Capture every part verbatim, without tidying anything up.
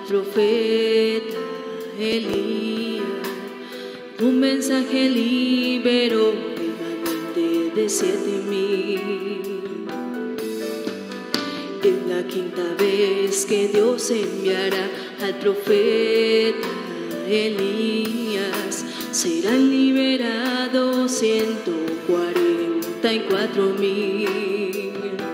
profeta Elías. Un mensaje liberó remanente de siete mil. Es la quinta vez que Dios enviará al profeta Elías. Serán liberados ciento cuarenta y cuatro mil.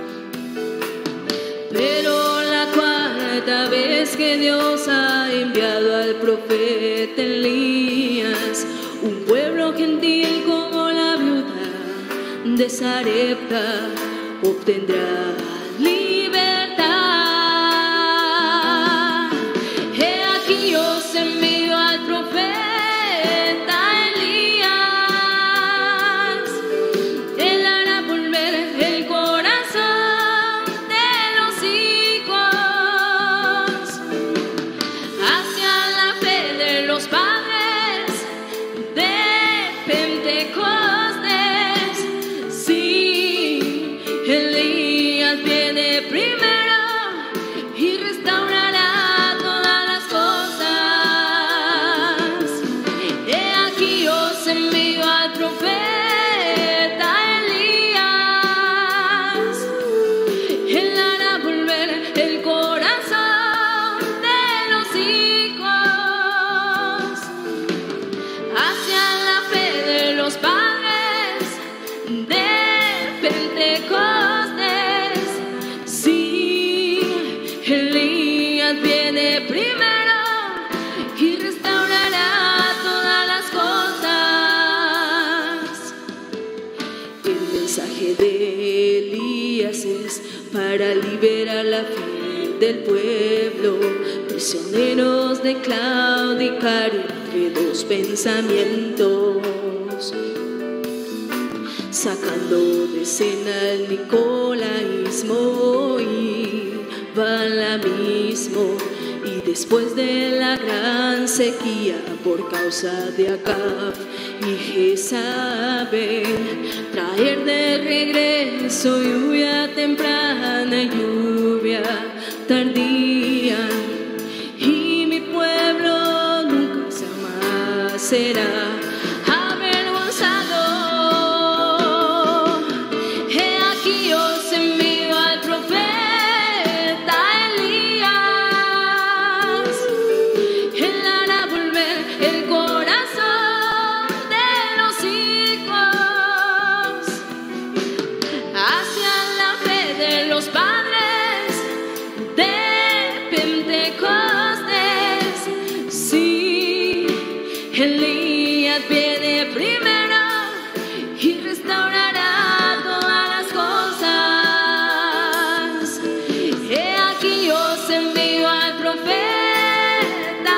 Pero la cuarta vez que Dios ha enviado al profeta Elías, un pueblo gentil como la viuda de Sarepta obtendrá libertad. He aquí yo os envío al profeta Elías. Él hará volver el corazón de los hijos hacia la fe de los padres de Pentecostés. Sí, Elías viene primero y restaurará todas las cosas. He aquí os envío al profeta Elías. Él hará volver el corazón de los hijos hacia la fe de los padres de Pentecostés. Sí, Elías viene primero y restaurará todas las cosas. El mensaje de Elías es para liberar la fe del pueblo, prisioneros de claudicar entre dos pensamientos, sacando de escena el nicolaísmo y balamismo. Y después de la gran sequía por causa de Acab y Jezabel, traer de regreso lluvia temprana y lluvia tardía. Y mi pueblo nunca jamás será avergonzado. He aquí os envío al profeta Elías. Él hará volver el corazón de los hijos hacia la fe de los padres de Pentecostés. Sí, Elías viene primero y restaurará todas las cosas. He aquí os envío al profeta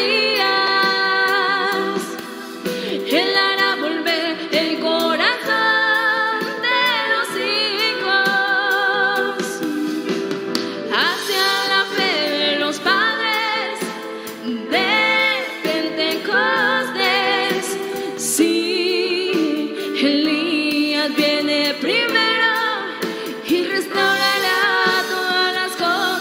Elías. Él hará volver el corazón de los hijos hacia la fe de los padres de Pentecostés. Sí, Elías viene primero y restaurará todas las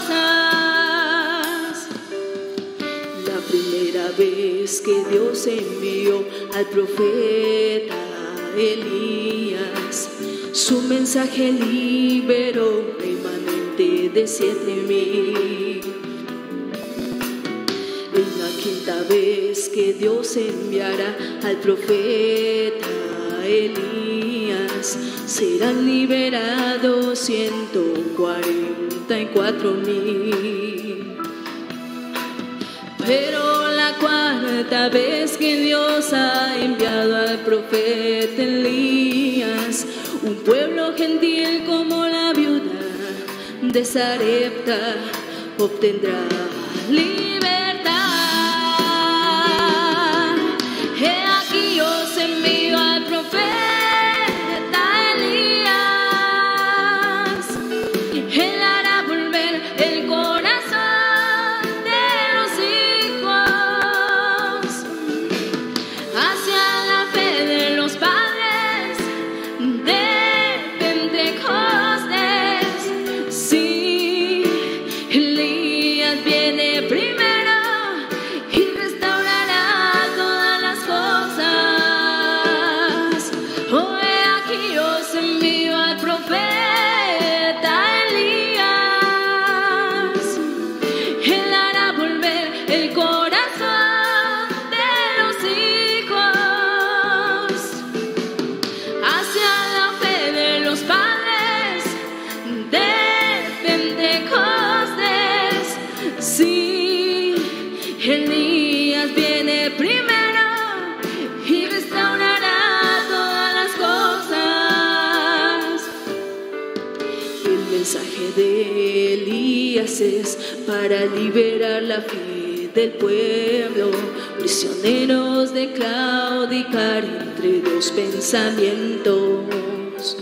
cosas. La primera vez que Dios envió al profeta Elías, su mensaje liberó remanente de siete mil. Es la quinta vez que Dios enviará al profeta Elías. Serán liberados ciento cuarenta y cuatro mil. Pero la cuarta vez que Dios ha enviado al profeta Elías, un pueblo gentil como la viuda de Sarepta obtendrá libertad. He aquí os envío al profeta Elías. Él hará volver el corazón de los hijos hacia la fe de los padres de Pentecostés. Sí, Elías viene primero jueces para liberar la fe del pueblo, prisioneros de claudicar entre dos pensamientos,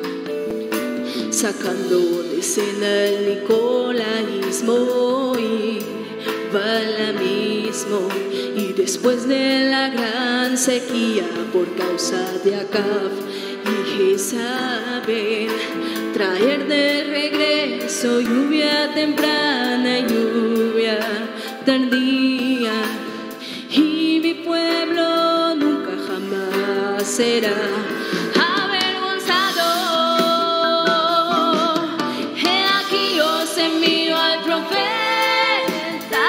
sacando de escena el nicolaísmo y balamismo, y después de la gran sequía por causa de Acab y Jezabel, traer de regreso lluvia temprana y lluvia tardía, y mi pueblo nunca jamás será avergonzado. He aquí os envío al profeta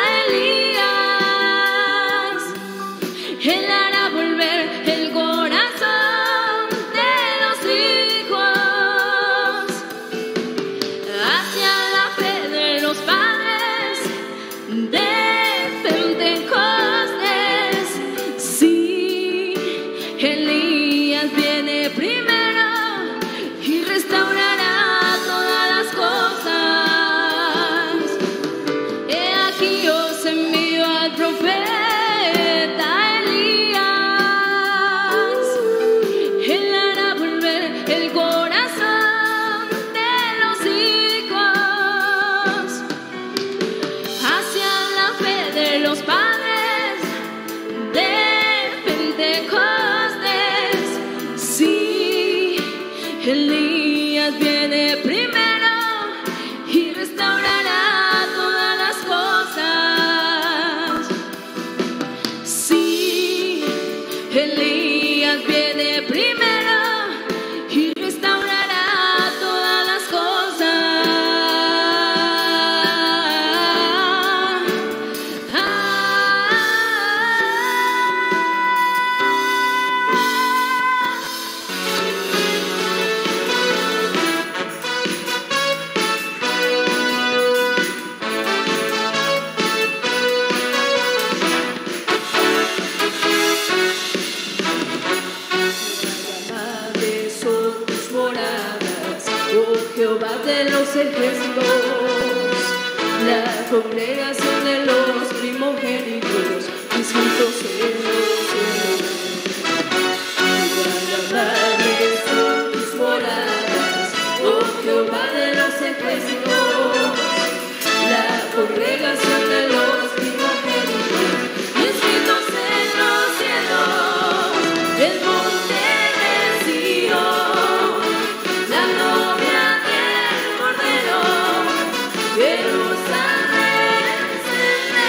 Elías, él hará volver el corazón de los hijos hacia la fe de los padres de Pentecostés. Sí, Elías viene primero y restaurará todas las cosas. He aquí os envío al profeta Elías, él hará volver el corazón de los hijos hacia la fe de los padres de Pentecostés. Sí, Elías viene primero y restaurará todas las cosas. Sí, Elías viene primero y restaurará todas las cosas. Ah, Alabables son tus moradas, oh Jehová de los ejércitos. La congregación de los primogénitos, inscritos en los cielos. Alabables son tus moradas, oh Jehová de los ejércitos. La congregación de los primogénitos, inscritos en los cielos. El monte de Sión, la novia del Cordero, Jerusalén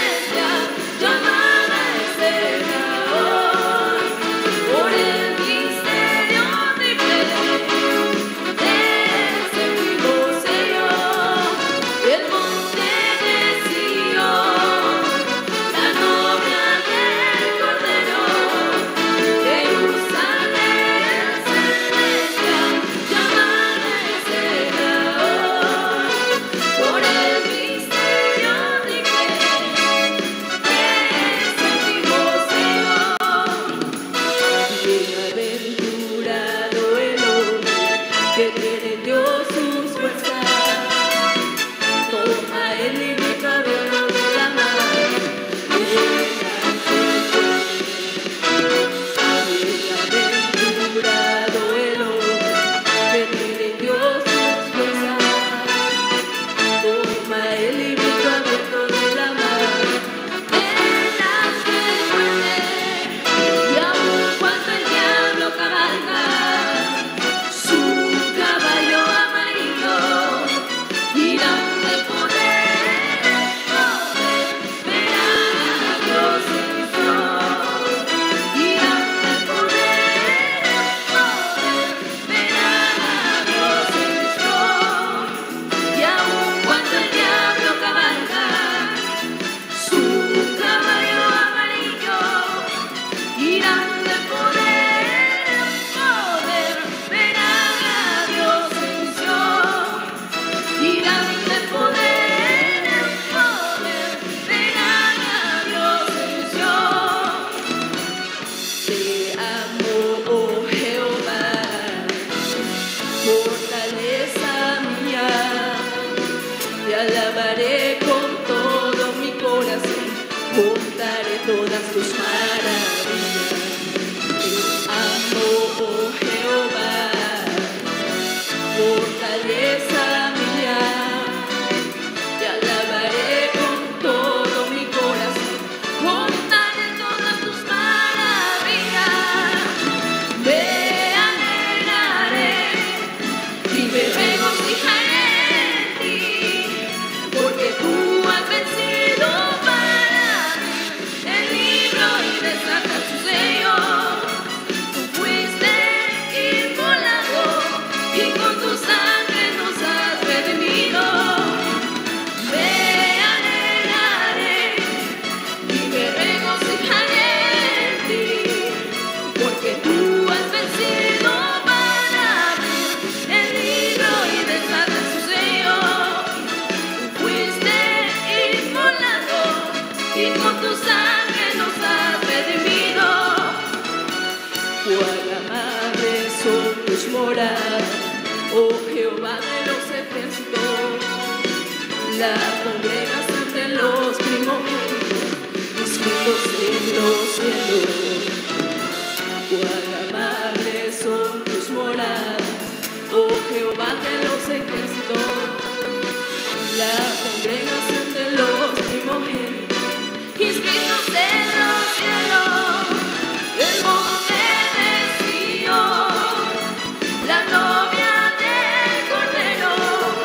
oh Jehová de los ejércitos, la congregación de los primogénitos, inscritos en los cielos. Cuán amables son tus moradas, oh Jehová de los ejércitos, la congregación de los primogénitos, inscritos en los cielos. El monte de Sion, la novia del Cordero,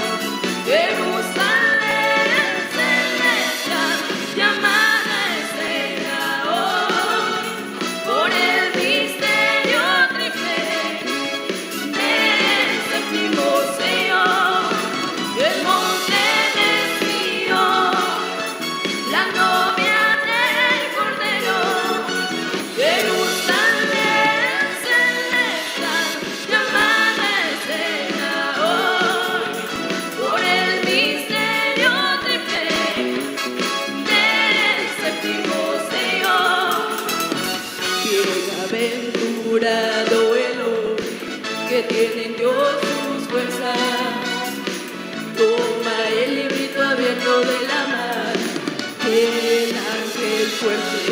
Jerusalén celestial, llamada escena hoy por el misterio triple del séptimo sello. El monte de Sion, la novia del Cordero, Jerusalén celestial, llamada escena hoy por el misterio triple del séptimo sello. Bienaventurado el hombre que tiene en Dios sus fuerzas. Toma el librito abierto de la mano el ángel fuerte.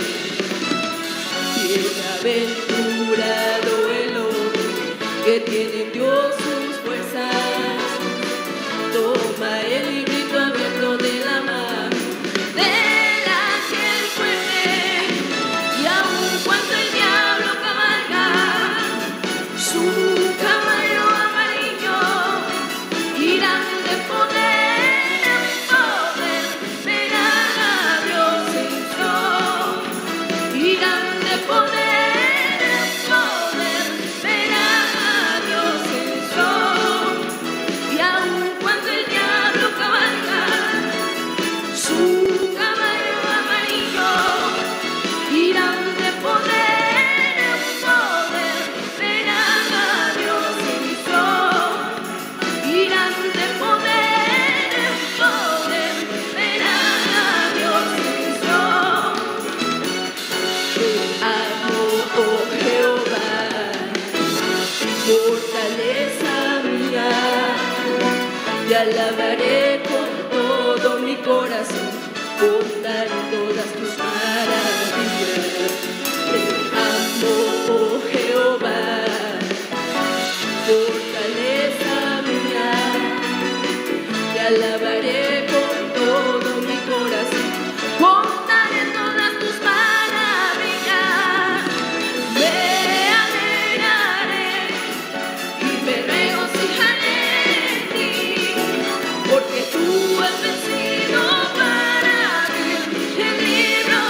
Bienaventurado el hombre que tiene en Dios sus fuerzas. Toma el librito abierto de la mano del ángel fuerte. Y aun cuando el diablo cabalga su caballo amarillo, irán de poder en poder, verán a Dios en Sion. Irán de poder en poder, verán a Dios en Sion. Y aun cuando el diablo cabalga su caballo amarillo, irán de poder en poder, verán a Dios en Sion. Irán de poder en poder, verán a Dios en Sion. Te amo, oh Jehová, fortaleza mía, te alabaré con todo mi corazón, contaré todas tus maravillas. Te amo, oh Jehová, fortaleza mía, te alabaré con todo mi corazón, contaré todas tus maravillas. Me alegraré y me regocijaré en ti, porque tú has vencido para mí el libro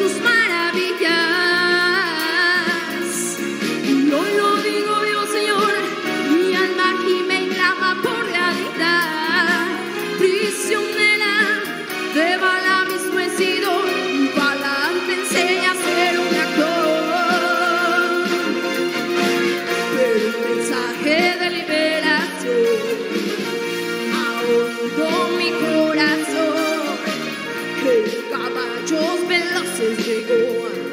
tus maravillas. Y hoy lo digo yo, Señor, mi alma gime y clama por realidad. Prisionera de Balaam mismo he sido, Balaam te enseña a ser un actor. Pero el mensaje de liberación ahondó mi corazón. Que caballos veloces llegó.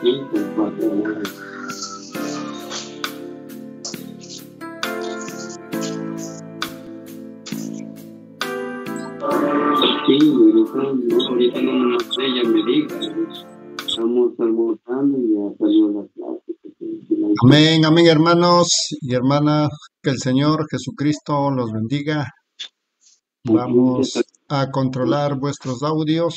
cinco, cuatro, nueve. Sí, ahorita no, ahorita no me lo sé, ya me diga. Estamos almorzando y ya salió la clase. Amén, amén, hermanos y hermanas, que el Señor Jesucristo los bendiga. Vamos a controlar vuestros audios.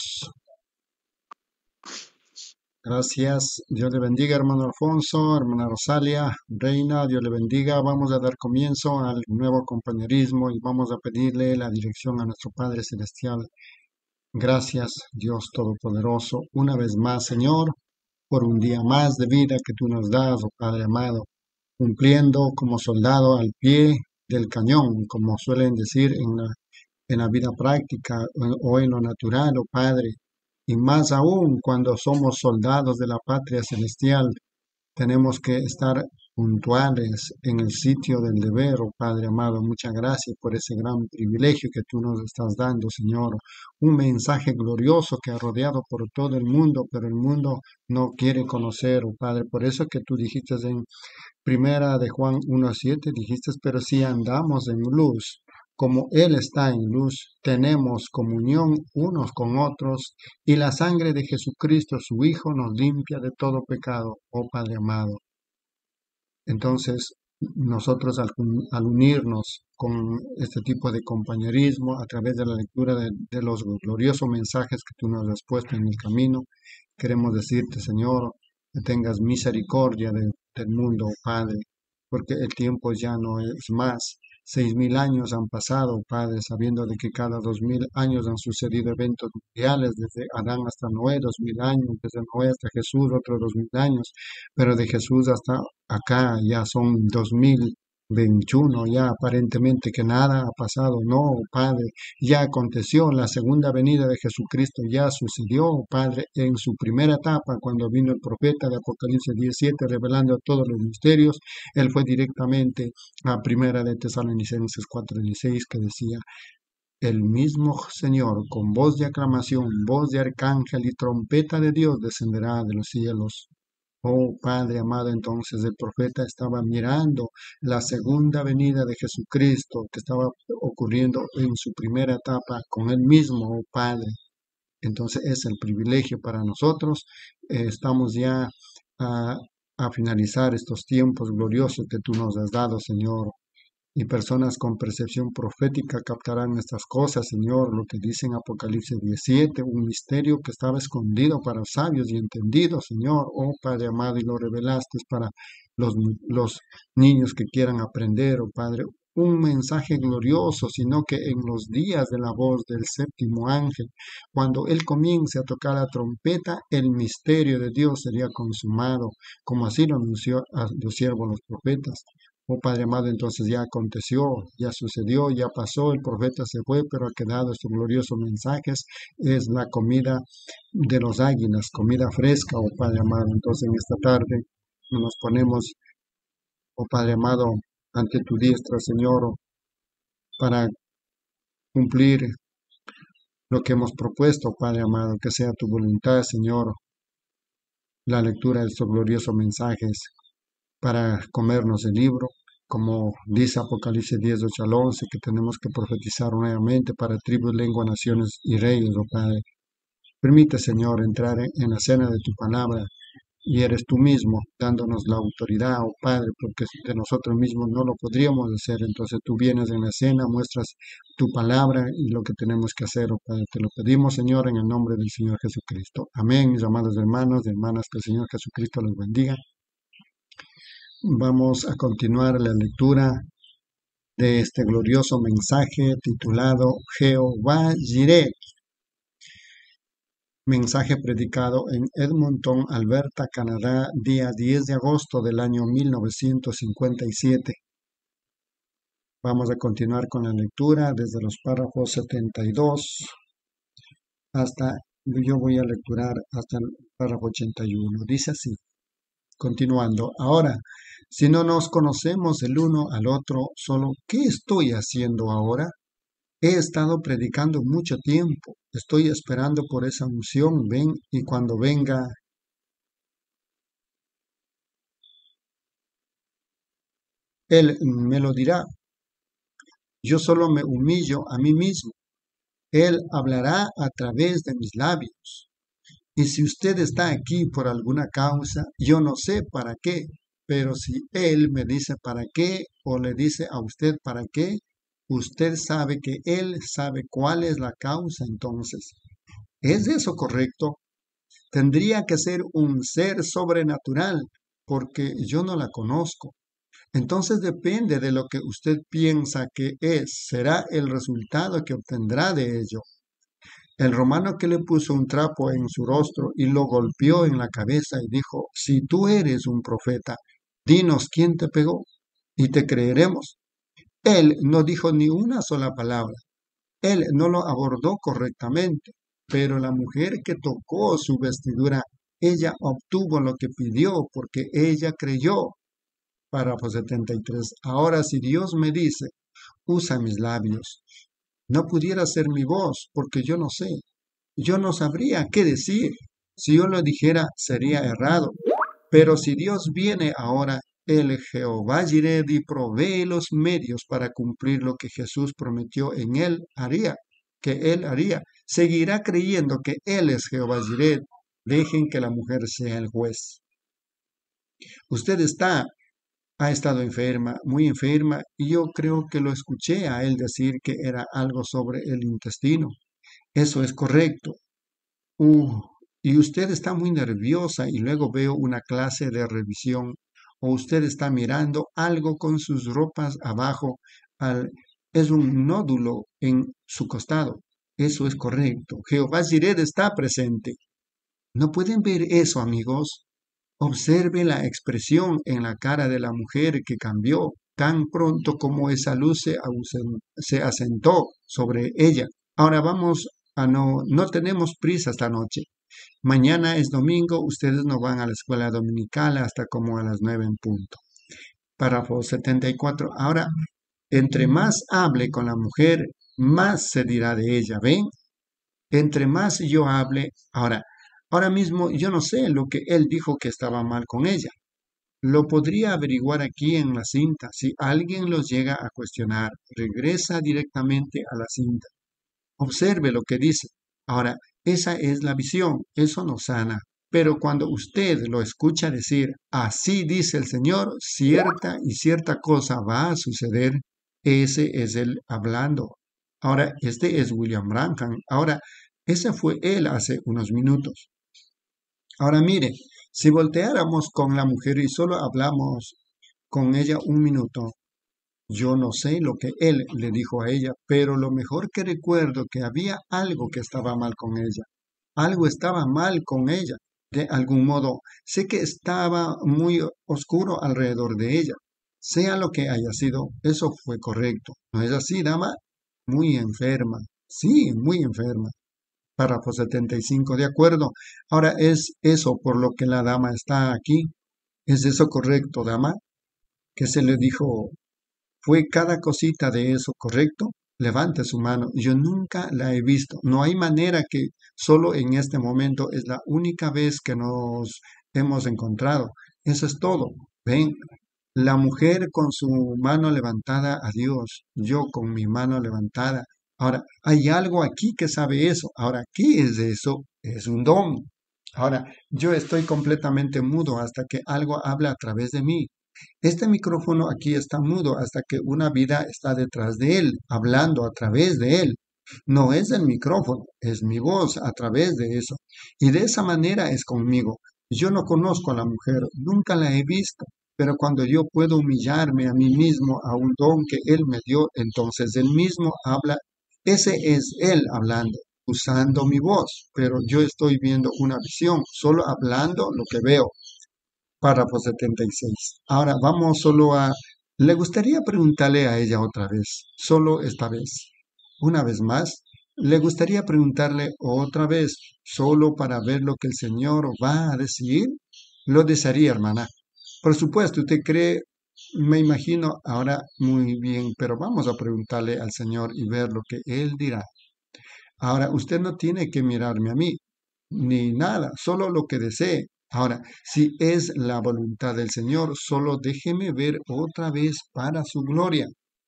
Gracias. Dios le bendiga, hermano Alfonso, hermana Rosalia, Reina, Dios le bendiga. Vamos a dar comienzo al nuevo compañerismo y vamos a pedirle la dirección a nuestro Padre Celestial. Gracias, Dios Todopoderoso, una vez más, Señor, por un día más de vida que tú nos das, oh Padre amado, cumpliendo como soldado al pie del cañón, como suelen decir en la, en la vida práctica o en lo natural, oh Padre. Y más aún cuando somos soldados de la patria celestial, tenemos que estar puntuales en el sitio del deber, oh Padre amado. Muchas gracias por ese gran privilegio que tú nos estás dando, Señor. Un mensaje glorioso que ha rodeado por todo el mundo, pero el mundo no quiere conocer, oh Padre. Por eso que tú dijiste en Primera de Juan uno a siete, dijiste, pero si andamos en luz, como Él está en luz, tenemos comunión unos con otros, y la sangre de Jesucristo, su Hijo, nos limpia de todo pecado, oh Padre amado. Entonces, nosotros al, al unirnos con este tipo de compañerismo, a través de la lectura de, de los gloriosos mensajes que tú nos has puesto en el camino, queremos decirte, Señor, que tengas misericordia de, del mundo, oh Padre, porque el tiempo ya no es más. Seis mil años han pasado, Padre, sabiendo de que cada dos mil años han sucedido eventos mundiales, desde Adán hasta Noé, dos mil años, desde Noé hasta Jesús, otros dos mil años, pero de Jesús hasta acá ya son dos mil veintiuno, ya aparentemente que nada ha pasado. No, Padre, ya aconteció, la segunda venida de Jesucristo ya sucedió, Padre, en su primera etapa, cuando vino el profeta de Apocalipsis diecisiete, revelando todos los misterios. Él fue directamente a primera de Tesalonicenses cuatro dieciséis, que decía, el mismo Señor, con voz de aclamación, voz de arcángel y trompeta de Dios, descenderá de los cielos. Oh Padre amado, entonces el profeta estaba mirando la segunda venida de Jesucristo que estaba ocurriendo en su primera etapa con él mismo, oh Padre. Entonces es el privilegio para nosotros. Eh, estamos ya a, a finalizar estos tiempos gloriosos que tú nos has dado, Señor. Y personas con percepción profética captarán estas cosas, Señor, lo que dice en Apocalipsis diecisiete, un misterio que estaba escondido para sabios y entendidos, Señor, oh Padre amado, y lo revelaste para los, los niños que quieran aprender, oh Padre, un mensaje glorioso, sino que en los días de la voz del séptimo ángel, cuando él comience a tocar la trompeta, el misterio de Dios sería consumado, como así lo anunció a los siervos los profetas. Oh Padre amado, entonces ya aconteció, ya sucedió, ya pasó, el profeta se fue, pero ha quedado estos gloriosos mensajes, es la comida de los águilas, comida fresca, oh Padre amado. Entonces en esta tarde nos ponemos, oh Padre amado, ante tu diestra, Señor, para cumplir lo que hemos propuesto, oh Padre amado, que sea tu voluntad, Señor, la lectura de estos gloriosos mensajes, para comernos el libro, como dice Apocalipsis diez, ocho al once, que tenemos que profetizar nuevamente para tribus, lenguas, naciones y reyes, oh Padre. Permite, Señor, entrar en la cena de tu palabra, y eres tú mismo dándonos la autoridad, oh Padre, porque de nosotros mismos no lo podríamos hacer. Entonces tú vienes en la cena, muestras tu palabra y lo que tenemos que hacer, oh Padre. Te lo pedimos, Señor, en el nombre del Señor Jesucristo. Amén, mis amados hermanos y hermanas, que el Señor Jesucristo los bendiga. Vamos a continuar la lectura de este glorioso mensaje titulado Jehová Jireh. Mensaje predicado en Edmonton, Alberta, Canadá, día diez de agosto del año mil novecientos cincuenta y siete. Vamos a continuar con la lectura desde los párrafos setenta y dos hasta, yo voy a lecturar hasta el párrafo ochenta y uno. Dice así, continuando, ahora, si no nos conocemos el uno al otro, solo, ¿qué estoy haciendo ahora? He estado predicando mucho tiempo. Estoy esperando por esa unción. Ven, y cuando venga, Él me lo dirá. Yo solo me humillo a mí mismo. Él hablará a través de mis labios. Y si usted está aquí por alguna causa, yo no sé para qué, pero si Él me dice para qué o le dice a usted para qué, usted sabe que Él sabe cuál es la causa entonces. ¿Es eso correcto? Tendría que ser un ser sobrenatural, porque yo no la conozco. Entonces depende de lo que usted piensa que es, será el resultado que obtendrá de ello. El romano que le puso un trapo en su rostro y lo golpeó en la cabeza y dijo, si tú eres un profeta, dinos quién te pegó y te creeremos. Él no dijo ni una sola palabra. Él no lo abordó correctamente, pero la mujer que tocó su vestidura, ella obtuvo lo que pidió porque ella creyó. Párrafo setenta y tres. Ahora si Dios me dice, usa mis labios, no pudiera ser mi voz porque yo no sé. Yo no sabría qué decir. Si yo lo dijera sería errado. Pero si Dios viene ahora, el Jehová Jireh y provee los medios para cumplir lo que Jesús prometió en él haría, que él haría. Seguirá creyendo que él es Jehová Jireh. Dejen que la mujer sea el juez. Usted está, ha estado enferma, muy enferma, y yo creo que lo escuché a él decir que era algo sobre el intestino. Eso es correcto. Uh, y usted está muy nerviosa y luego veo una clase de revisión o usted está mirando algo con sus ropas abajo, al, es un nódulo en su costado. Eso es correcto. Jehová Jireh está presente. ¿No pueden ver eso, amigos? Observe la expresión en la cara de la mujer que cambió tan pronto como esa luz se, ausen, se asentó sobre ella. Ahora vamos a no, no tenemos prisa esta noche. Mañana es domingo, ustedes no van a la escuela dominical hasta como a las nueve en punto. Párrafo setenta y cuatro. Ahora, entre más hable con la mujer, más se dirá de ella. ¿Ven? Entre más yo hable, ahora, ahora mismo yo no sé lo que él dijo que estaba mal con ella. Lo podría averiguar aquí en la cinta. Si alguien los llega a cuestionar, regresa directamente a la cinta. Observe lo que dice. Ahora, esa es la visión, eso nos sana. Pero cuando usted lo escucha decir, así dice el Señor, cierta y cierta cosa va a suceder, ese es él hablando. Ahora, este es William Branham. Ahora, ese fue él hace unos minutos. Ahora mire, si volteáramos con la mujer y solo hablamos con ella un minuto, yo no sé lo que él le dijo a ella, pero lo mejor que recuerdo que había algo que estaba mal con ella. Algo estaba mal con ella, de algún modo. Sé que estaba muy oscuro alrededor de ella. Sea lo que haya sido, eso fue correcto. ¿No es así, dama? Muy enferma. Sí, muy enferma. Párrafo setenta y cinco, de acuerdo. Ahora es eso por lo que la dama está aquí. ¿Es eso correcto, dama? ¿Qué se le dijo? ¿Fue cada cosita de eso correcto? Levante su mano. Yo nunca la he visto. No hay manera que solo en este momento es la única vez que nos hemos encontrado. Eso es todo. Ven, la mujer con su mano levantada a Dios, yo con mi mano levantada. Ahora, hay algo aquí que sabe eso. Ahora, ¿qué es eso? Es un don. Ahora, yo estoy completamente mudo hasta que algo habla a través de mí. Este micrófono aquí está mudo hasta que una vida está detrás de él, hablando a través de él. No es el micrófono, es mi voz a través de eso. Y de esa manera es conmigo. Yo no conozco a la mujer, nunca la he visto, pero cuando yo puedo humillarme a mí mismo a un don que él me dio, entonces él mismo habla. Ese es él hablando, usando mi voz, pero yo estoy viendo una visión, solo hablando lo que veo. Párrafo setenta y seis. Ahora vamos solo a... Le gustaría preguntarle a ella otra vez, solo esta vez. Una vez más, le gustaría preguntarle otra vez, solo para ver lo que el Señor va a decir. Lo desearía, hermana. Por supuesto, usted cree, me imagino ahora muy bien, pero vamos a preguntarle al Señor y ver lo que Él dirá. Ahora, usted no tiene que mirarme a mí, ni nada, solo lo que desee. Ahora, si es la voluntad del Señor, solo déjeme ver otra vez para su gloria.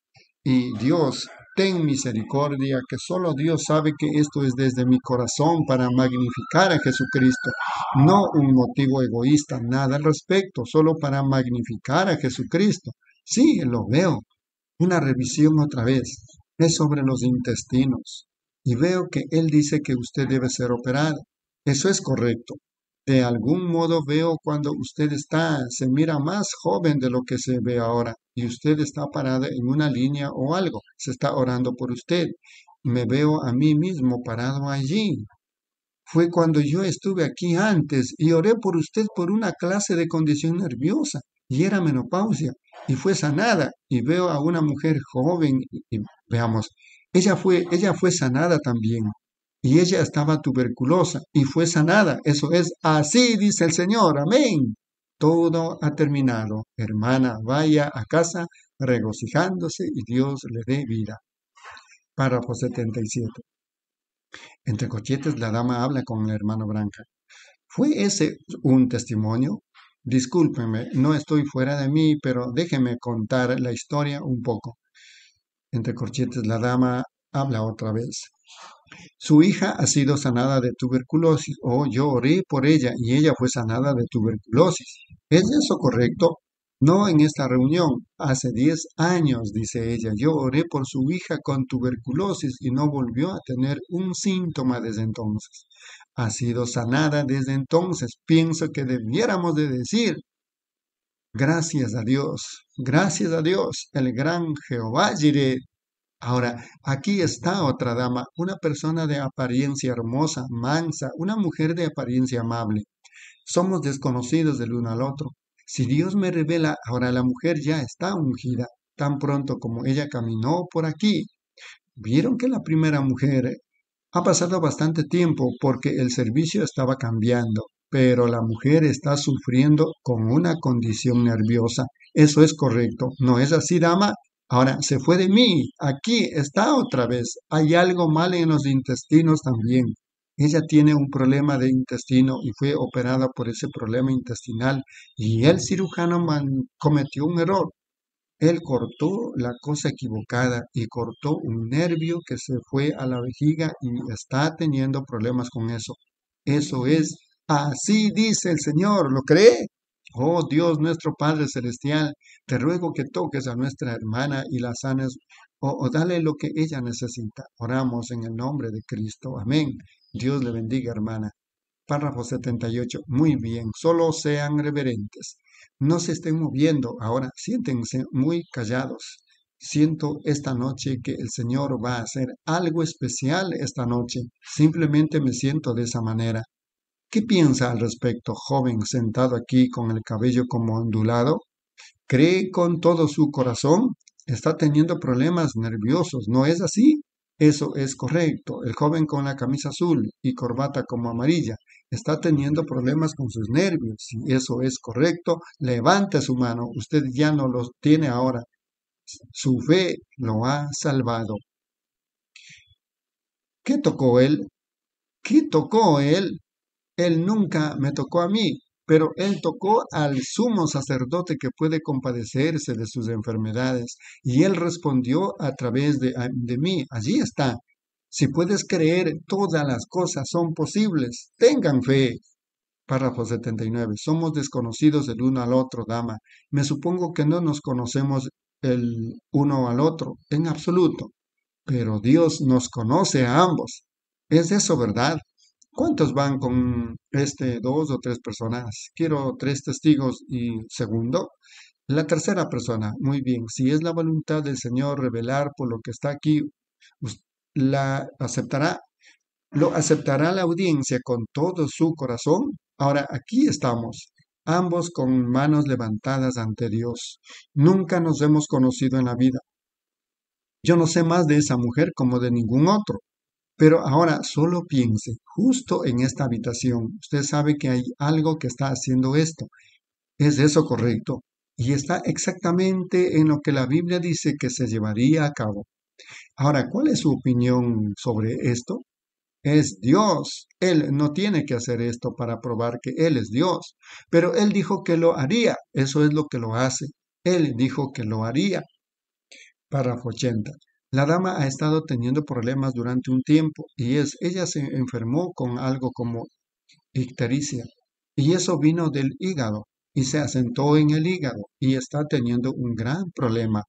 Y Dios, ten misericordia, que solo Dios sabe que esto es desde mi corazón para magnificar a Jesucristo, no un motivo egoísta, nada al respecto, solo para magnificar a Jesucristo. Sí, lo veo. Una revisión otra vez. Es sobre los intestinos. Y veo que Él dice que usted debe ser operado. Eso es correcto. De algún modo veo cuando usted está, se mira más joven de lo que se ve ahora y usted está parada en una línea o algo, se está orando por usted. Me veo a mí mismo parado allí. Fue cuando yo estuve aquí antes y oré por usted por una clase de condición nerviosa y era menopausia y fue sanada y veo a una mujer joven y, y veamos, ella fue, ella fue sanada también y ella estaba tuberculosa y fue sanada. Eso es, así dice el Señor. Amén. Todo ha terminado. Hermana, vaya a casa regocijándose y Dios le dé vida. Párrafo setenta y siete. Entre corchetes, la dama habla con el hermano Branca. ¿Fue ese un testimonio? Discúlpeme, no estoy fuera de mí, pero déjeme contar la historia un poco. Entre corchetes, la dama habla otra vez. Su hija ha sido sanada de tuberculosis. Oh, yo oré por ella y ella fue sanada de tuberculosis. ¿Es eso correcto? No en esta reunión. Hace diez años, dice ella, yo oré por su hija con tuberculosis y no volvió a tener un síntoma desde entonces. Ha sido sanada desde entonces. Pienso que debiéramos de decir, gracias a Dios, gracias a Dios, el gran Jehová Jireh. Ahora, aquí está otra dama, una persona de apariencia hermosa, mansa, una mujer de apariencia amable. Somos desconocidos del uno al otro. Si Dios me revela, ahora la mujer ya está ungida, tan pronto como ella caminó por aquí. Vieron que la primera mujer ha pasado bastante tiempo porque el servicio estaba cambiando, pero la mujer está sufriendo con una condición nerviosa. Eso es correcto. ¿No es así, dama? Ahora, se fue de mí. Aquí está otra vez. Hay algo mal en los intestinos también. Ella tiene un problema de intestino y fue operada por ese problema intestinal. Y el cirujano man- cometió un error. Él cortó la cosa equivocada y cortó un nervio que se fue a la vejiga y está teniendo problemas con eso. Eso es, así dice el Señor. ¿Lo cree? Oh Dios nuestro Padre Celestial, te ruego que toques a nuestra hermana y la sanes o, o dale lo que ella necesita. Oramos en el nombre de Cristo. Amén. Dios le bendiga, hermana. Párrafo setenta y ocho. Muy bien, solo sean reverentes. No se estén moviendo. Ahora siéntense muy callados. Siento esta noche que el Señor va a hacer algo especial esta noche. Simplemente me siento de esa manera. ¿Qué piensa al respecto, joven sentado aquí con el cabello como ondulado? ¿Cree con todo su corazón? Está teniendo problemas nerviosos, ¿no es así? Eso es correcto. El joven con la camisa azul y corbata como amarilla está teniendo problemas con sus nervios. Si eso es correcto, levante su mano. Usted ya no los tiene ahora. Su fe lo ha salvado. ¿Qué tocó él? ¿Qué tocó él? Él nunca me tocó a mí, pero él tocó al sumo sacerdote que puede compadecerse de sus enfermedades, y él respondió a través de, de mí. Allí está. Si puedes creer, todas las cosas son posibles. Tengan fe. Párrafo setenta y nueve. Somos desconocidos el uno al otro, dama. Me supongo que no nos conocemos el uno al otro, en absoluto. Pero Dios nos conoce a ambos. ¿Es eso verdad? ¿Cuántos van con este dos o tres personas? Quiero tres testigos y segundo, la tercera persona. Muy bien, si es la voluntad del Señor revelar por lo que está aquí, us- la aceptará, lo aceptará la audiencia con todo su corazón. Ahora aquí estamos, ambos con manos levantadas ante Dios. Nunca nos hemos conocido en la vida. Yo no sé más de esa mujer como de ningún otro. Pero ahora solo piense, justo en esta habitación, usted sabe que hay algo que está haciendo esto. ¿Es eso correcto? Y está exactamente en lo que la Biblia dice que se llevaría a cabo. Ahora, ¿cuál es su opinión sobre esto? es Dios. Él no tiene que hacer esto para probar que Él es Dios, pero Él dijo que lo haría. Eso es lo que lo hace. Él dijo que lo haría. Párrafo ochenta. La dama ha estado teniendo problemas durante un tiempo y es, ella se enfermó con algo como ictericia y eso vino del hígado y se asentó en el hígado y está teniendo un gran problema.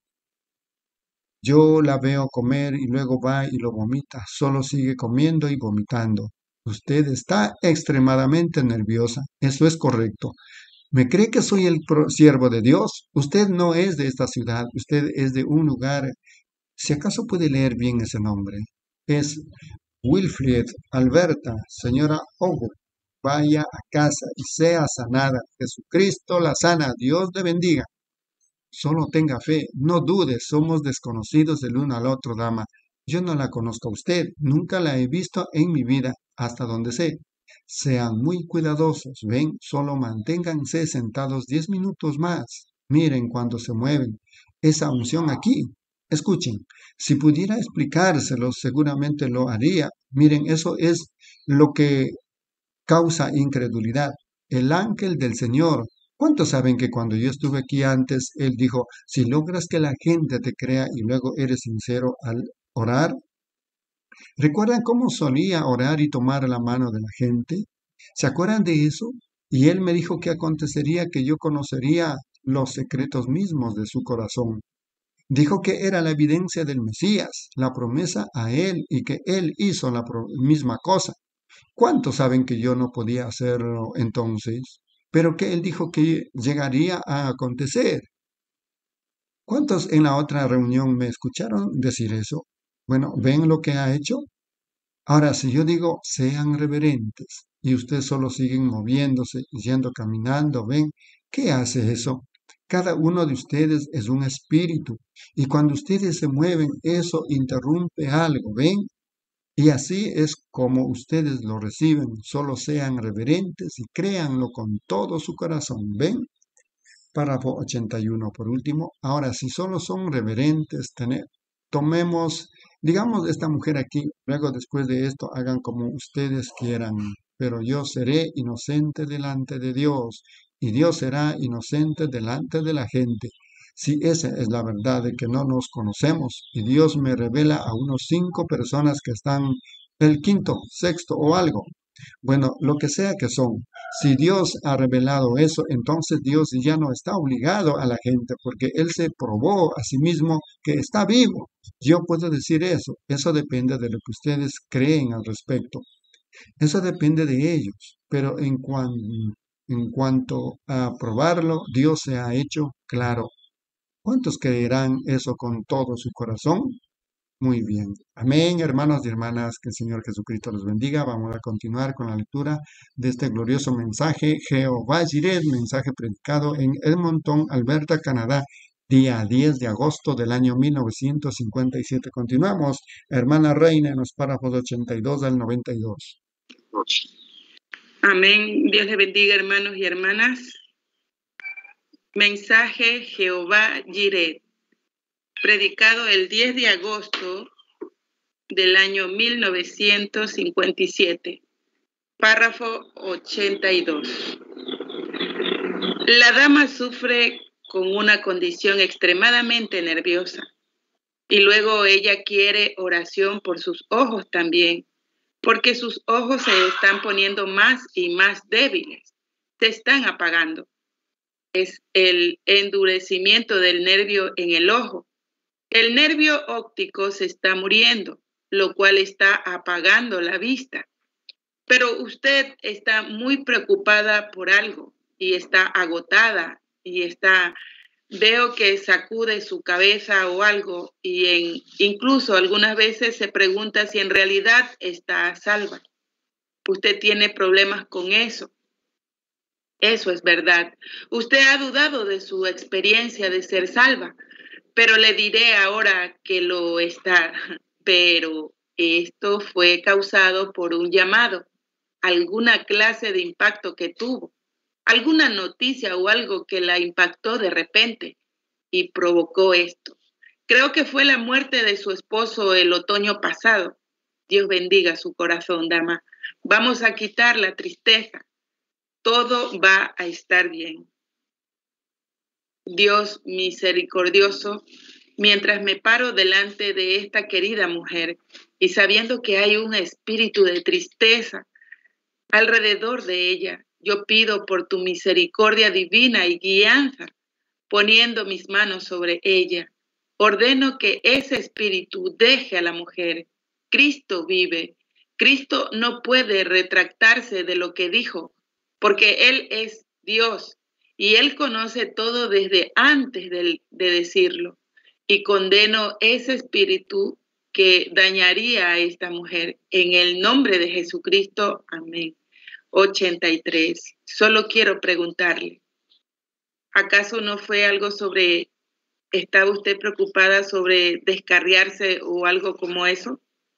Yo la veo comer y luego va y lo vomita, solo sigue comiendo y vomitando. Usted está extremadamente nerviosa, eso es correcto. ¿Me cree que soy el pro- siervo de Dios? Usted no es de esta ciudad, usted es de un lugar. Si acaso puede leer bien ese nombre. Es Wilfried Alberta, señora Ogo. Vaya a casa y sea sanada. Jesucristo la sana. Dios le bendiga. Solo tenga fe, no dude, somos desconocidos el uno al otro, dama. Yo no la conozco a usted, nunca la he visto en mi vida, hasta donde sé. Sean muy cuidadosos, ven, solo manténganse sentados diez minutos más. Miren cuando se mueven. Esa unción aquí. Escuchen, si pudiera explicárselo, seguramente lo haría. Miren, eso es lo que causa incredulidad. El ángel del Señor. ¿Cuántos saben que cuando yo estuve aquí antes, él dijo, si logras que la gente te crea y luego eres sincero al orar? ¿Recuerdan cómo solía orar y tomar la mano de la gente? ¿Se acuerdan de eso? Y él me dijo que acontecería que yo conocería los secretos mismos de su corazón. Dijo que era la evidencia del Mesías, la promesa a él y que él hizo la pro- misma cosa. ¿Cuántos saben que yo no podía hacerlo entonces? Pero que él dijo que llegaría a acontecer. ¿Cuántos en la otra reunión me escucharon decir eso? Bueno, ¿ven lo que ha hecho? Ahora, si yo digo, sean reverentes, y ustedes solo siguen moviéndose, yendo caminando, ¿ven? ¿Qué hace eso? Cada uno de ustedes es un espíritu, y cuando ustedes se mueven, eso interrumpe algo, ¿ven? Y así es como ustedes lo reciben. Solo sean reverentes y créanlo con todo su corazón. ¿Ven? Párrafo ochenta y uno. Por último, ahora si solo son reverentes, tener, tomemos, digamos, esta mujer aquí, luego después de esto hagan como ustedes quieran, pero yo seré inocente delante de Dios y Dios será inocente delante de la gente. Si esa es la verdad de que no nos conocemos y Dios me revela a unos cinco personas que están el quinto, sexto o algo, bueno, lo que sea que son. Si Dios ha revelado eso, entonces Dios ya no está obligado a la gente porque Él se probó a sí mismo que está vivo. Yo puedo decir eso. Eso depende de lo que ustedes creen al respecto. Eso depende de ellos. Pero en, cuan- en cuanto a probarlo, Dios se ha hecho claro. ¿Cuántos creerán eso con todo su corazón? Muy bien. Amén, hermanos y hermanas, que el Señor Jesucristo los bendiga. Vamos a continuar con la lectura de este glorioso mensaje, Jehová Jireh, mensaje predicado en Edmonton, Alberta, Canadá, día diez de agosto del año mil novecientos cincuenta y siete. Continuamos, hermana Reina, en los párrafos ochenta y dos al noventa y dos. Amén. Dios les bendiga, hermanos y hermanas. Mensaje Jehová Jireh, predicado el diez de agosto del año mil novecientos cincuenta y siete. Párrafo ochenta y dos. La dama sufre con una condición extremadamente nerviosa y luego ella quiere oración por sus ojos también, porque sus ojos se están poniendo más y más débiles, se están apagando. Es el endurecimiento del nervio en el ojo. El nervio óptico se está muriendo, lo cual está apagando la vista. Pero usted está muy preocupada por algo y está agotada y está, veo que sacude su cabeza o algo y en, incluso algunas veces se pregunta si en realidad está a salva. Usted tiene problemas con eso. Eso es verdad. Usted ha dudado de su experiencia de ser salva, pero le diré ahora que lo está. Pero esto fue causado por un llamado, alguna clase de impacto que tuvo, alguna noticia o algo que la impactó de repente y provocó esto. Creo que fue la muerte de su esposo el otoño pasado. Dios bendiga su corazón, dama. Vamos a quitar la tristeza. Todo va a estar bien. Dios misericordioso, mientras me paro delante de esta querida mujer y sabiendo que hay un espíritu de tristeza alrededor de ella, yo pido por tu misericordia divina y guianza, poniendo mis manos sobre ella. Ordeno que ese espíritu deje a la mujer. Cristo vive. Cristo no puede retractarse de lo que dijo, porque Él es Dios y Él conoce todo desde antes de, de decirlo. Y condeno ese espíritu que dañaría a esta mujer. En el nombre de Jesucristo, amén. ochenta y tres. Solo quiero preguntarle, ¿acaso no fue algo sobre, estaba usted preocupada sobre descarriarse o algo como eso?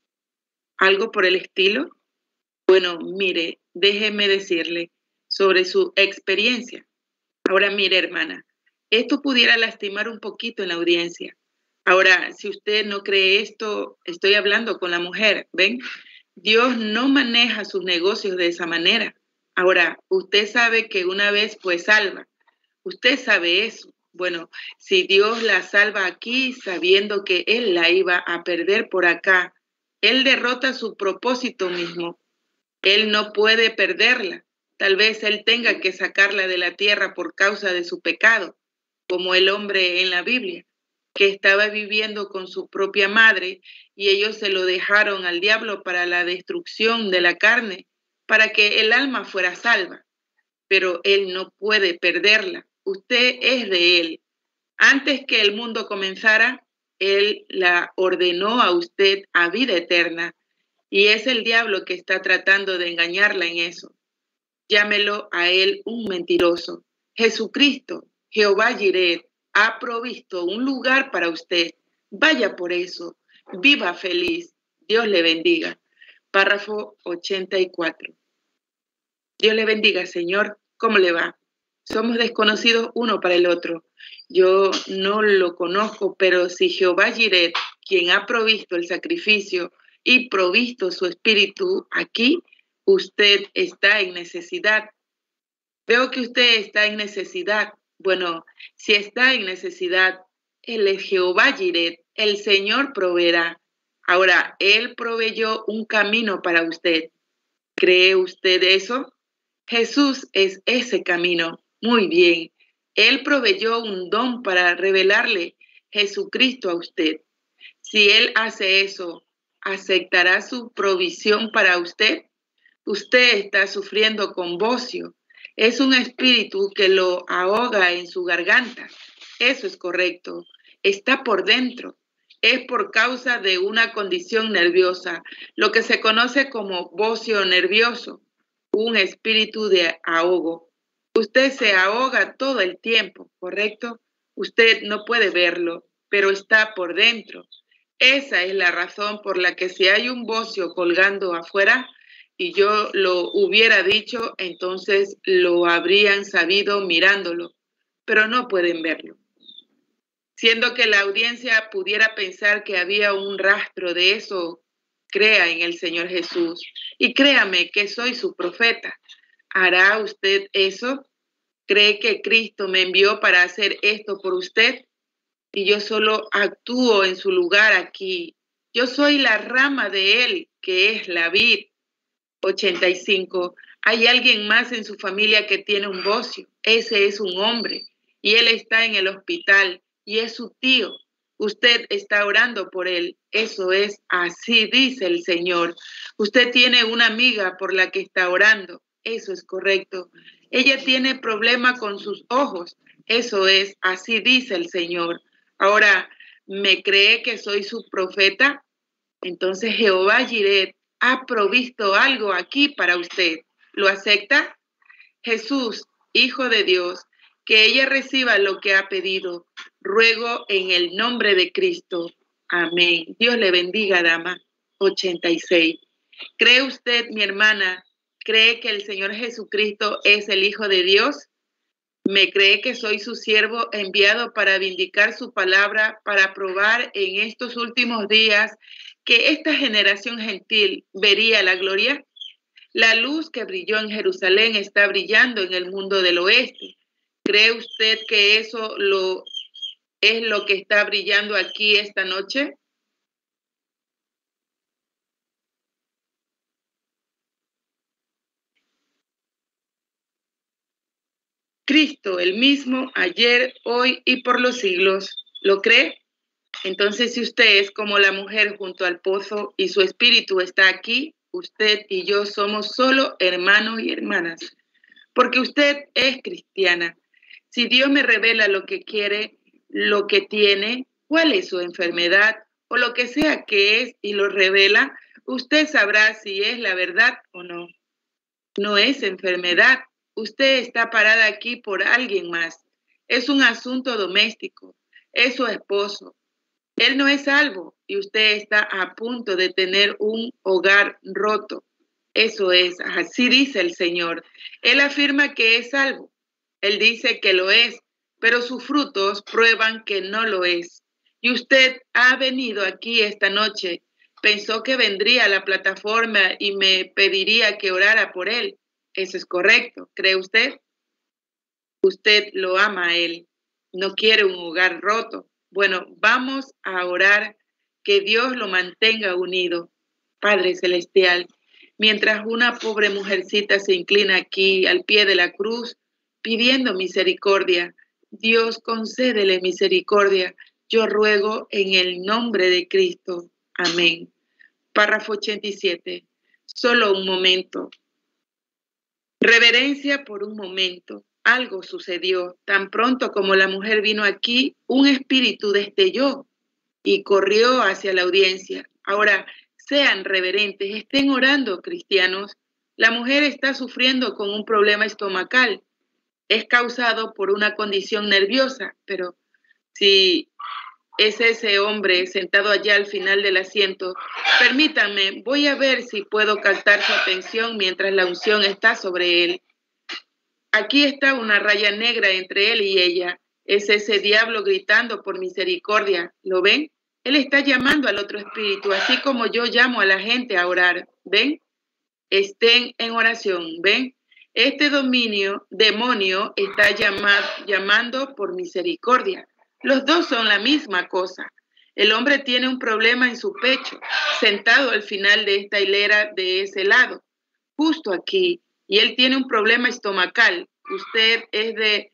¿Algo por el estilo? Bueno, mire, déjeme decirle sobre su experiencia. Ahora, mire, hermana, esto pudiera lastimar un poquito en la audiencia. Ahora, si usted no cree esto, estoy hablando con la mujer, ¿ven? Dios no maneja sus negocios de esa manera. Ahora, usted sabe que una vez fue salva. Usted sabe eso. Bueno, si Dios la salva aquí sabiendo que Él la iba a perder por acá, Él derrota su propósito mismo. Él no puede perderla. Tal vez Él tenga que sacarla de la tierra por causa de su pecado, como el hombre en la Biblia, que estaba viviendo con su propia madre y ellos se lo dejaron al diablo para la destrucción de la carne, para que el alma fuera salva. Pero Él no puede perderla. Usted es de Él. Antes que el mundo comenzara, Él la ordenó a usted a vida eterna. Y es el diablo que está tratando de engañarla en eso. Llámelo a Él un mentiroso. Jesucristo, Jehová Jireh, ha provisto un lugar para usted. Vaya por eso. Viva feliz. Dios le bendiga. Párrafo ochenta y cuatro. Dios le bendiga, Señor. ¿Cómo le va? Somos desconocidos uno para el otro. Yo no lo conozco, pero si Jehová Jireh, quien ha provisto el sacrificio y provisto su espíritu aquí, usted está en necesidad. Veo que usted está en necesidad. Bueno, si está en necesidad, Él es Jehová Jireh, el Señor proveerá. Ahora, Él proveyó un camino para usted. ¿Cree usted eso? Jesús es ese camino. Muy bien. Él proveyó un don para revelarle Jesucristo a usted. Si Él hace eso, ¿aceptará su provisión para usted? Usted está sufriendo con bocio. Es un espíritu que lo ahoga en su garganta. Eso es correcto. Está por dentro. Es por causa de una condición nerviosa, lo que se conoce como bocio nervioso, un espíritu de ahogo. Usted se ahoga todo el tiempo, ¿correcto? Usted no puede verlo, pero está por dentro. Esa es la razón por la que si hay un bocio colgando afuera, y yo lo hubiera dicho, entonces lo habrían sabido mirándolo, pero no pueden verlo. Siendo que la audiencia pudiera pensar que había un rastro de eso, crea en el Señor Jesús y créame que soy su profeta. ¿Hará usted eso? ¿Cree que Cristo me envió para hacer esto por usted? Y yo solo actúo en su lugar aquí. Yo soy la rama de Él, que es la vid. ochenta y cinco. Hay alguien más en su familia que tiene un bocio. Ese es un hombre y él está en el hospital y es su tío. Usted está orando por él. Eso es, así dice el Señor. Usted tiene una amiga por la que está orando. Eso es correcto. Ella tiene problema con sus ojos. Eso es, así dice el Señor. Ahora, ¿me cree que soy su profeta? Entonces Jehová Jireh ha provisto algo aquí para usted. ¿Lo acepta? Jesús, Hijo de Dios, que ella reciba lo que ha pedido. Ruego en el nombre de Cristo. Amén. Dios le bendiga, dama. ochenta y seis. ¿Cree usted, mi hermana, cree que el Señor Jesucristo es el Hijo de Dios? ¿Me cree que soy su siervo enviado para vindicar su palabra, para probar en estos últimos días que esta generación gentil vería la gloria? La luz que brilló en Jerusalén está brillando en el mundo del oeste. ¿Cree usted que eso lo, es lo que está brillando aquí esta noche? Cristo, el mismo, ayer, hoy y por los siglos. ¿Lo cree? Entonces, si usted es como la mujer junto al pozo y su espíritu está aquí, usted y yo somos solo hermanos y hermanas, porque usted es cristiana. Si Dios me revela lo que quiere, lo que tiene, cuál es su enfermedad o lo que sea que es y lo revela, usted sabrá si es la verdad o no. No es enfermedad. Usted está parada aquí por alguien más. Es un asunto doméstico. Es su esposo. Él no es salvo y usted está a punto de tener un hogar roto. Eso es, así dice el Señor. Él afirma que es salvo. Él dice que lo es, pero sus frutos prueban que no lo es. Y usted ha venido aquí esta noche. Pensó que vendría a la plataforma y me pediría que orara por él. Eso es correcto, ¿cree usted? Usted lo ama a él. No quiere un hogar roto. Bueno, vamos a orar que Dios lo mantenga unido. Padre Celestial, mientras una pobre mujercita se inclina aquí al pie de la cruz pidiendo misericordia, Dios concédele misericordia. Yo ruego en el nombre de Cristo. Amén. Párrafo ochenta y siete. Solo un momento. Reverencia por un momento. Algo sucedió. Tan pronto como la mujer vino aquí, un espíritu destelló y corrió hacia la audiencia. Ahora, sean reverentes, estén orando, cristianos. La mujer está sufriendo con un problema estomacal. Es causado por una condición nerviosa, pero si es ese hombre sentado allá al final del asiento, permítanme, voy a ver si puedo captar su atención mientras la unción está sobre él. Aquí está una raya negra entre él y ella. Es ese diablo gritando por misericordia. ¿Lo ven? Él está llamando al otro espíritu, así como yo llamo a la gente a orar. ¿Ven? Estén en oración. ¿Ven? Este dominio, demonio está llamado, llamando por misericordia. Los dos son la misma cosa. El hombre tiene un problema en su pecho, sentado al final de esta hilera de ese lado, justo aquí. Y él tiene un problema estomacal. Usted es de,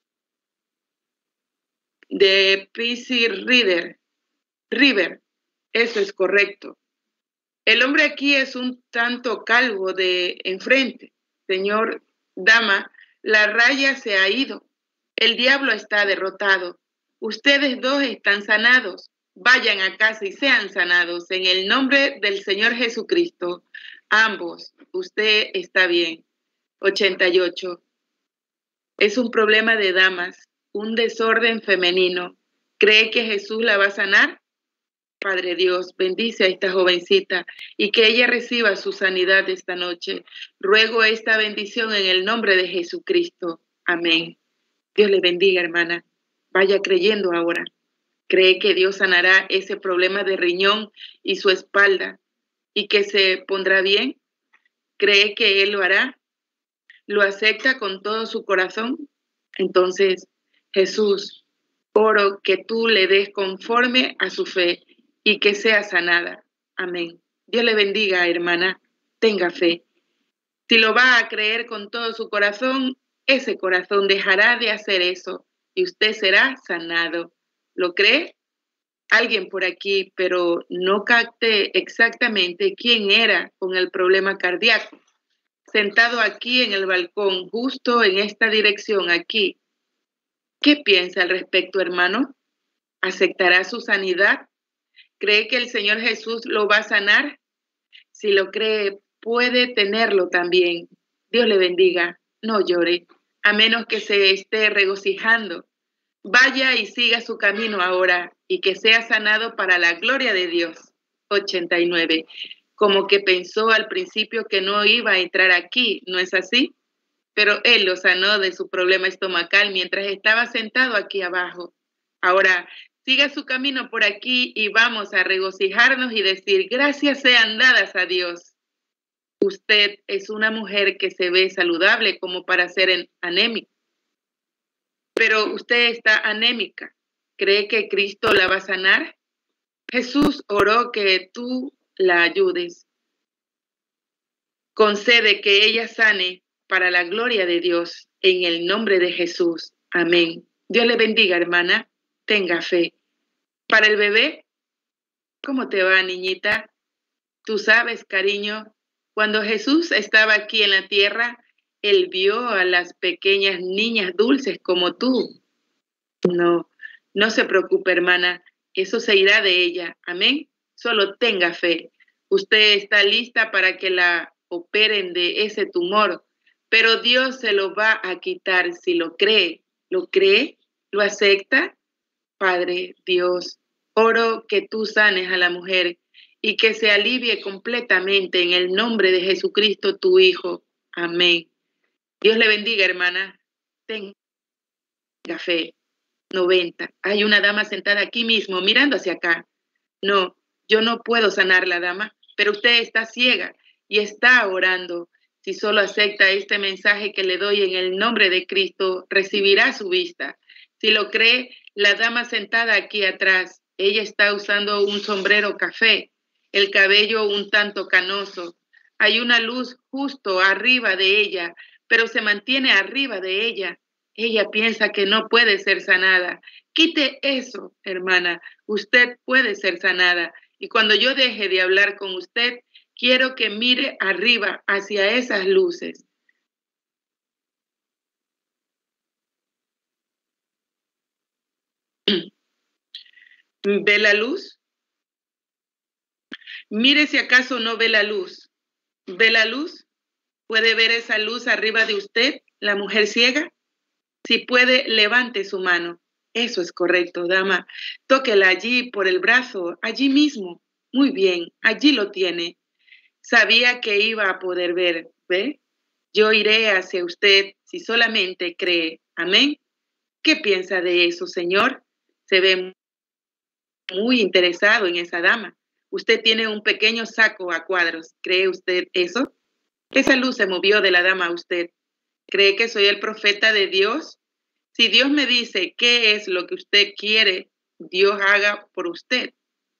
de P C River. River. Eso es correcto. El hombre aquí es un tanto calvo de enfrente. Señor, dama, la raya se ha ido. El diablo está derrotado. Ustedes dos están sanados. Vayan a casa y sean sanados en el nombre del Señor Jesucristo. Ambos, usted está bien. ochenta y ocho. Es un problema de damas, un desorden femenino. ¿Cree que Jesús la va a sanar? Padre Dios, bendice a esta jovencita y que ella reciba su sanidad esta noche. Ruego esta bendición en el nombre de Jesucristo. Amén. Dios le bendiga, hermana. Vaya creyendo ahora. ¿Cree que Dios sanará ese problema de riñón y su espalda y que se pondrá bien? ¿Cree que Él lo hará? ¿Lo acepta con todo su corazón? Entonces, Jesús, oro que tú le des conforme a su fe y que sea sanada. Amén. Dios le bendiga, hermana. Tenga fe. Si lo va a creer con todo su corazón, ese corazón dejará de hacer eso y usted será sanado. ¿Lo cree? Alguien por aquí, pero no capte exactamente quién era con el problema cardíaco. Sentado aquí en el balcón, justo en esta dirección, aquí. ¿Qué piensa al respecto, hermano? ¿Aceptará su sanidad? ¿Cree que el Señor Jesús lo va a sanar? Si lo cree, puede tenerlo también. Dios le bendiga. No llore, a menos que se esté regocijando. Vaya y siga su camino ahora y que sea sanado para la gloria de Dios. ochenta y nueve. Como que pensó al principio que no iba a entrar aquí, ¿no es así? Pero él lo sanó de su problema estomacal mientras estaba sentado aquí abajo. Ahora, Siga su camino por aquí y vamos a regocijarnos y decir, gracias sean dadas a Dios. Usted es una mujer que se ve saludable como para ser anémica, pero usted está anémica. ¿Cree que Cristo la va a sanar? Jesús oró que tú la ayudes. Concede que ella sane para la gloria de Dios, en el nombre de Jesús. Amén. Dios le bendiga, hermana. Tenga fe. Para el bebé, ¿cómo te va, niñita? Tú sabes, cariño, cuando Jesús estaba aquí en la tierra, Él vio a las pequeñas niñas dulces como tú. No, no se preocupe, hermana. Eso se irá de ella. Amén. Solo tenga fe. Usted está lista para que la operen de ese tumor, pero Dios se lo va a quitar si lo cree. ¿Lo cree? ¿Lo acepta? Padre Dios, oro que tú sanes a la mujer y que se alivie completamente en el nombre de Jesucristo, tu Hijo. Amén. Dios le bendiga, hermana. Tenga fe. noventa. Hay una dama sentada aquí mismo, mirando hacia acá. No, yo no puedo sanar la dama, pero usted está ciega y está orando. Si solo acepta este mensaje que le doy en el nombre de Cristo, recibirá su vista. Si lo cree, la dama sentada aquí atrás, ella está usando un sombrero café, el cabello un tanto canoso. Hay una luz justo arriba de ella, pero se mantiene arriba de ella. Ella piensa que no puede ser sanada. Quite eso, hermana. Usted puede ser sanada. Y cuando yo deje de hablar con usted, quiero que mire arriba hacia esas luces. ¿Ve la luz? Mire si acaso no ve la luz. ¿Ve la luz? ¿Puede ver esa luz arriba de usted, la mujer ciega? Si puede, levante su mano. Eso es correcto, dama. Tóquela allí por el brazo, allí mismo. Muy bien, allí lo tiene. Sabía que iba a poder ver, ¿ve? Yo iré hacia usted si solamente cree. Amén. ¿Qué piensa de eso, señor? Se ve muy interesado en esa dama. Usted tiene un pequeño saco a cuadros. ¿Cree usted eso? Esa luz se movió de la dama a usted. ¿Cree que soy el profeta de Dios? Si Dios me dice qué es lo que usted quiere, Dios haga por usted.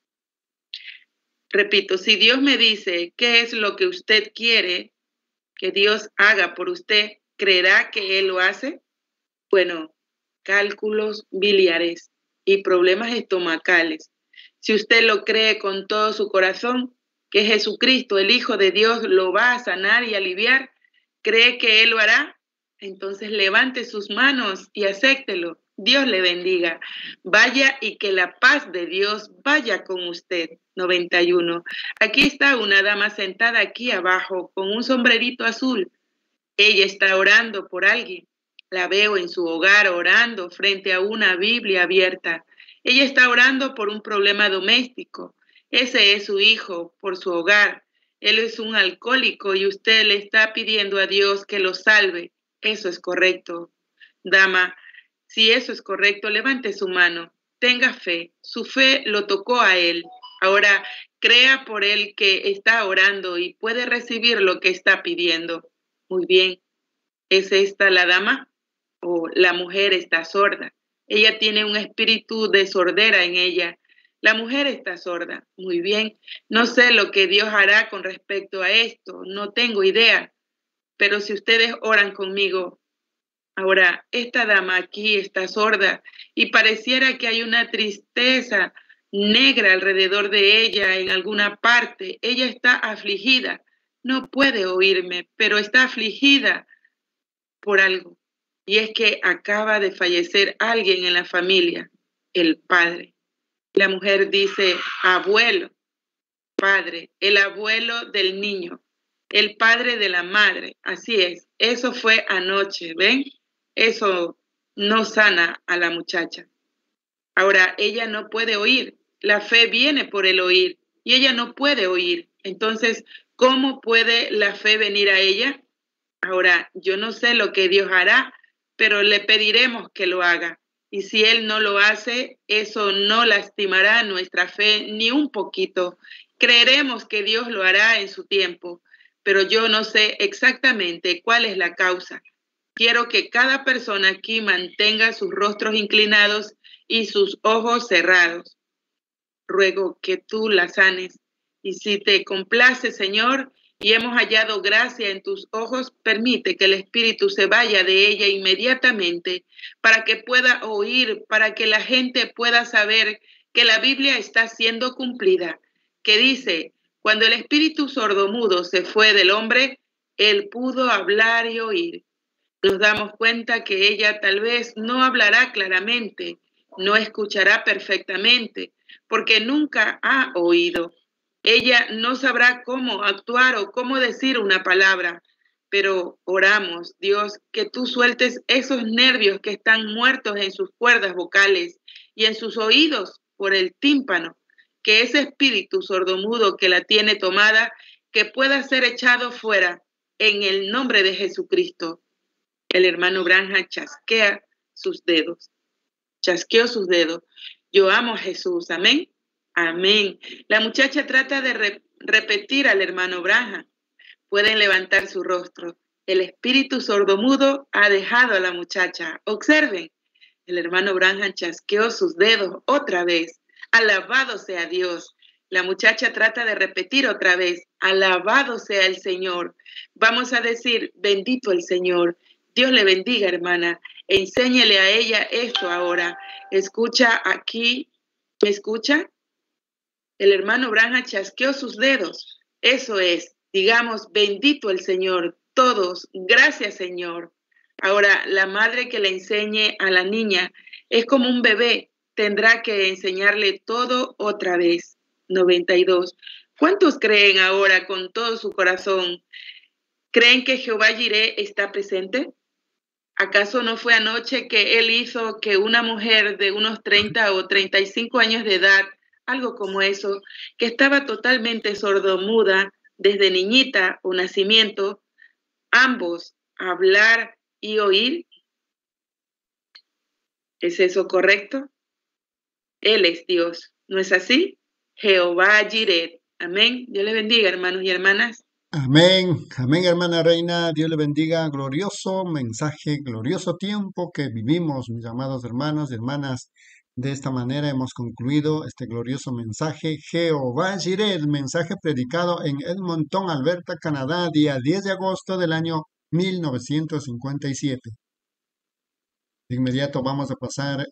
Repito, si Dios me dice qué es lo que usted quiere que Dios haga por usted, ¿creerá que Él lo hace? Bueno, cálculos biliares y problemas estomacales. Si usted lo cree con todo su corazón, que Jesucristo, el Hijo de Dios, lo va a sanar y aliviar, ¿cree que Él lo hará? Entonces levante sus manos y acéptelo. Dios le bendiga. Vaya y que la paz de Dios vaya con usted. noventa y uno. Aquí está una dama sentada aquí abajo con un sombrerito azul. Ella está orando por alguien. La veo en su hogar orando frente a una Biblia abierta. Ella está orando por un problema doméstico. Ese es su hijo, por su hogar. Él es un alcohólico y usted le está pidiendo a Dios que lo salve. Eso es correcto. Dama, si eso es correcto, levante su mano. Tenga fe. Su fe lo tocó a él. Ahora, crea por él que está orando y puede recibir lo que está pidiendo. Muy bien. ¿Es esta la dama? O la mujer está sorda. Ella tiene un espíritu de sordera en ella. La mujer está sorda. Muy bien. No sé lo que Dios hará con respecto a esto. No tengo idea. Pero si ustedes oran conmigo, ahora, esta dama aquí está sorda y pareciera que hay una tristeza negra alrededor de ella en alguna parte. Ella está afligida. No puede oírme, pero está afligida por algo. Y es que acaba de fallecer alguien en la familia, el padre. La mujer dice, abuelo, padre, el abuelo del niño, el padre de la madre. Así es, eso fue anoche, ¿ven? Eso no sana a la muchacha. Ahora, ella no puede oír. La fe viene por el oír y ella no puede oír. Entonces, ¿cómo puede la fe venir a ella? Ahora, yo no sé lo que Dios hará, pero le pediremos que lo haga. Y si Él no lo hace, eso no lastimará nuestra fe ni un poquito. Creeremos que Dios lo hará en su tiempo, pero yo no sé exactamente cuál es la causa. Quiero que cada persona aquí mantenga sus rostros inclinados y sus ojos cerrados. Ruego que tú la sanes. Y si te complace, Señor, y hemos hallado gracia en tus ojos, permite que el Espíritu se vaya de ella inmediatamente para que pueda oír, para que la gente pueda saber que la Biblia está siendo cumplida, que dice, cuando el espíritu sordomudo se fue del hombre, él pudo hablar y oír. Nos damos cuenta que ella tal vez no hablará claramente, no escuchará perfectamente, porque nunca ha oído. Ella no sabrá cómo actuar o cómo decir una palabra, pero oramos, Dios, que tú sueltes esos nervios que están muertos en sus cuerdas vocales y en sus oídos por el tímpano, que ese espíritu sordomudo que la tiene tomada, que pueda ser echado fuera en el nombre de Jesucristo. El hermano Branham chasquea sus dedos, chasqueó sus dedos. Yo amo a Jesús, amén. Amén. La muchacha trata de re repetir al hermano Branham. Pueden levantar su rostro. El espíritu sordomudo ha dejado a la muchacha. Observen. El hermano Branham chasqueó sus dedos otra vez. Alabado sea Dios. La muchacha trata de repetir otra vez. Alabado sea el Señor. Vamos a decir, bendito el Señor. Dios le bendiga, hermana. Enséñele a ella esto ahora. Escucha aquí. ¿Me escucha? El hermano Branham chasqueó sus dedos. Eso es, digamos, bendito el Señor. Todos, gracias Señor. Ahora, la madre que le enseñe a la niña es como un bebé. Tendrá que enseñarle todo otra vez. noventa y dos. ¿Cuántos creen ahora con todo su corazón? ¿Creen que Jehová Jireh está presente? ¿Acaso no fue anoche que él hizo que una mujer de unos treinta o treinta y cinco años de edad, algo como eso, que estaba totalmente sordomuda desde niñita o nacimiento, ambos hablar y oír? ¿Es eso correcto? Él es Dios, ¿no es así? Jehová Jireh. Amén. Dios le bendiga, hermanos y hermanas. Amén, amén, hermana Reina, Dios le bendiga, glorioso mensaje, glorioso tiempo que vivimos, mis amados hermanos y hermanas. De esta manera hemos concluido este glorioso mensaje, Jehová Jireh, el mensaje predicado en Edmonton, Alberta, Canadá, día diez de agosto del año mil novecientos cincuenta y siete. De inmediato vamos a pasar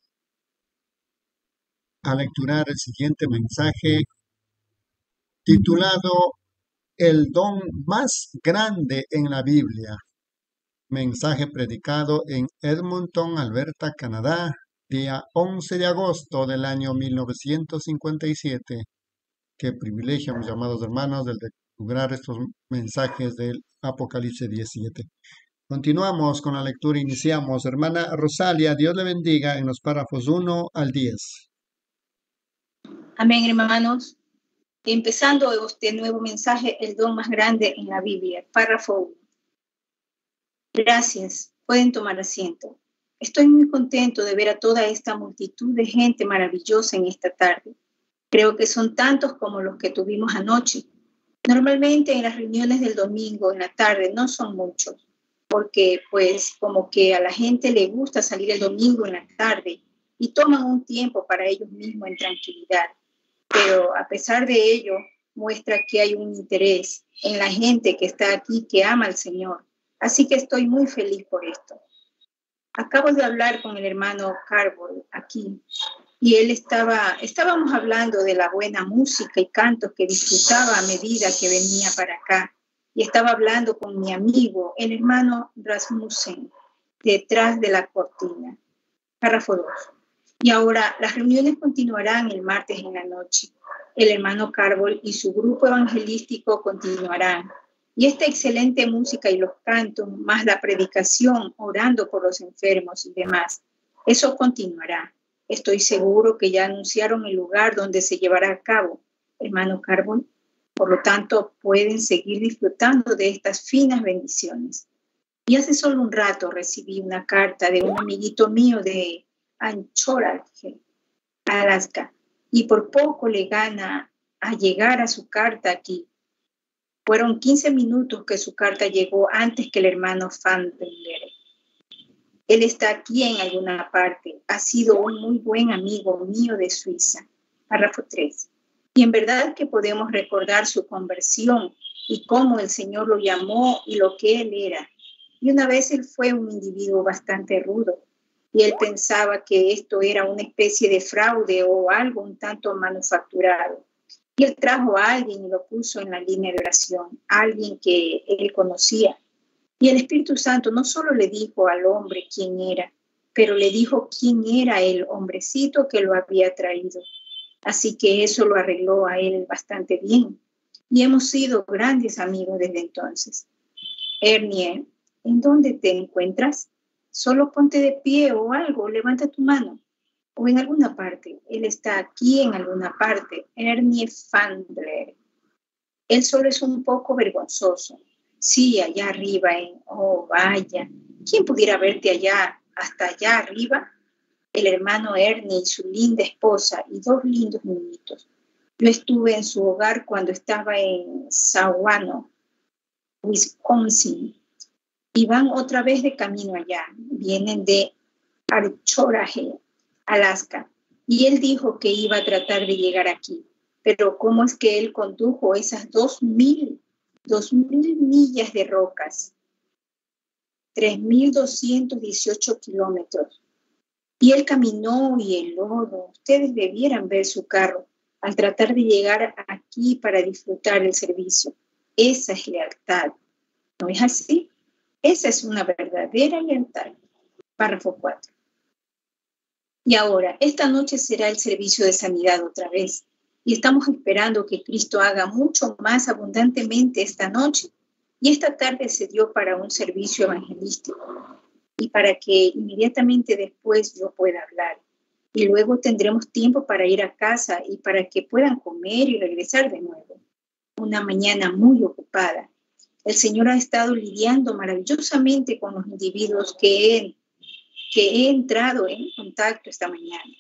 a lecturar el siguiente mensaje titulado El don más grande en la Biblia. Mensaje predicado en Edmonton, Alberta, Canadá, día once de agosto del año mil novecientos cincuenta y siete. Qué privilegio, mis amados hermanos, el de lograr estos mensajes del Apocalipsis diecisiete. Continuamos con la lectura, iniciamos. Hermana Rosalia, Dios le bendiga en los párrafos uno al diez. Amén, hermanos. Empezando este nuevo mensaje, el don más grande en la Biblia, párrafo uno. Gracias, pueden tomar asiento. Estoy muy contento de ver a toda esta multitud de gente maravillosa en esta tarde. Creo que son tantos como los que tuvimos anoche. Normalmente en las reuniones del domingo en la tarde no son muchos, porque pues como que a la gente le gusta salir el domingo en la tarde y toman un tiempo para ellos mismos en tranquilidad. Pero a pesar de ello, muestra que hay un interés en la gente que está aquí, que ama al Señor. Así que estoy muy feliz por esto. Acabo de hablar con el hermano Carboy aquí, y él estaba, estábamos hablando de la buena música y cantos que disfrutaba a medida que venía para acá. Y estaba hablando con mi amigo, el hermano Rasmussen, detrás de la cortina. Párrafo dos. Y ahora las reuniones continuarán el martes en la noche. El hermano Carboy y su grupo evangelístico continuarán. Y esta excelente música y los cantos, más la predicación, orando por los enfermos y demás, eso continuará. Estoy seguro que ya anunciaron el lugar donde se llevará a cabo, hermano Carboy. Por lo tanto, pueden seguir disfrutando de estas finas bendiciones. Y hace solo un rato recibí una carta de un amiguito mío de Anchorage, Alaska, y por poco le gana a llegar a su carta aquí. Fueron quince minutos que su carta llegó antes que el hermano Fandler. Él está aquí en alguna parte. Ha sido un muy buen amigo mío de Suiza. Párrafo tres. Y en verdad que podemos recordar su conversión y cómo el Señor lo llamó y lo que él era. Y una vez él fue un individuo bastante rudo y él pensaba que esto era una especie de fraude o algo un tanto manufacturado. Y él trajo a alguien y lo puso en la línea de oración, alguien que él conocía. Y el Espíritu Santo no solo le dijo al hombre quién era, pero le dijo quién era el hombrecito que lo había traído. Así que eso lo arregló a él bastante bien. Y hemos sido grandes amigos desde entonces. Ernie, ¿en dónde te encuentras? Solo ponte de pie o algo, levanta tu mano. O en alguna parte. Él está aquí en alguna parte. Ernie Fandler. Él solo es un poco vergonzoso. Sí, allá arriba en... Oh, vaya. ¿Quién pudiera verte allá, hasta allá arriba? El hermano Ernie y su linda esposa y dos lindos niñitos. Yo estuve en su hogar cuando estaba en Saguano, Wisconsin. Y van otra vez de camino allá. Vienen de Anchorage, Alaska. Y él dijo que iba a tratar de llegar aquí. Pero ¿cómo es que él condujo esas dos mil, dos mil millas de rocas? tres mil doscientos dieciocho kilómetros. Y él caminó y el lodo. Ustedes debieran ver su carro al tratar de llegar aquí para disfrutar el servicio. Esa es lealtad. ¿No es así? Esa es una verdadera lealtad. Párrafo cuatro. Y ahora, esta noche será el servicio de sanidad otra vez. Y estamos esperando que Cristo haga mucho más abundantemente esta noche. Y esta tarde se dio para un servicio evangelístico. Y para que inmediatamente después yo pueda hablar. Y luego tendremos tiempo para ir a casa y para que puedan comer y regresar de nuevo. Una mañana muy ocupada. El Señor ha estado lidiando maravillosamente con los individuos que he, que he entrado en contacto esta mañana.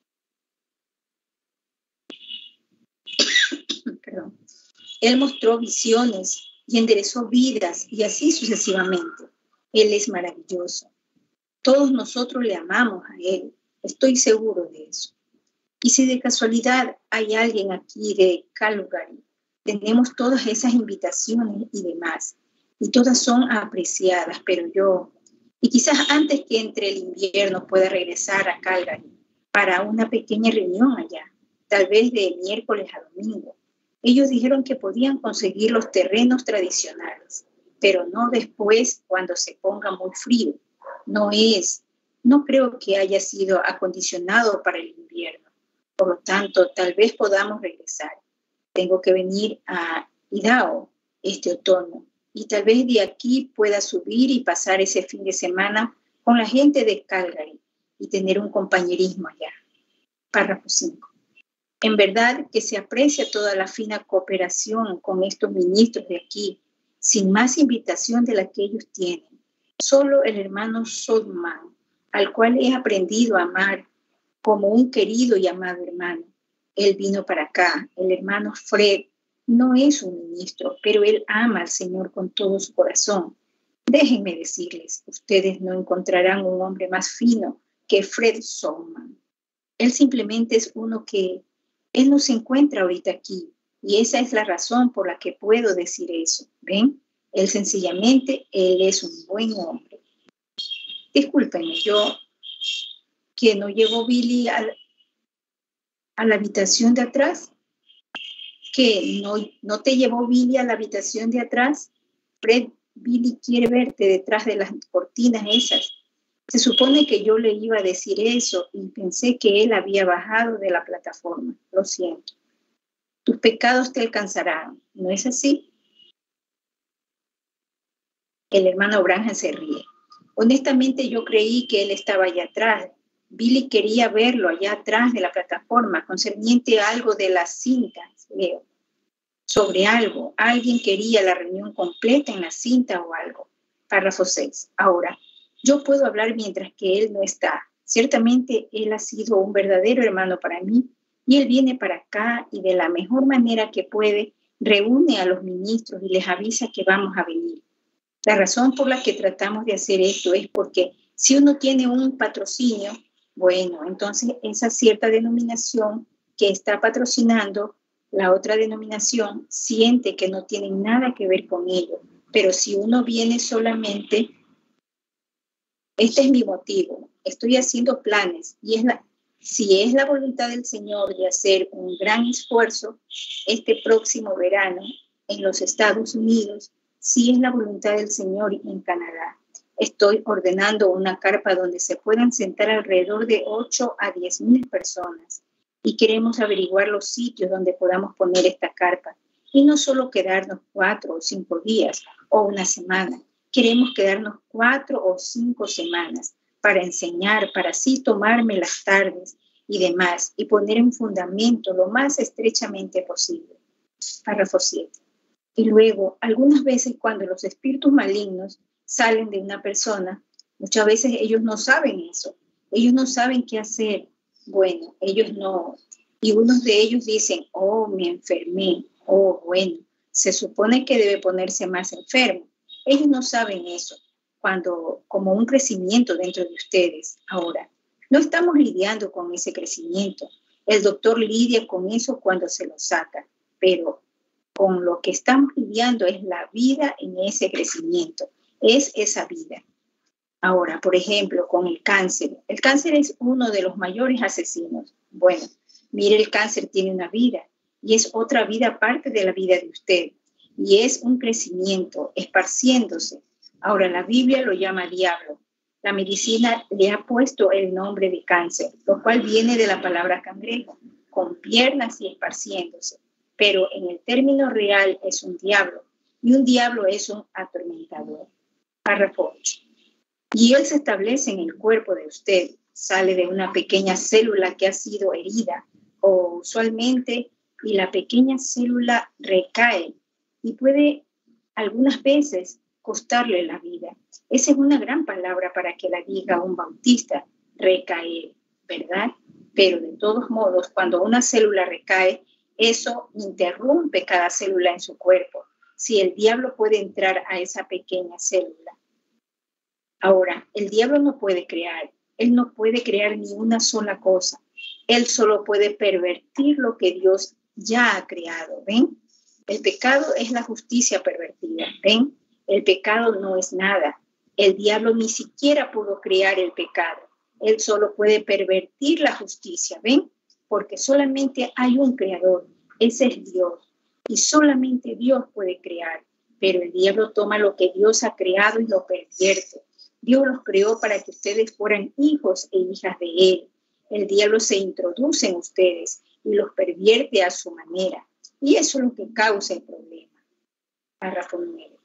Perdón. Él mostró visiones y enderezó vidas y así sucesivamente. Él es maravilloso. Todos nosotros le amamos a Él. Estoy seguro de eso. Y si de casualidad hay alguien aquí de Calgary, tenemos todas esas invitaciones y demás. Y todas son apreciadas, pero yo... Y quizás antes que entre el invierno pueda regresar a Calgary para una pequeña reunión allá, tal vez de miércoles a domingo. Ellos dijeron que podían conseguir los terrenos tradicionales, pero no después cuando se ponga muy frío. No es, no creo que haya sido acondicionado para el invierno. Por lo tanto, tal vez podamos regresar. Tengo que venir a Idaho este otoño y tal vez de aquí pueda subir y pasar ese fin de semana con la gente de Calgary y tener un compañerismo allá. Párrafo cinco. En verdad que se aprecia toda la fina cooperación con estos ministros de aquí, sin más invitación de la que ellos tienen. Solo el hermano Sodman, al cual he aprendido a amar como un querido y amado hermano. Él vino para acá. El hermano Fred no es un ministro, pero él ama al Señor con todo su corazón. Déjenme decirles, ustedes no encontrarán un hombre más fino que Fred Sodman. Él simplemente es uno que, él no se encuentra ahorita aquí. Y esa es la razón por la que puedo decir eso. ¿Ven? Él sencillamente, él es un buen hombre. Discúlpenme, yo, que no llegó Billy a, a la habitación de atrás, que no, no te llevó Billy a la habitación de atrás. Fred, Billy quiere verte detrás de las cortinas esas. Se supone que yo le iba a decir eso y pensé que él había bajado de la plataforma. Lo siento. Tus pecados te alcanzarán, ¿no es así? El hermano Branham se ríe. Honestamente yo creí que él estaba allá atrás. Billy quería verlo allá atrás de la plataforma, concerniente a algo de las cintas, Leo. Sobre algo, alguien quería la reunión completa en la cinta o algo. Párrafo seis. Ahora, yo puedo hablar mientras que él no está. Ciertamente Él ha sido un verdadero hermano para mí y Él viene para acá y de la mejor manera que puede reúne a los ministros y les avisa que vamos a venir. La razón por la que tratamos de hacer esto es porque si uno tiene un patrocinio, bueno, entonces esa cierta denominación que está patrocinando, la otra denominación siente que no tiene nada que ver con ello. Pero si uno viene solamente, este es mi motivo, estoy haciendo planes y es la, si es la voluntad del Señor de hacer un gran esfuerzo este próximo verano en los Estados Unidos, si es la voluntad del Señor en Canadá. Estoy ordenando una carpa donde se puedan sentar alrededor de ocho a diez mil personas y queremos averiguar los sitios donde podamos poner esta carpa y no solo quedarnos cuatro o cinco días o una semana. Queremos quedarnos cuatro o cinco semanas para enseñar, para así tomarme las tardes y demás y poner un fundamento lo más estrechamente posible. Párrafo siete. Y luego, algunas veces cuando los espíritus malignos salen de una persona, muchas veces ellos no saben eso. Ellos no saben qué hacer. Bueno, ellos no. Y unos de ellos dicen, oh, me enfermé. Oh, bueno, se supone que debe ponerse más enfermo. Ellos no saben eso, cuando como un crecimiento dentro de ustedes. Ahora, no estamos lidiando con ese crecimiento. El doctor lidia con eso cuando se lo saca, pero con lo que estamos lidiando es la vida en ese crecimiento, es esa vida. Ahora, por ejemplo, con el cáncer. El cáncer es uno de los mayores asesinos. Bueno, mire, el cáncer tiene una vida y es otra vida aparte de la vida de usted. Y es un crecimiento, esparciéndose. Ahora, la Biblia lo llama diablo. La medicina le ha puesto el nombre de cáncer, lo cual viene de la palabra cangrejo, con piernas y esparciéndose. Pero en el término real es un diablo, y un diablo es un atormentador. Párrafo ocho. Y él se establece en el cuerpo de usted, sale de una pequeña célula que ha sido herida, o usualmente, y la pequeña célula recae, y puede algunas veces costarle la vida. Esa es una gran palabra para que la diga un bautista, recaer, ¿verdad? Pero de todos modos, cuando una célula recae, eso interrumpe cada célula en su cuerpo. Si el diablo puede entrar a esa pequeña célula. Ahora, el diablo no puede crear. Él no puede crear ni una sola cosa. Él solo puede pervertir lo que Dios ya ha creado, ¿ven? El pecado es la justicia pervertida, ¿ven? El pecado no es nada. El diablo ni siquiera pudo crear el pecado. Él solo puede pervertir la justicia, ¿ven? Porque solamente hay un creador, ese es Dios. Y solamente Dios puede crear. Pero el diablo toma lo que Dios ha creado y lo pervierte. Dios los creó para que ustedes fueran hijos e hijas de Él. El diablo se introduce en ustedes y los pervierte a su manera. Y eso es lo que causa el problema. Párrafo nueve.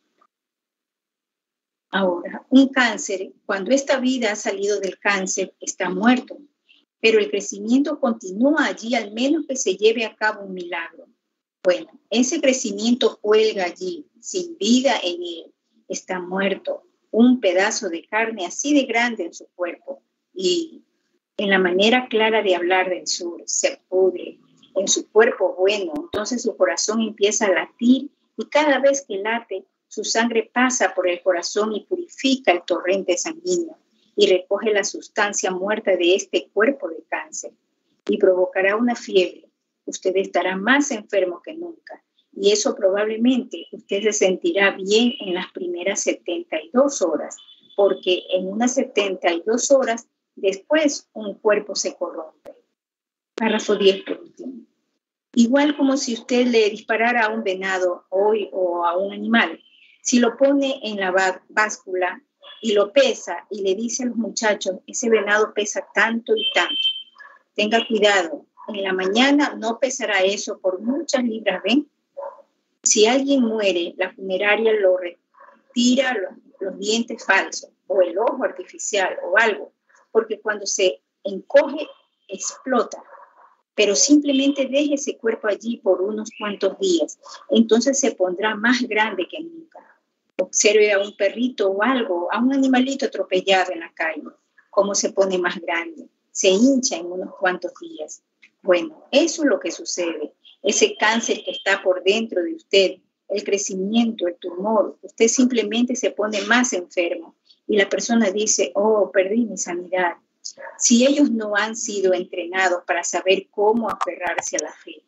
Ahora, un cáncer, cuando esta vida ha salido del cáncer, está muerto. Pero el crecimiento continúa allí, al menos que se lleve a cabo un milagro. Bueno, ese crecimiento cuelga allí, sin vida en él. Está muerto, un pedazo de carne así de grande en su cuerpo. Y en la manera clara de hablar del sur, se pudre en su cuerpo bueno. Entonces su corazón empieza a latir y cada vez que late, su sangre pasa por el corazón y purifica el torrente sanguíneo y recoge la sustancia muerta de este cuerpo de cáncer y provocará una fiebre. Usted estará más enfermo que nunca y eso probablemente usted se sentirá bien en las primeras setenta y dos horas, porque en unas setenta y dos horas después un cuerpo se corrompe. Párrafo diez por último. Igual como si usted le disparara a un venado hoy o a un animal, si lo pone en la báscula y lo pesa y le dice a los muchachos, ese venado pesa tanto y tanto, tenga cuidado, en la mañana no pesará eso por muchas libras, ¿ven? Si alguien muere, la funeraria lo retira los, los dientes falsos o el ojo artificial o algo, porque cuando se encoge, explota. Pero simplemente deje ese cuerpo allí por unos cuantos días. Entonces se pondrá más grande que nunca. Observe a un perrito o algo, a un animalito atropellado en la calle. cómo se pone más grande, se hincha en unos cuantos días. Bueno, eso es lo que sucede. Ese cáncer que está por dentro de usted, el crecimiento, el tumor, usted simplemente se pone más enfermo y la persona dice, oh, perdí mi sanidad. Si ellos no han sido entrenados para saber cómo aferrarse a la fe.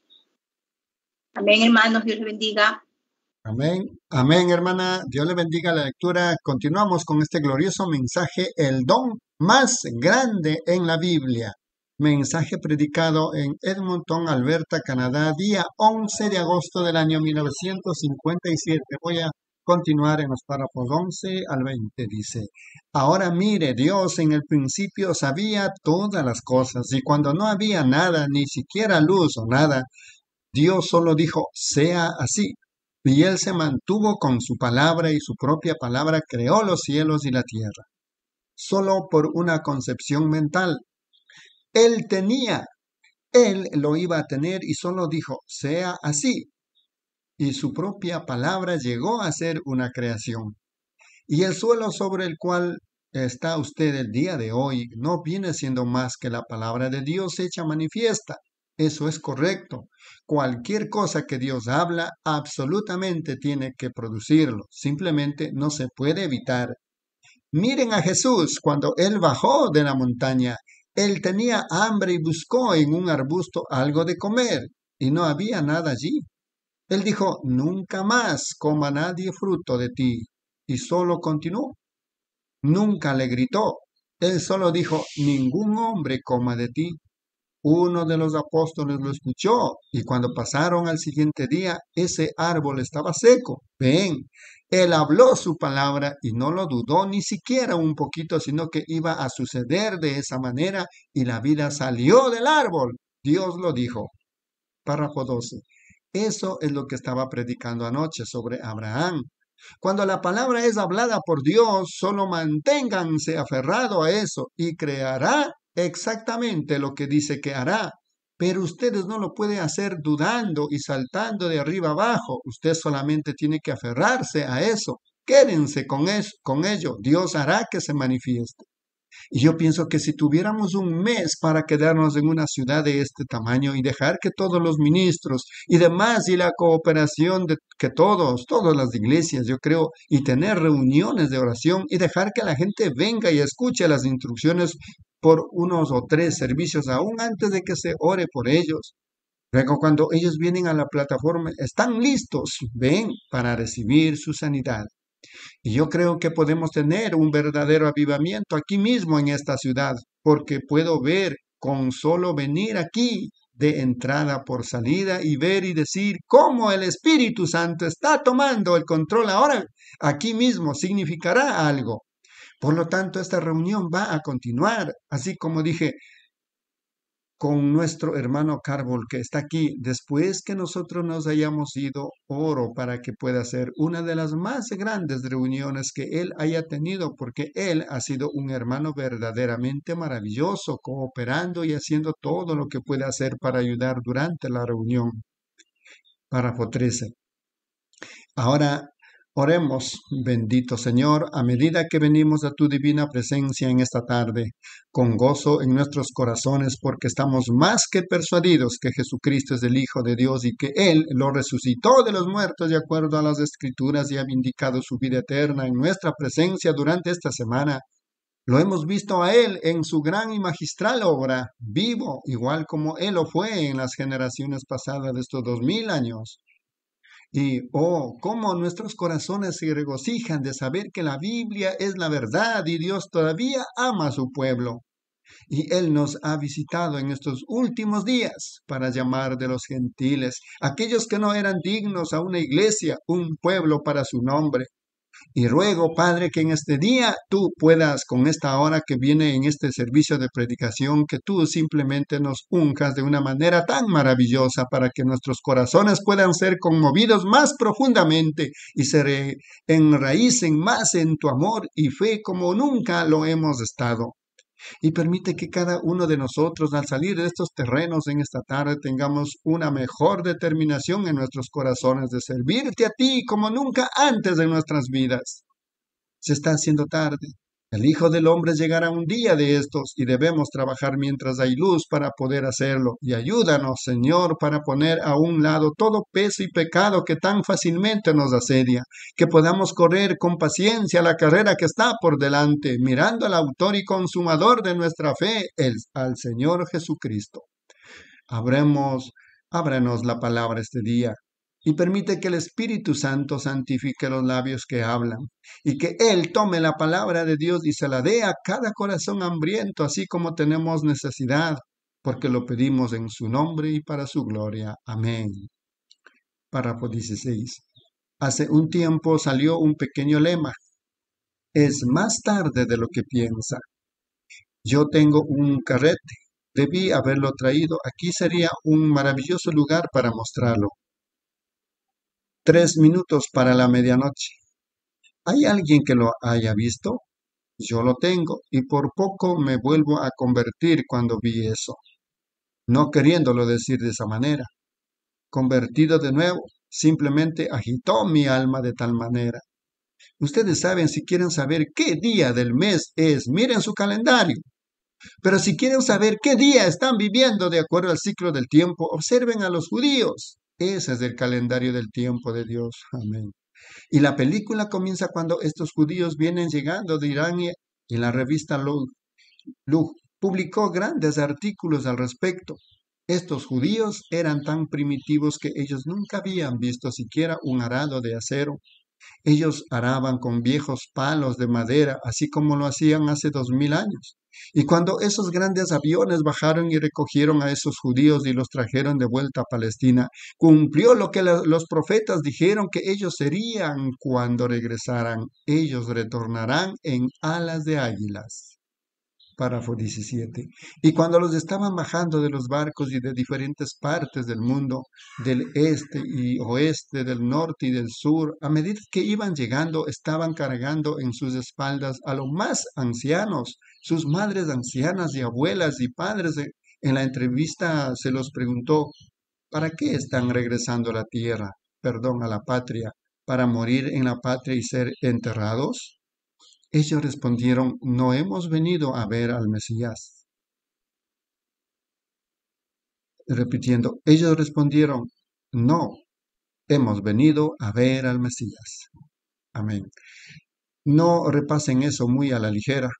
Amén, hermanos, Dios les bendiga. Amén, amén, hermana. Dios le bendiga la lectura. Continuamos con este glorioso mensaje, el don más grande en la Biblia. Mensaje predicado en Edmonton, Alberta, Canadá, día once de agosto del año mil novecientos cincuenta y siete. Voy a continuar en los párrafos once al veinte. Dice, ahora mire, Dios en el principio sabía todas las cosas, y cuando no había nada, ni siquiera luz o nada, Dios solo dijo, sea así. Y Él se mantuvo con su palabra, y su propia palabra creó los cielos y la tierra. Solo por una concepción mental. Él tenía, Él lo iba a tener y solo dijo, sea así. Y su propia palabra llegó a ser una creación. Y el suelo sobre el cual está usted el día de hoy no viene siendo más que la palabra de Dios hecha manifiesta. Eso es correcto. Cualquier cosa que Dios habla, absolutamente tiene que producirlo. Simplemente no se puede evitar. Miren a Jesús cuando Él bajó de la montaña. Él tenía hambre y buscó en un arbusto algo de comer, y no había nada allí. Él dijo, nunca más coma nadie fruto de ti, y solo continuó. Nunca le gritó. Él solo dijo, ningún hombre coma de ti. Uno de los apóstoles lo escuchó, y cuando pasaron al siguiente día, ese árbol estaba seco. Ven, Él habló su palabra y no lo dudó ni siquiera un poquito, sino que iba a suceder de esa manera, y la vida salió del árbol. Dios lo dijo. Párrafo doce. Eso es lo que estaba predicando anoche sobre Abraham. Cuando la palabra es hablada por Dios, solo manténganse aferrados a eso y creará exactamente lo que dice que hará. Pero ustedes no lo pueden hacer dudando y saltando de arriba abajo. Usted solamente tiene que aferrarse a eso. Quédense con eso, con ello. Dios hará que se manifieste. Y yo pienso que si tuviéramos un mes para quedarnos en una ciudad de este tamaño y dejar que todos los ministros y demás y la cooperación de que todos, todas las iglesias, yo creo, y tener reuniones de oración y dejar que la gente venga y escuche las instrucciones por unos o tres servicios aún antes de que se ore por ellos. Luego cuando ellos vienen a la plataforma, están listos, ven, para recibir su sanidad. Y yo creo que podemos tener un verdadero avivamiento aquí mismo en esta ciudad, porque puedo ver con solo venir aquí de entrada por salida y ver y decir cómo el Espíritu Santo está tomando el control ahora. Aquí mismo significará algo. Por lo tanto, esta reunión va a continuar, así como dije, con nuestro hermano Carvol que está aquí, después que nosotros nos hayamos ido, oro para que pueda ser una de las más grandes reuniones que él haya tenido, porque él ha sido un hermano verdaderamente maravilloso, cooperando y haciendo todo lo que puede hacer para ayudar durante la reunión. Párrafo trece. Ahora oremos, bendito Señor, a medida que venimos a tu divina presencia en esta tarde, con gozo en nuestros corazones, porque estamos más que persuadidos que Jesucristo es el Hijo de Dios y que Él lo resucitó de los muertos de acuerdo a las Escrituras y ha vindicado su vida eterna en nuestra presencia durante esta semana. Lo hemos visto a Él en su gran y magistral obra, vivo, igual como Él lo fue en las generaciones pasadas de estos dos mil años. Y, oh, cómo nuestros corazones se regocijan de saber que la Biblia es la verdad y Dios todavía ama a su pueblo. Y Él nos ha visitado en estos últimos días para llamar de los gentiles, aquellos que no eran dignos, a una iglesia, un pueblo para su nombre. Y ruego, Padre, que en este día tú puedas, con esta hora que viene en este servicio de predicación, que tú simplemente nos unjas de una manera tan maravillosa para que nuestros corazones puedan ser conmovidos más profundamente y se enraícen más en tu amor y fe como nunca lo hemos estado. Y permite que cada uno de nosotros, al salir de estos terrenos en esta tarde, tengamos una mejor determinación en nuestros corazones de servirte a ti como nunca antes de nuestras vidas. Se está haciendo tarde. El Hijo del Hombre llegará un día de estos y debemos trabajar mientras hay luz para poder hacerlo. Y ayúdanos, Señor, para poner a un lado todo peso y pecado que tan fácilmente nos asedia, que podamos correr con paciencia la carrera que está por delante, mirando al autor y consumador de nuestra fe, el, al Señor Jesucristo. Abremos, ábranos la palabra este día. Y permite que el Espíritu Santo santifique los labios que hablan, y que Él tome la palabra de Dios y se la dé a cada corazón hambriento, así como tenemos necesidad, porque lo pedimos en su nombre y para su gloria. Amén. Párrafo dieciséis. Hace un tiempo salió un pequeño lema. Es más tarde de lo que piensa. Yo tengo un carrete. Debí haberlo traído. Aquí sería un maravilloso lugar para mostrarlo. Tres minutos para la medianoche. ¿Hay alguien que lo haya visto? Yo lo tengo y por poco me vuelvo a convertir cuando vi eso. No queriéndolo decir de esa manera. Convertido de nuevo, simplemente agitó mi alma de tal manera. Ustedes saben, si quieren saber qué día del mes es, miren su calendario. Pero si quieren saber qué día están viviendo de acuerdo al ciclo del tiempo, observen a los judíos. Ese es el calendario del tiempo de Dios. Amén. Y la película comienza cuando estos judíos vienen llegando de Irán y, y la revista Lug, Lug publicó grandes artículos al respecto. Estos judíos eran tan primitivos que ellos nunca habían visto siquiera un arado de acero. Ellos araban con viejos palos de madera, así como lo hacían hace dos mil años. Y cuando esos grandes aviones bajaron y recogieron a esos judíos y los trajeron de vuelta a Palestina, cumplió lo que la, los profetas dijeron que ellos serían cuando regresaran. Ellos retornarán en alas de águilas. Párrafo diecisiete. Y cuando los estaban bajando de los barcos y de diferentes partes del mundo, del este y oeste, del norte y del sur, a medida que iban llegando, estaban cargando en sus espaldas a los más ancianos, sus madres ancianas y abuelas y padres. En la entrevista se los preguntó, ¿para qué están regresando a la tierra, perdón, a la patria, para morir en la patria y ser enterrados? Ellos respondieron, no hemos venido a ver al Mesías. Repitiendo, ellos respondieron, no, hemos venido a ver al Mesías. Amén. No repasen eso muy a la ligera.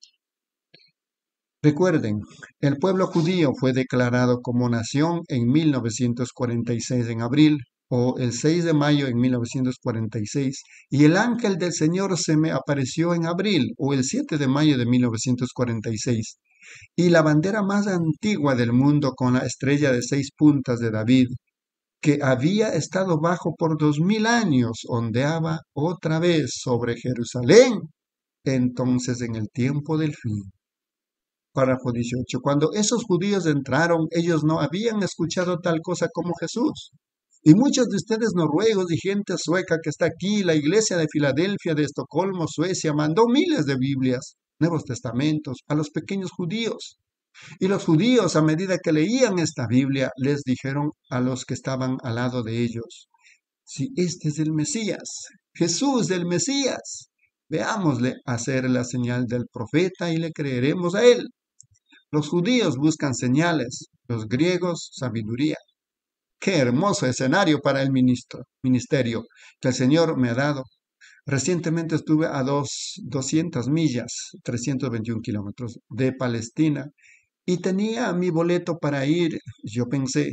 Recuerden, el pueblo judío fue declarado como nación en mil novecientos cuarenta y seis en abril, o el seis de mayo en mil novecientos cuarenta y seis, y el ángel del Señor se me apareció en abril, o el siete de mayo de mil novecientos cuarenta y seis, y la bandera más antigua del mundo con la estrella de seis puntas de David, que había estado bajo por dos mil años, ondeaba otra vez sobre Jerusalén, entonces en el tiempo del fin. Párrafo dieciocho. Cuando esos judíos entraron, ellos no habían escuchado tal cosa como Jesús. Y muchos de ustedes noruegos y gente sueca que está aquí, la iglesia de Filadelfia, de Estocolmo, Suecia, mandó miles de Biblias, Nuevos Testamentos, a los pequeños judíos. Y los judíos, a medida que leían esta Biblia, les dijeron a los que estaban al lado de ellos, si este es el Mesías, Jesús el Mesías, veámosle hacer la señal del profeta y le creeremos a él. Los judíos buscan señales, los griegos sabiduría. Qué hermoso escenario para el ministro, ministerio que el Señor me ha dado. Recientemente estuve a dos, doscientas millas, trescientos veintiún kilómetros de Palestina y tenía mi boleto para ir. Yo pensé,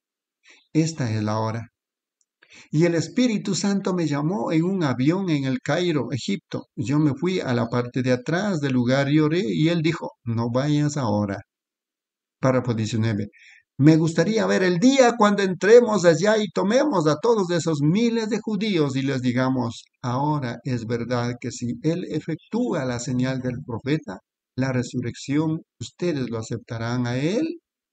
esta es la hora. Y el Espíritu Santo me llamó en un avión en el Cairo, Egipto. Yo me fui a la parte de atrás del lugar y oré y él dijo, no vayas ahora. Párrafo diecinueve. Me gustaría ver el día cuando entremos allá y tomemos a todos esos miles de judíos y les digamos, ahora es verdad que si él efectúa la señal del profeta, la resurrección, ¿ustedes lo aceptarán a él?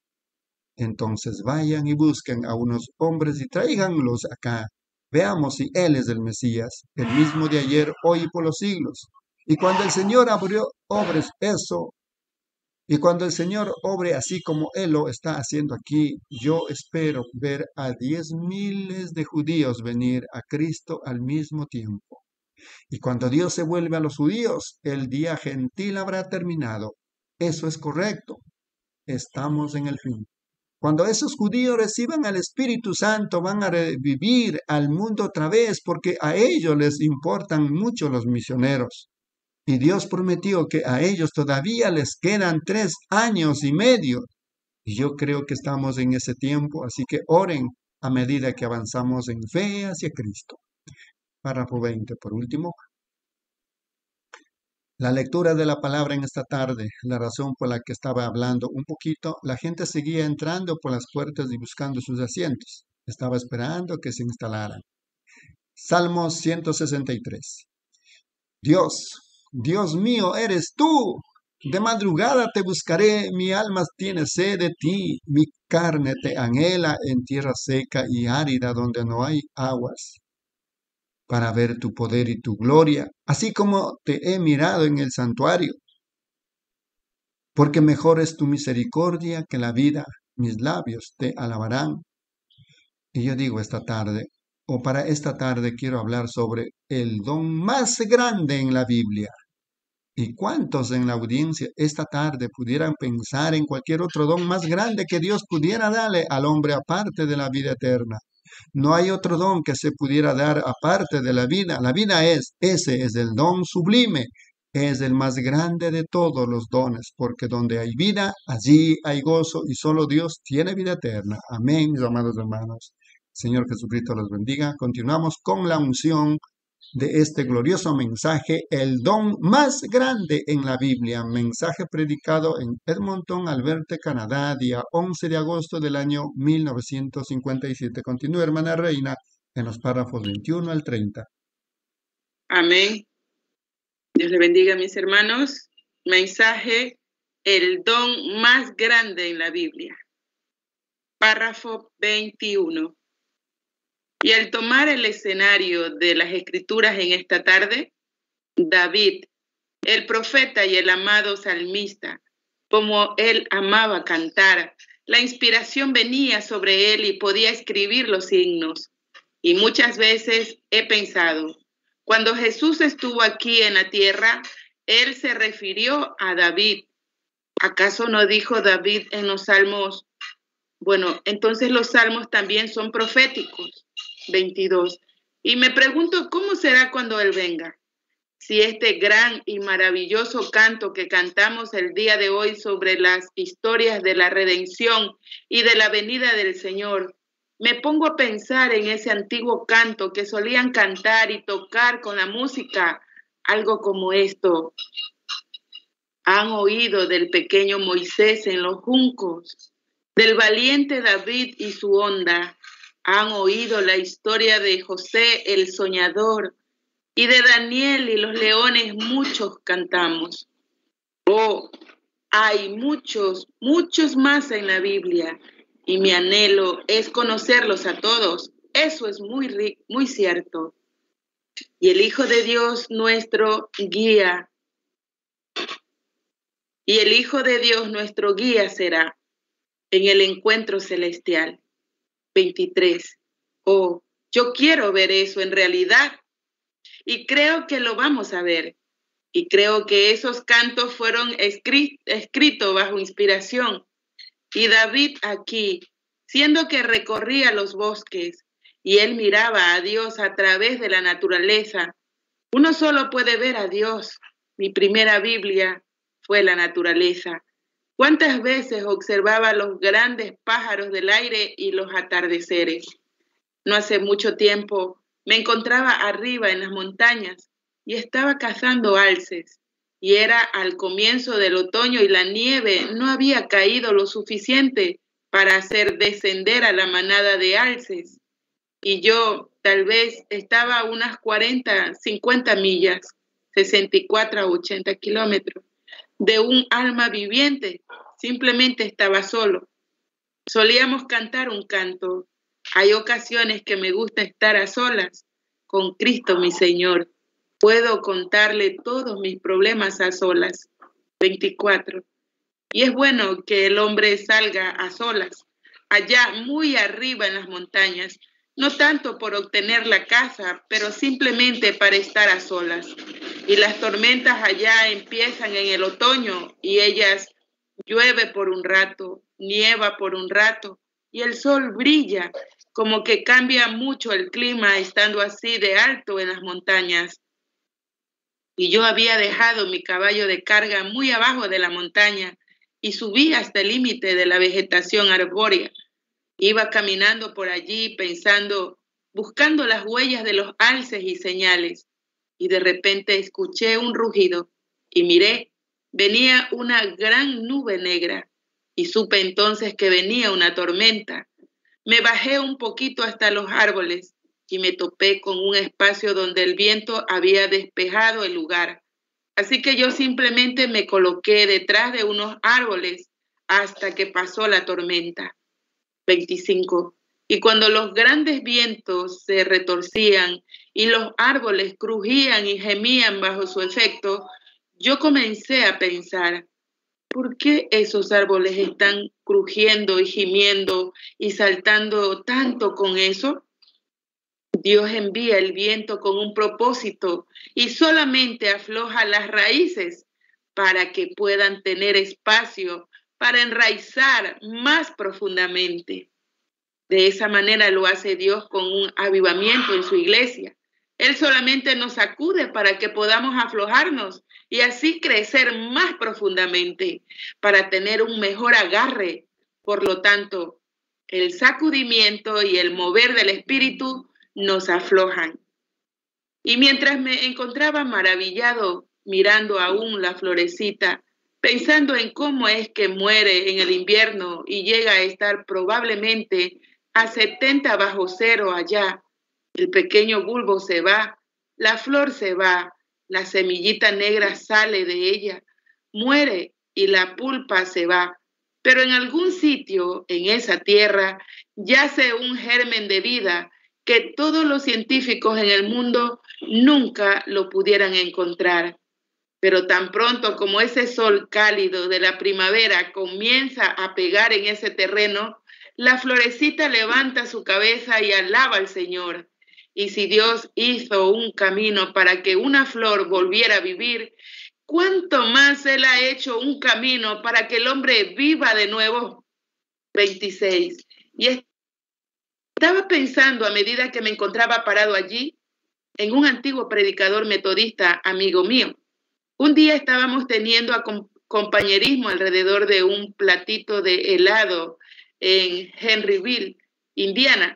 Entonces vayan y busquen a unos hombres y tráiganlos acá. Veamos si él es el Mesías, el mismo de ayer, hoy y por los siglos. Y cuando el Señor abrió obres eso, Y cuando el Señor obre así como Él lo está haciendo aquí, yo espero ver a diez miles de judíos venir a Cristo al mismo tiempo. Y cuando Dios se vuelve a los judíos, el día gentil habrá terminado. Eso es correcto. Estamos en el fin. Cuando esos judíos reciban al Espíritu Santo, van a revivir al mundo otra vez, porque a ellos les importan mucho los misioneros. Y Dios prometió que a ellos todavía les quedan tres años y medio. Y yo creo que estamos en ese tiempo, así que oren a medida que avanzamos en fe hacia Cristo. Párrafo veinte, por último. La lectura de la palabra en esta tarde, la razón por la que estaba hablando un poquito, la gente seguía entrando por las puertas y buscando sus asientos. Estaba esperando que se instalaran. Salmos ciento sesenta y tres. Dios, Dios mío, eres tú. De madrugada te buscaré, mi alma tiene sed de ti, mi carne te anhela en tierra seca y árida donde no hay aguas, para ver tu poder y tu gloria, así como te he mirado en el santuario. Porque mejor es tu misericordia que la vida, mis labios te alabarán. Y yo digo esta tarde, o para esta tarde quiero hablar sobre el don más grande en la Biblia. ¿Y cuántos en la audiencia esta tarde pudieran pensar en cualquier otro don más grande que Dios pudiera darle al hombre aparte de la vida eterna? No hay otro don que se pudiera dar aparte de la vida. La vida es, ese es el don sublime, es el más grande de todos los dones, porque donde hay vida, allí hay gozo y solo Dios tiene vida eterna. Amén, mis amados hermanos. Señor Jesucristo los bendiga. Continuamos con la unción de este glorioso mensaje, el don más grande en la Biblia, mensaje predicado en Edmonton, Alberta, Canadá, día once de agosto del año mil novecientos cincuenta y siete. Continúa, hermana Reina, en los párrafos veintiuno al treinta. Amén. Dios le bendiga, mis hermanos. Mensaje, el don más grande en la Biblia. Párrafo veintiuno. Y al tomar el escenario de las Escrituras en esta tarde, David, el profeta y el amado salmista, como él amaba cantar, la inspiración venía sobre él y podía escribir los himnos. Y muchas veces he pensado, cuando Jesús estuvo aquí en la tierra, él se refirió a David. ¿Acaso no dijo David en los salmos? Bueno, entonces los salmos también son proféticos. veintidós. Y me pregunto cómo será cuando Él venga. Si este gran y maravilloso canto que cantamos el día de hoy sobre las historias de la redención y de la venida del Señor, me pongo a pensar en ese antiguo canto que solían cantar y tocar con la música, algo como esto. Han oído del pequeño Moisés en los juncos, del valiente David y su onda. Han oído la historia de José el soñador y de Daniel y los leones muchos cantamos. Oh, hay muchos, muchos más en la Biblia y mi anhelo es conocerlos a todos. Eso es muy, muy cierto. Y el Hijo de Dios nuestro guía. Y el Hijo de Dios nuestro guía será en el encuentro celestial. veintitrés. Oh, yo quiero ver eso en realidad y creo que lo vamos a ver. Y creo que esos cantos fueron escrit- escritos bajo inspiración. Y David aquí, siendo que recorría los bosques y él miraba a Dios a través de la naturaleza. Uno solo puede ver a Dios. Mi primera Biblia fue la naturaleza. ¿Cuántas veces observaba los grandes pájaros del aire y los atardeceres? No hace mucho tiempo me encontraba arriba en las montañas y estaba cazando alces. Y era al comienzo del otoño y la nieve no había caído lo suficiente para hacer descender a la manada de alces. Y yo tal vez estaba a unas cuarenta, cincuenta millas, sesenta y cuatro a ochenta kilómetros. De un alma viviente, simplemente estaba solo. Solíamos cantar un canto. Hay ocasiones que me gusta estar a solas con Cristo mi Señor. Puedo contarle todos mis problemas a solas. veinticuatro. Y es bueno que el hombre salga a solas, allá muy arriba en las montañas, no tanto por obtener la casa, pero simplemente para estar a solas. Y las tormentas allá empiezan en el otoño y ellas llueve por un rato, nieva por un rato y el sol brilla, como que cambia mucho el clima estando así de alto en las montañas. Y yo había dejado mi caballo de carga muy abajo de la montaña y subí hasta el límite de la vegetación arbórea. Iba caminando por allí pensando, buscando las huellas de los alces y señales. Y de repente escuché un rugido y miré, venía una gran nube negra y supe entonces que venía una tormenta. Me bajé un poquito hasta los árboles y me topé con un espacio donde el viento había despejado el lugar. Así que yo simplemente me coloqué detrás de unos árboles hasta que pasó la tormenta. veinticinco. Y cuando los grandes vientos se retorcían y los árboles crujían y gemían bajo su efecto, yo comencé a pensar, ¿por qué esos árboles están crujiendo y gimiendo y saltando tanto con eso? Dios envía el viento con un propósito y solamente afloja las raíces para que puedan tener espacio para enraizar más profundamente. De esa manera lo hace Dios con un avivamiento en su iglesia. Él solamente nos sacude para que podamos aflojarnos y así crecer más profundamente, para tener un mejor agarre. Por lo tanto, el sacudimiento y el mover del Espíritu nos aflojan. Y mientras me encontraba maravillado mirando aún la florecita, pensando en cómo es que muere en el invierno y llega a estar probablemente a setenta bajo cero allá, el pequeño bulbo se va, la flor se va, la semillita negra sale de ella, muere y la pulpa se va. Pero en algún sitio en esa tierra yace un germen de vida que todos los científicos en el mundo nunca lo pudieran encontrar. Pero tan pronto como ese sol cálido de la primavera comienza a pegar en ese terreno, la florecita levanta su cabeza y alaba al Señor. Y si Dios hizo un camino para que una flor volviera a vivir, ¿cuánto más Él ha hecho un camino para que el hombre viva de nuevo? veintiséis. Y estaba pensando a medida que me encontraba parado allí en un antiguo predicador metodista, amigo mío. Un día estábamos teniendo compañerismo alrededor de un platito de helado en Henryville, Indiana.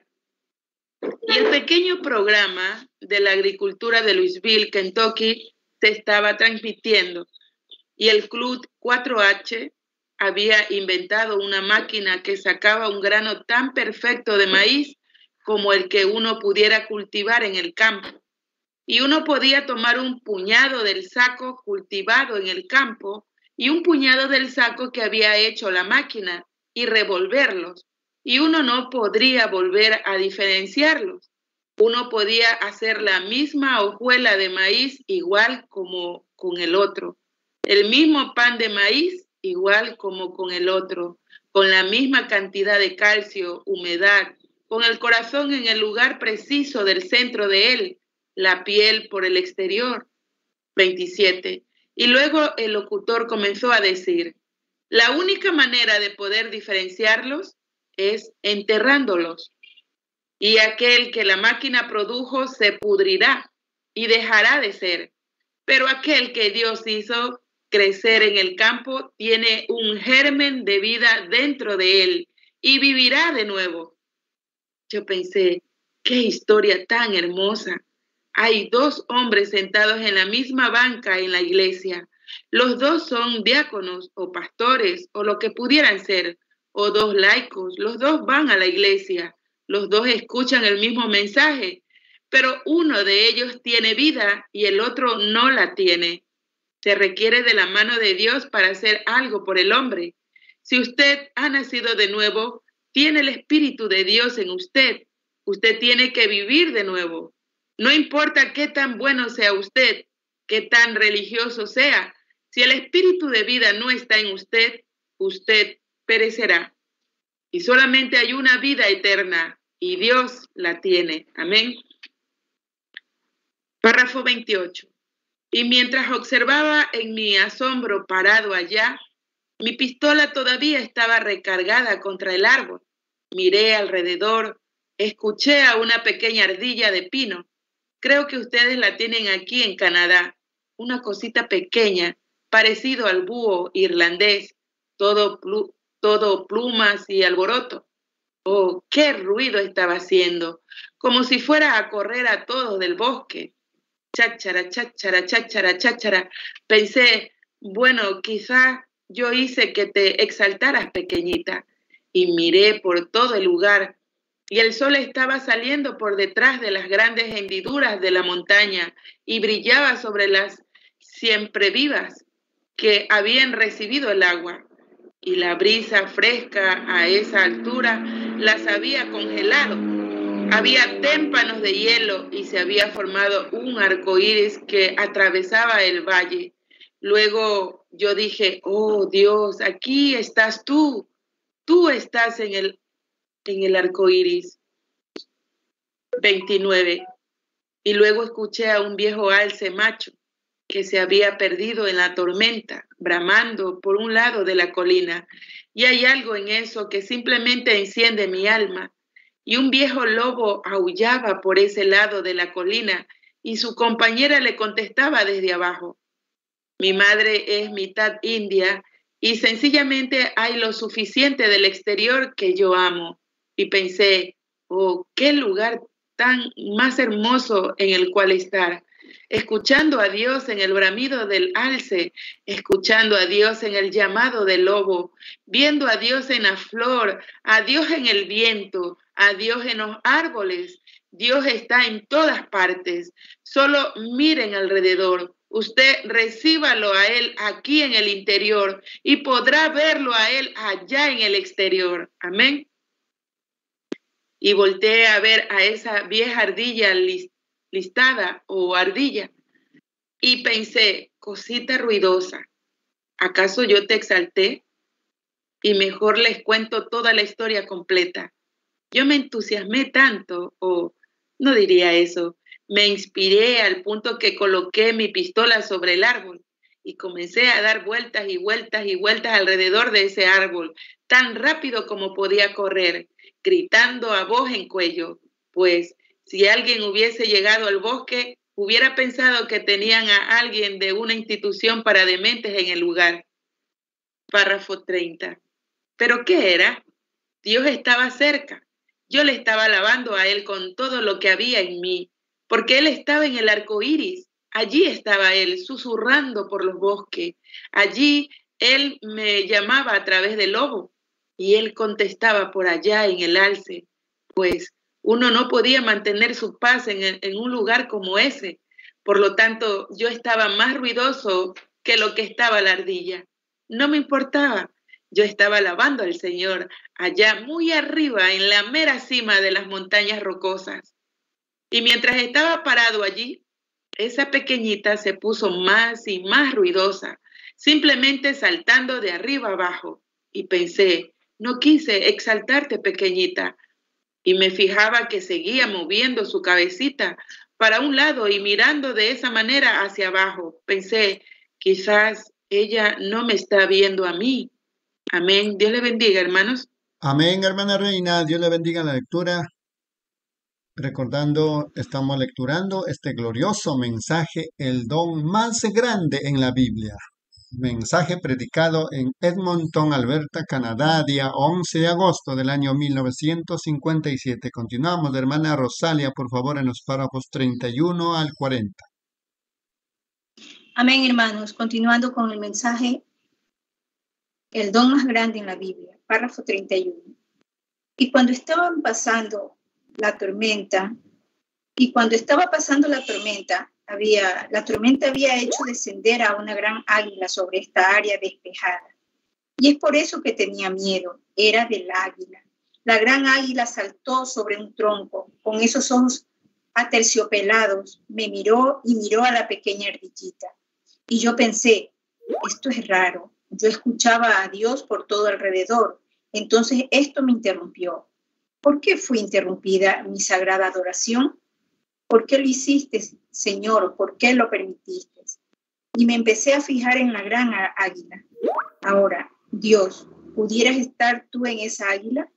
Y el pequeño programa de la agricultura de Louisville, Kentucky, se estaba transmitiendo. Y el Club cuatro H había inventado una máquina que sacaba un grano tan perfecto de maíz como el que uno pudiera cultivar en el campo. Y uno podía tomar un puñado del saco cultivado en el campo y un puñado del saco que había hecho la máquina y revolverlos. Y uno no podría volver a diferenciarlos. Uno podía hacer la misma hojuela de maíz igual como con el otro. El mismo pan de maíz igual como con el otro. Con la misma cantidad de calcio, humedad, con el corazón en el lugar preciso del centro de él, la piel por el exterior. veintisiete. Y luego el locutor comenzó a decir, la única manera de poder diferenciarlos es enterrándolos. Y aquel que la máquina produjo se pudrirá y dejará de ser. Pero aquel que Dios hizo crecer en el campo tiene un germen de vida dentro de él y vivirá de nuevo. Yo pensé, qué historia tan hermosa. Hay dos hombres sentados en la misma banca en la iglesia. Los dos son diáconos o pastores o lo que pudieran ser, o dos laicos. Los dos van a la iglesia. Los dos escuchan el mismo mensaje, pero uno de ellos tiene vida y el otro no la tiene. Se requiere de la mano de Dios para hacer algo por el hombre. Si usted ha nacido de nuevo, tiene el Espíritu de Dios en usted. Usted tiene que vivir de nuevo. No importa qué tan bueno sea usted, qué tan religioso sea, si el Espíritu de vida no está en usted, usted perecerá. Y solamente hay una vida eterna, y Dios la tiene. Amén. Párrafo veintiocho. Y mientras observaba en mi asombro parado allá, mi pistola todavía estaba recargada contra el árbol. Miré alrededor, escuché a una pequeña ardilla de pino. Creo que ustedes la tienen aquí en Canadá. Una cosita pequeña, parecido al búho irlandés, todo, plu todo plumas y alboroto. Oh, qué ruido estaba haciendo, como si fuera a correr a todos del bosque. Cháchara, cháchara, cháchara, cháchara. Pensé, bueno, quizás yo hice que te exaltaras, pequeñita. Y miré por todo el lugar, y el sol estaba saliendo por detrás de las grandes hendiduras de la montaña y brillaba sobre las siemprevivas que habían recibido el agua. Y la brisa fresca a esa altura las había congelado. Había témpanos de hielo y se había formado un arco iris que atravesaba el valle. Luego yo dije, oh Dios, aquí estás tú. Tú estás en el, en el arco iris. veintinueve. Y luego escuché a un viejo alce macho que se había perdido en la tormenta, bramando por un lado de la colina. Y hay algo en eso que simplemente enciende mi alma. Y un viejo lobo aullaba por ese lado de la colina y su compañera le contestaba desde abajo. Mi madre es mitad india y sencillamente hay lo suficiente del exterior que yo amo. Y pensé, oh, qué lugar tan más hermoso en el cual estar. Escuchando a Dios en el bramido del alce, escuchando a Dios en el llamado del lobo, viendo a Dios en la flor, a Dios en el viento, a Dios en los árboles. Dios está en todas partes. Solo miren alrededor. Usted recíbalo a Él aquí en el interior y podrá verlo a Él allá en el exterior. Amén. Y volteé a ver a esa vieja ardilla listada o ardilla y pensé, cosita ruidosa, ¿acaso yo te exalté? Y mejor les cuento toda la historia completa. Yo me entusiasmé tanto, o no diría eso, me inspiré al punto que coloqué mi pistola sobre el árbol y comencé a dar vueltas y vueltas y vueltas alrededor de ese árbol, tan rápido como podía correr, gritando a voz en cuello, pues si alguien hubiese llegado al bosque, hubiera pensado que tenían a alguien de una institución para dementes en el lugar. Párrafo treinta. ¿Pero qué era? Dios estaba cerca. Yo le estaba alabando a Él con todo lo que había en mí, porque Él estaba en el arco iris. Allí estaba Él, susurrando por los bosques. Allí Él me llamaba a través del lobo, y Él contestaba por allá en el alce, pues uno no podía mantener su paz en, en un lugar como ese. Por lo tanto, yo estaba más ruidoso que lo que estaba la ardilla. No me importaba. Yo estaba alabando al Señor allá muy arriba en la mera cima de las montañas rocosas. Y mientras estaba parado allí, esa pequeñita se puso más y más ruidosa, simplemente saltando de arriba abajo. Y pensé, no quise exaltarte, pequeñita. Y me fijaba que seguía moviendo su cabecita para un lado y mirando de esa manera hacia abajo. Pensé, quizás ella no me está viendo a mí. Amén. Dios le bendiga, hermanos. Amén, hermana Reina. Dios le bendiga la lectura. Recordando, estamos lecturando este glorioso mensaje, el don más grande en la Biblia. Mensaje predicado en Edmonton, Alberta, Canadá, día once de agosto del año mil novecientos cincuenta y siete. Continuamos, hermana Rosalia, por favor, en los párrafos treinta y uno al cuarenta. Amén, hermanos. Continuando con el mensaje, el don más grande en la Biblia, párrafo treinta y uno. Y cuando estaban pasando la tormenta, y cuando estaba pasando la tormenta, había, la tormenta había hecho descender a una gran águila sobre esta área despejada. Y es por eso que tenía miedo, era del águila. La gran águila saltó sobre un tronco, con esos ojos aterciopelados, me miró y miró a la pequeña ardillita. Y yo pensé, esto es raro. Yo escuchaba a Dios por todo alrededor. Entonces esto me interrumpió. ¿Por qué fue interrumpida mi sagrada adoración? ¿Por qué lo hiciste, Señor? ¿Por qué lo permitiste? Y me empecé a fijar en la gran águila. Ahora, Dios, ¿pudieras estar tú en esa águila?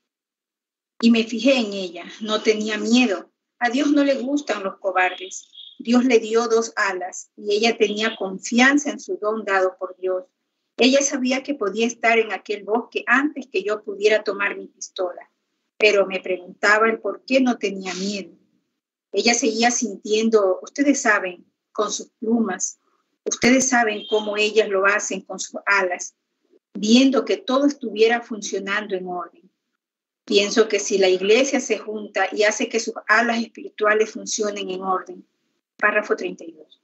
Y me fijé en ella. No tenía miedo. A Dios no le gustan los cobardes. Dios le dio dos alas y ella tenía confianza en su don dado por Dios. Ella sabía que podía estar en aquel bosque antes que yo pudiera tomar mi pistola, pero me preguntaba el por qué no tenía miedo. Ella seguía sintiendo, ustedes saben, con sus plumas, ustedes saben cómo ellas lo hacen con sus alas, viendo que todo estuviera funcionando en orden. Pienso que si la iglesia se junta y hace que sus alas espirituales funcionen en orden. Párrafo treinta y dos.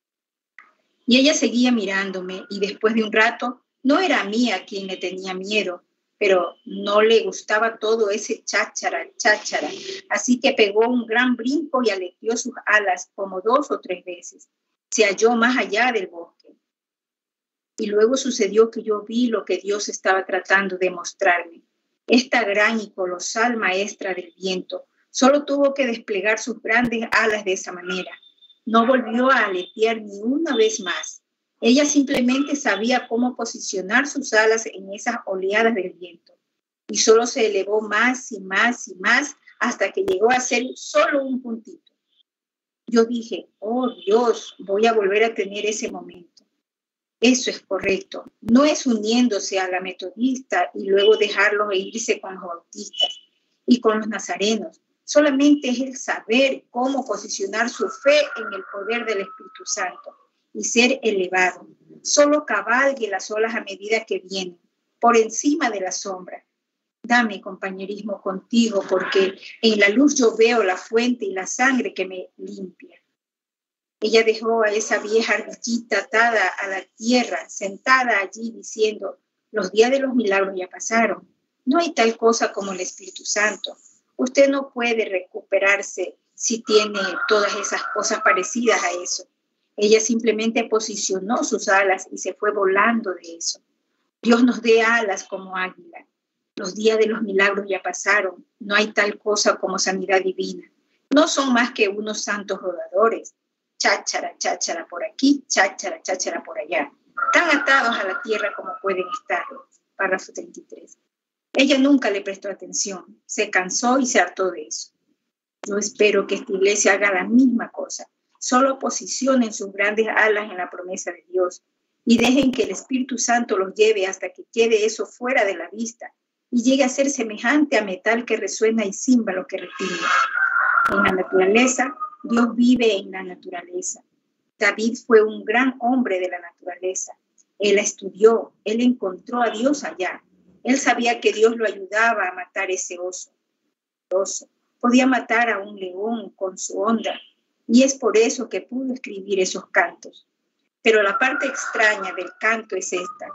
Y ella seguía mirándome y después de un rato, no era a mí a quien le tenía miedo, pero no le gustaba todo ese cháchara, cháchara. Así que pegó un gran brinco y aleteó sus alas como dos o tres veces. Se halló más allá del bosque. Y luego sucedió que yo vi lo que Dios estaba tratando de mostrarme. Esta gran y colosal maestra del viento solo tuvo que desplegar sus grandes alas de esa manera. No volvió a aletear ni una vez más. Ella simplemente sabía cómo posicionar sus alas en esas oleadas del viento. Y solo se elevó más y más y más hasta que llegó a ser solo un puntito. Yo dije, oh Dios, voy a volver a tener ese momento. Eso es correcto. No es uniéndose a la metodista y luego dejarlos e irse con los bautistas y con los nazarenos. Solamente es el saber cómo posicionar su fe en el poder del Espíritu Santo y ser elevado. Solo cabalgue las olas a medida que vienen, por encima de la sombra. Dame compañerismo contigo, porque en la luz yo veo la fuente y la sangre que me limpia. Ella dejó a esa vieja ardillita atada a la tierra, sentada allí diciendo, los días de los milagros ya pasaron. No hay tal cosa como el Espíritu Santo. Usted no puede recuperarse si tiene todas esas cosas parecidas a eso. Ella simplemente posicionó sus alas y se fue volando de eso. Dios nos dé alas como águila. Los días de los milagros ya pasaron. No hay tal cosa como sanidad divina. No son más que unos santos rodadores. Cháchara, cháchara por aquí, cháchara, cháchara por allá. Tan atados a la tierra como pueden estarlo. Párrafo treinta y tres. Ella nunca le prestó atención. Se cansó y se hartó de eso. Yo espero que esta iglesia haga la misma cosa. Solo posicionen sus grandes alas en la promesa de Dios y dejen que el Espíritu Santo los lleve hasta que quede eso fuera de la vista y llegue a ser semejante a metal que resuena y címbalo que retumba. En la naturaleza, Dios vive en la naturaleza. David fue un gran hombre de la naturaleza. Él la estudió, él encontró a Dios allá. Él sabía que Dios lo ayudaba a matar ese oso. El oso podía matar a un león con su onda y es por eso que pudo escribir esos cantos. Pero la parte extraña del canto es esta.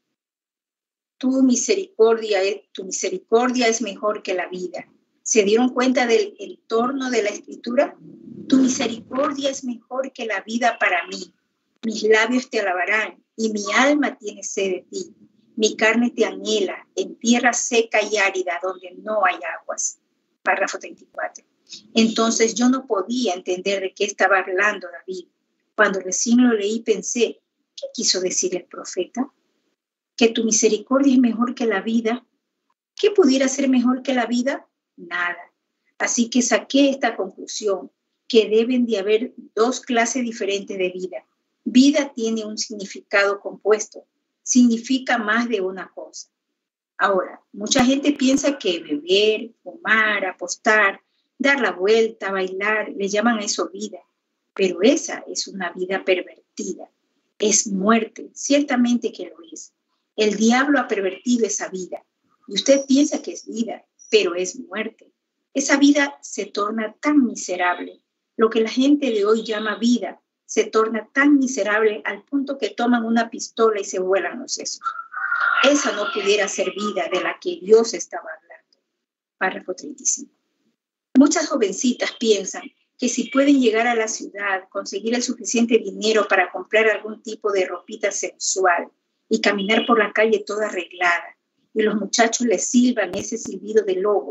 Tu misericordia, tu misericordia es mejor que la vida. ¿Se dieron cuenta del entorno de la escritura? Tu misericordia es mejor que la vida para mí. Mis labios te alabarán y mi alma tiene sed de ti. Mi carne te anhela en tierra seca y árida donde no hay aguas. Párrafo treinta y cuatro. Entonces yo no podía entender de qué estaba hablando David. Cuando recién lo leí pensé, ¿qué quiso decir el profeta? ¿Que tu misericordia es mejor que la vida? ¿Qué pudiera ser mejor que la vida? Nada. Así que saqué esta conclusión, que deben de haber dos clases diferentes de vida. Vida tiene un significado compuesto, significa más de una cosa. Ahora, mucha gente piensa que beber, fumar, apostar, dar la vuelta, bailar, le llaman a eso vida. Pero esa es una vida pervertida. Es muerte, ciertamente que lo es. El diablo ha pervertido esa vida. Y usted piensa que es vida, pero es muerte. Esa vida se torna tan miserable. Lo que la gente de hoy llama vida se torna tan miserable al punto que toman una pistola y se vuelan los sesos. Esa no pudiera ser vida de la que Dios estaba hablando. Párrafo treinta y cinco. Muchas jovencitas piensan que si pueden llegar a la ciudad, conseguir el suficiente dinero para comprar algún tipo de ropita sensual y caminar por la calle toda arreglada, y los muchachos les silban ese silbido de lobo,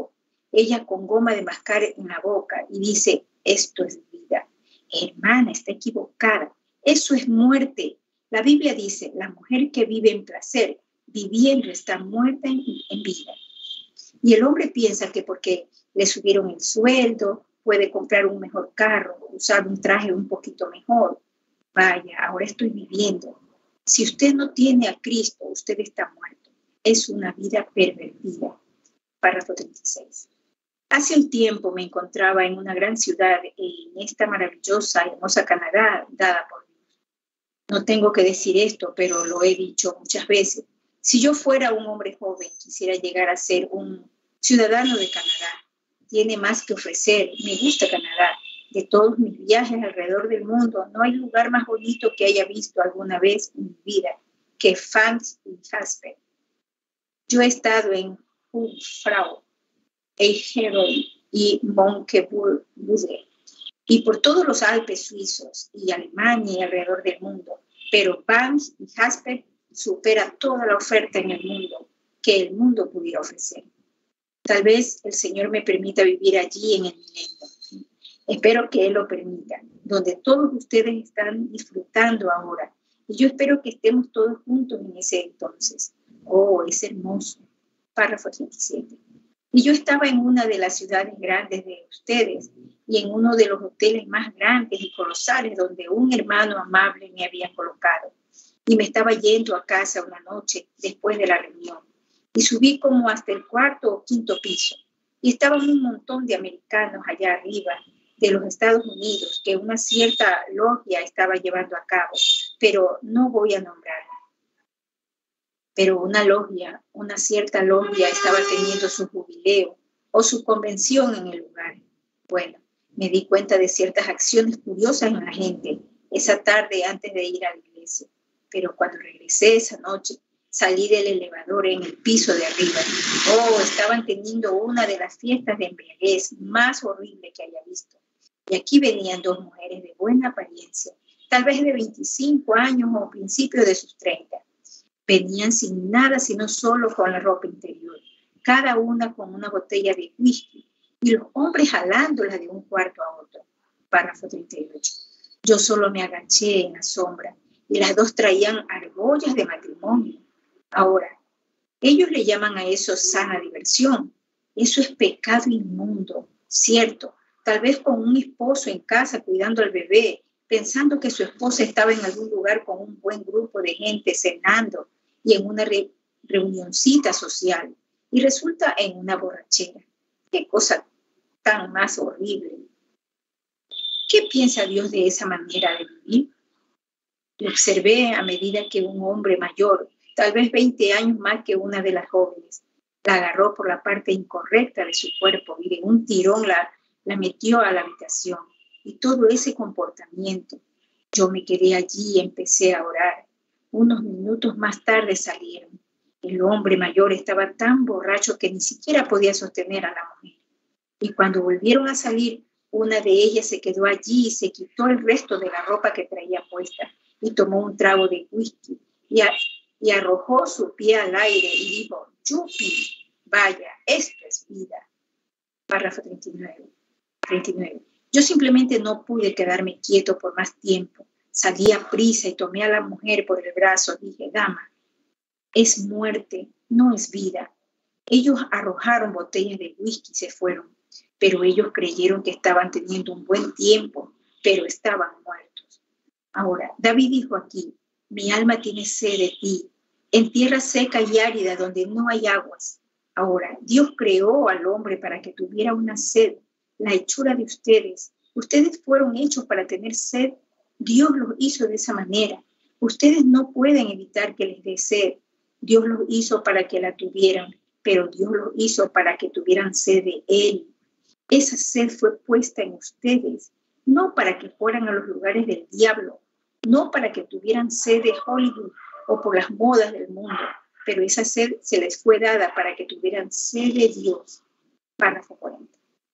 ella con goma de mascar en la boca y dice, esto es vida. Hermana, está equivocada. Eso es muerte. La Biblia dice, la mujer que vive en placer, viviendo está muerta en, en vida. Y el hombre piensa que porque le subieron el sueldo, puede comprar un mejor carro, usar un traje un poquito mejor. Vaya, ahora estoy viviendo. Si usted no tiene a Cristo, usted está muerto. Es una vida pervertida. Párrafo treinta y seis. Hace un tiempo me encontraba en una gran ciudad, en esta maravillosa, hermosa Canadá, dada por Dios. No tengo que decir esto, pero lo he dicho muchas veces. Si yo fuera un hombre joven, quisiera llegar a ser un ciudadano de Canadá. Tiene más que ofrecer. Me gusta Canadá. De todos mis viajes alrededor del mundo, no hay lugar más bonito que haya visto alguna vez en mi vida que Banff y Jasper. Yo he estado en Jungfrau, Eichheim y Monkebude y por todos los Alpes suizos y Alemania y alrededor del mundo, pero Banff y Jasper supera toda la oferta en el mundo que el mundo pudiera ofrecer. Tal vez el Señor me permita vivir allí en el milenio. Espero que Él lo permita, donde todos ustedes están disfrutando ahora. Y yo espero que estemos todos juntos en ese entonces. Oh, es hermoso. Párrafo treinta y siete. Y yo estaba en una de las ciudades grandes de ustedes y en uno de los hoteles más grandes y colosales donde un hermano amable me había colocado. Y me estaba yendo a casa una noche después de la reunión. Y subí como hasta el cuarto o quinto piso. Y estaban un montón de americanos allá arriba de los Estados Unidos que una cierta logia estaba llevando a cabo, pero no voy a nombrarla. Pero una logia, una cierta logia estaba teniendo su jubileo o su convención en el lugar. Bueno, me di cuenta de ciertas acciones curiosas en la gente esa tarde antes de ir a la iglesia. Pero cuando regresé esa noche, salí del elevador en el piso de arriba. Oh, estaban teniendo una de las fiestas de embriaguez más horrible que haya visto. Y aquí venían dos mujeres de buena apariencia, tal vez de veinticinco años o principios de sus treinta. Venían sin nada, sino solo con la ropa interior, cada una con una botella de whisky, y los hombres jalándola de un cuarto a otro. Párrafo treinta y ocho. Yo solo me agaché en la sombra, y las dos traían argollas de matrimonio. Ahora, ellos le llaman a eso sana diversión. Eso es pecado inmundo, cierto. Tal vez con un esposo en casa cuidando al bebé, pensando que su esposa estaba en algún lugar con un buen grupo de gente cenando y en una re- reunioncita social, y resulta en una borrachera. ¡Qué cosa tan más horrible! ¿Qué piensa Dios de esa manera de vivir? Lo observé a medida que un hombre mayor, tal vez veinte años más que una de las jóvenes, la agarró por la parte incorrecta de su cuerpo y de un tirón la la metió a la habitación, y todo ese comportamiento. Yo me quedé allí y empecé a orar. Unos minutos más tarde salieron. El hombre mayor estaba tan borracho que ni siquiera podía sostener a la mujer. Y cuando volvieron a salir, una de ellas se quedó allí y se quitó el resto de la ropa que traía puesta y tomó un trago de whisky y, a, y arrojó su pie al aire y dijo, ¡Yupi! Vaya, esto es vida. Párrafo treinta y nueve. treinta y nueve. Yo simplemente no pude quedarme quieto por más tiempo. Salí a prisa y tomé a la mujer por el brazo. Dije, dama, es muerte, no es vida. Ellos arrojaron botellas de whisky y se fueron, pero ellos creyeron que estaban teniendo un buen tiempo, pero estaban muertos. Ahora, David dijo aquí, mi alma tiene sed de ti, en tierra seca y árida donde no hay aguas. Ahora, Dios creó al hombre para que tuviera una sed, la hechura de ustedes. Ustedes fueron hechos para tener sed. Dios los hizo de esa manera. Ustedes no pueden evitar que les dé sed. Dios los hizo para que la tuvieran, pero Dios los hizo para que tuvieran sed de Él. Esa sed fue puesta en ustedes, no para que fueran a los lugares del diablo, no para que tuvieran sed de Hollywood o por las modas del mundo, pero esa sed se les fue dada para que tuvieran sed de Dios. Párrafo cuarenta.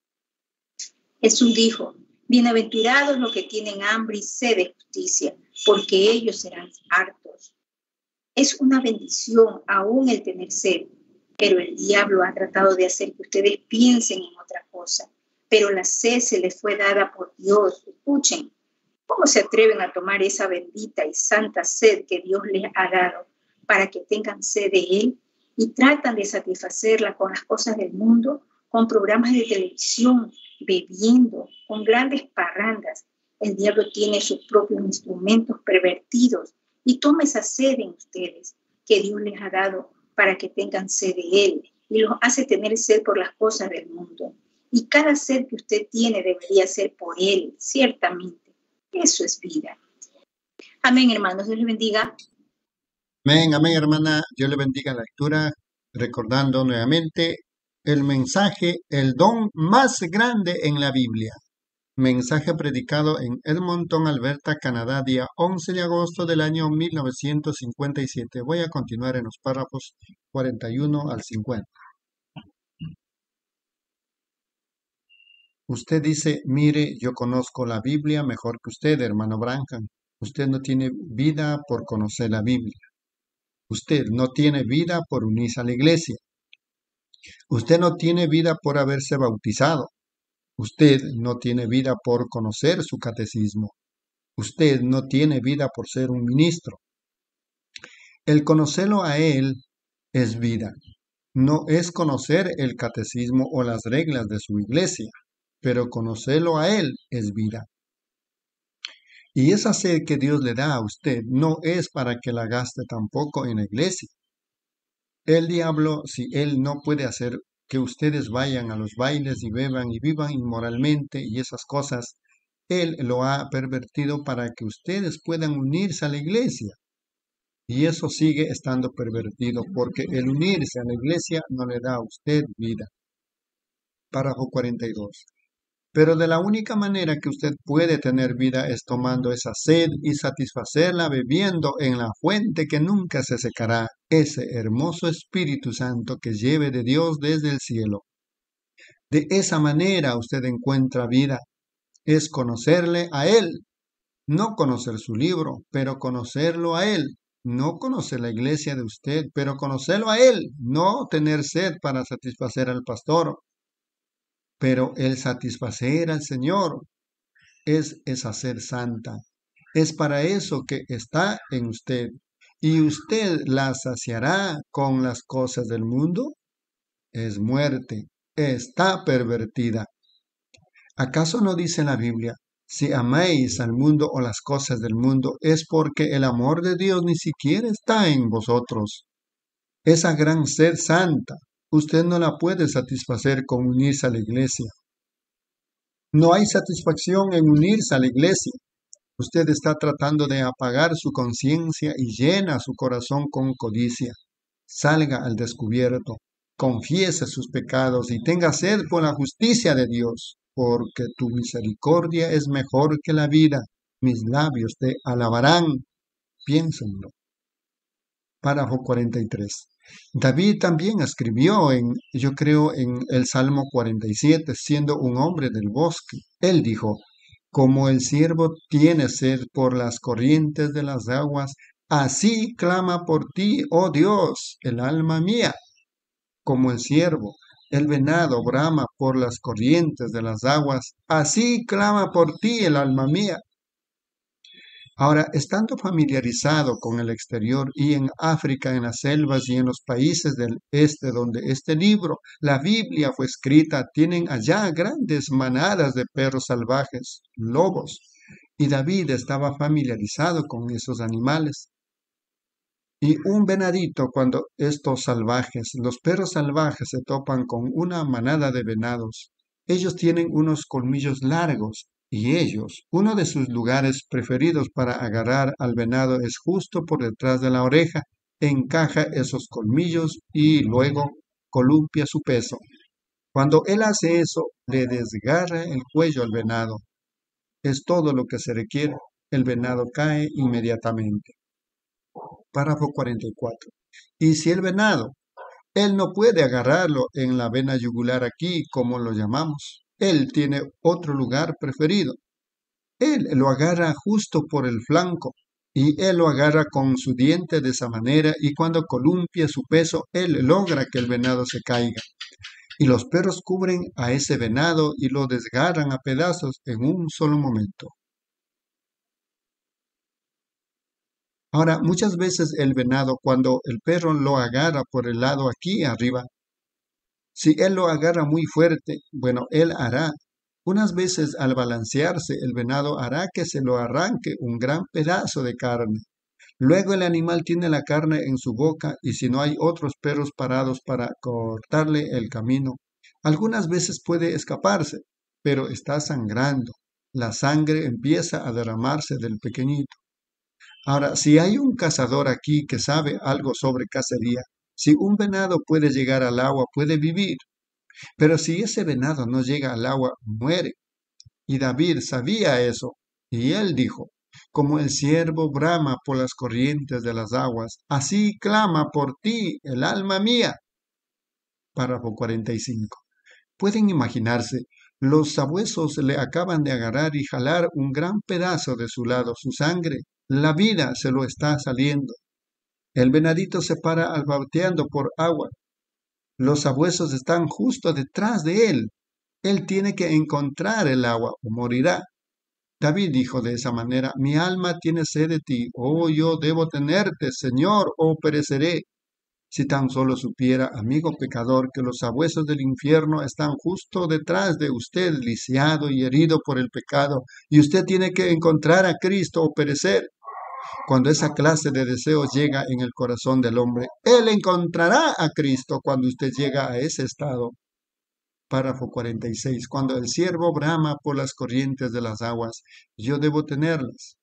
Jesús dijo, bienaventurados los que tienen hambre y sed de justicia, porque ellos serán hartos. Es una bendición aún el tener sed. Pero el diablo ha tratado de hacer que ustedes piensen en otra cosa. Pero la sed se les fue dada por Dios. Escuchen, ¿cómo se atreven a tomar esa bendita y santa sed que Dios les ha dado para que tengan sed de Él? Y tratan de satisfacerla con las cosas del mundo, con programas de televisión, bebiendo, con grandes parrandas. El diablo tiene sus propios instrumentos pervertidos y toma esa sed en ustedes que Dios les ha dado para que tengan sed de Él y los hace tener sed por las cosas del mundo. Y cada sed que usted tiene debería ser por Él, ciertamente. Eso es vida. Amén, hermanos. Dios les bendiga. Amén, amén, hermana. Dios le bendiga la lectura, recordando nuevamente el mensaje, el don más grande en la Biblia. Mensaje predicado en Edmonton, Alberta, Canadá, día once de agosto del año mil novecientos cincuenta y siete. Voy a continuar en los párrafos cuarenta y uno al cincuenta. Usted dice, mire, yo conozco la Biblia mejor que usted, hermano Branham. Usted no tiene vida por conocer la Biblia. Usted no tiene vida por unirse a la iglesia. Usted no tiene vida por haberse bautizado. Usted no tiene vida por conocer su catecismo. Usted no tiene vida por ser un ministro. El conocerlo a Él es vida. No es conocer el catecismo o las reglas de su iglesia, pero conocerlo a Él es vida. Y esa sed que Dios le da a usted no es para que la gaste tampoco en la iglesia. El diablo, si él no puede hacer que ustedes vayan a los bailes y beban y vivan inmoralmente y esas cosas, él lo ha pervertido para que ustedes puedan unirse a la iglesia. Y eso sigue estando pervertido porque el unirse a la iglesia no le da a usted vida. Párrafo cuarenta y dos. Pero de la única manera que usted puede tener vida es tomando esa sed y satisfacerla bebiendo en la fuente que nunca se secará, ese hermoso Espíritu Santo que lleve de Dios desde el cielo. De esa manera usted encuentra vida, es conocerle a Él, no conocer su libro, pero conocerlo a Él, no conocer la iglesia de usted, pero conocerlo a Él, no tener sed para satisfacer al pastor. Pero el satisfacer al Señor es esa sed santa. Es para eso que está en usted. ¿Y usted la saciará con las cosas del mundo? Es muerte. Está pervertida. ¿Acaso no dice la Biblia? Si amáis al mundo o las cosas del mundo, es porque el amor de Dios ni siquiera está en vosotros. Esa gran sed santa, usted no la puede satisfacer con unirse a la iglesia. No hay satisfacción en unirse a la iglesia. Usted está tratando de apagar su conciencia y llena su corazón con codicia. Salga al descubierto, confiese sus pecados y tenga sed por la justicia de Dios, porque tu misericordia es mejor que la vida. Mis labios te alabarán. Piénsenlo. Párrafo cuarenta y tres. David también escribió en, yo creo, en el Salmo cuarenta y siete, siendo un hombre del bosque. Él dijo, como el siervo tiene sed por las corrientes de las aguas, así clama por ti, oh Dios, el alma mía. Como el siervo, el venado brama por las corrientes de las aguas, así clama por ti el alma mía. Ahora, estando familiarizado con el exterior y en África, en las selvas y en los países del este donde este libro, la Biblia fue escrita, tienen allá grandes manadas de perros salvajes, lobos, y David estaba familiarizado con esos animales. Y un venadito, cuando estos salvajes, los perros salvajes se topan con una manada de venados, ellos tienen unos colmillos largos. Y ellos, uno de sus lugares preferidos para agarrar al venado es justo por detrás de la oreja, encaja esos colmillos y luego columpia su peso. Cuando él hace eso, le desgarra el cuello al venado. Es todo lo que se requiere. El venado cae inmediatamente. Párrafo cuarenta y cuatro. Y si el venado, él no puede agarrarlo en la vena yugular aquí, como lo llamamos. Él tiene otro lugar preferido. Él lo agarra justo por el flanco. y él lo agarra con su diente de esa manera y cuando columpia su peso, él logra que el venado se caiga. Y los perros cubren a ese venado y lo desgarran a pedazos en un solo momento. Ahora, muchas veces el venado, cuando el perro lo agarra por el lado aquí arriba, si él lo agarra muy fuerte, bueno, él hará. Unas veces al balancearse, el venado hará que se lo arranque un gran pedazo de carne. Luego el animal tiene la carne en su boca y si no hay otros perros parados para cortarle el camino, algunas veces puede escaparse, pero está sangrando. La sangre empieza a derramarse del pequeñito. Ahora, si hay un cazador aquí que sabe algo sobre cacería, si un venado puede llegar al agua, puede vivir, pero si ese venado no llega al agua, muere. Y David sabía eso, y él dijo, como el ciervo brama por las corrientes de las aguas, así clama por ti el alma mía. Párrafo cuarenta y cinco. Pueden imaginarse, los sabuesos le acaban de agarrar y jalar un gran pedazo de su lado, su sangre, la vida se lo está saliendo. El venadito se para albateando por agua. Los sabuesos están justo detrás de él. Él tiene que encontrar el agua o morirá. David dijo de esa manera, mi alma tiene sed de ti, oh yo debo tenerte, Señor, o pereceré. Si tan solo supiera, amigo pecador, que los sabuesos del infierno están justo detrás de usted, lisiado y herido por el pecado, y usted tiene que encontrar a Cristo o perecer. Cuando esa clase de deseo llega en el corazón del hombre, él encontrará a Cristo cuando usted llega a ese estado. Párrafo cuarenta y seis. Cuando el ciervo brama por las corrientes de las aguas, yo debo tenerlas.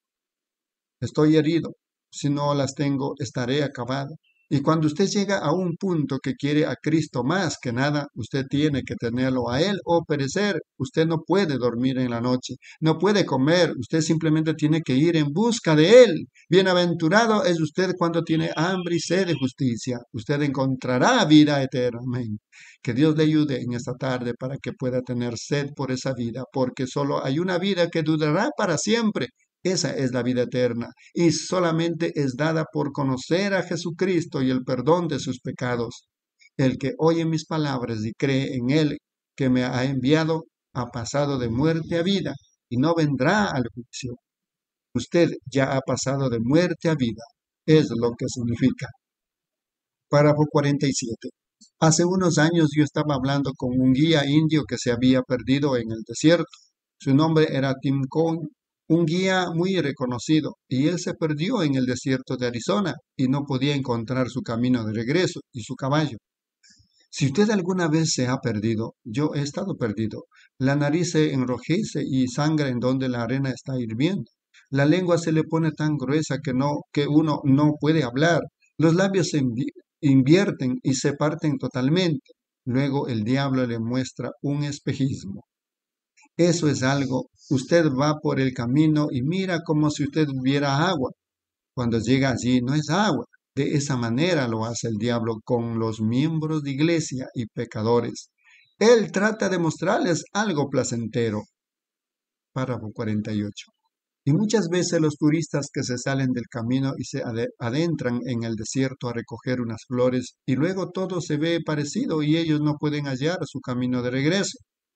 Estoy herido. Si no las tengo, estaré acabado. Y cuando usted llega a un punto que quiere a Cristo más que nada, usted tiene que tenerlo a Él o perecer. Usted no puede dormir en la noche, no puede comer, usted simplemente tiene que ir en busca de Él. Bienaventurado es usted cuando tiene hambre y sed de justicia. Usted encontrará vida eterna. Amén. Que Dios le ayude en esta tarde para que pueda tener sed por esa vida, porque solo hay una vida que durará para siempre. Esa es la vida eterna y solamente es dada por conocer a Jesucristo y el perdón de sus pecados. El que oye mis palabras y cree en Él que me ha enviado ha pasado de muerte a vida y no vendrá al juicio. Usted ya ha pasado de muerte a vida. Es lo que significa. Párrafo cuarenta y siete. Hace unos años yo estaba hablando con un guía indio que se había perdido en el desierto. Su nombre era Tim Cohn. Un guía muy reconocido, y él se perdió en el desierto de Arizona y no podía encontrar su camino de regreso y su caballo. Si usted alguna vez se ha perdido, yo he estado perdido. La nariz se enrojece y sangra en donde la arena está hirviendo. La lengua se le pone tan gruesa que, no, que uno no puede hablar. Los labios se invierten y se parten totalmente. Luego el diablo le muestra un espejismo. Eso es algo. Usted va por el camino y mira como si usted viera agua. Cuando llega allí no es agua. De esa manera lo hace el diablo con los miembros de iglesia y pecadores. Él trata de mostrarles algo placentero. Párrafo cuarenta y ocho. Y muchas veces los turistas que se salen del camino y se adentran en el desierto a recoger unas flores y luego todo se ve parecido y ellos no pueden hallar su camino de regreso.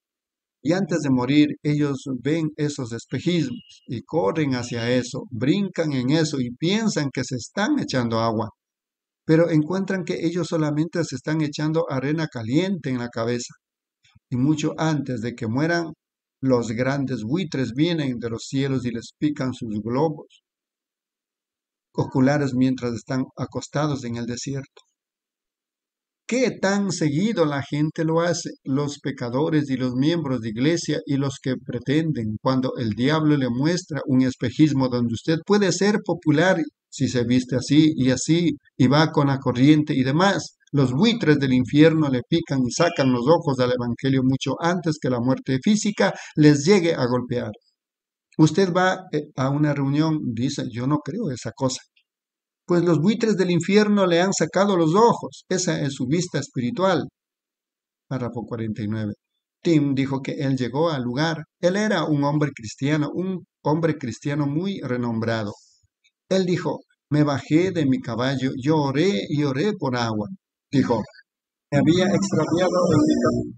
Y antes de morir, ellos ven esos espejismos y corren hacia eso, brincan en eso y piensan que se están echando agua. Pero encuentran que ellos solamente se están echando arena caliente en la cabeza. Y mucho antes de que mueran, los grandes buitres vienen de los cielos y les pican sus globos oculares mientras están acostados en el desierto. ¿Qué tan seguido la gente lo hace? Los pecadores y los miembros de iglesia y los que pretenden, cuando el diablo le muestra un espejismo donde usted puede ser popular si se viste así y así y va con la corriente y demás. Los buitres del infierno le pican y sacan los ojos al evangelio mucho antes que la muerte física les llegue a golpear. Usted va a una reunión, dice, yo no creo esa cosa. Pues los buitres del infierno le han sacado los ojos. Esa es su vista espiritual. Párrafo cuarenta y nueve. Tim dijo que él llegó al lugar. Él era un hombre cristiano, un hombre cristiano muy renombrado. Él dijo, me bajé de mi caballo, yo oré y oré por agua. Dijo, me había extraviado en mi camino.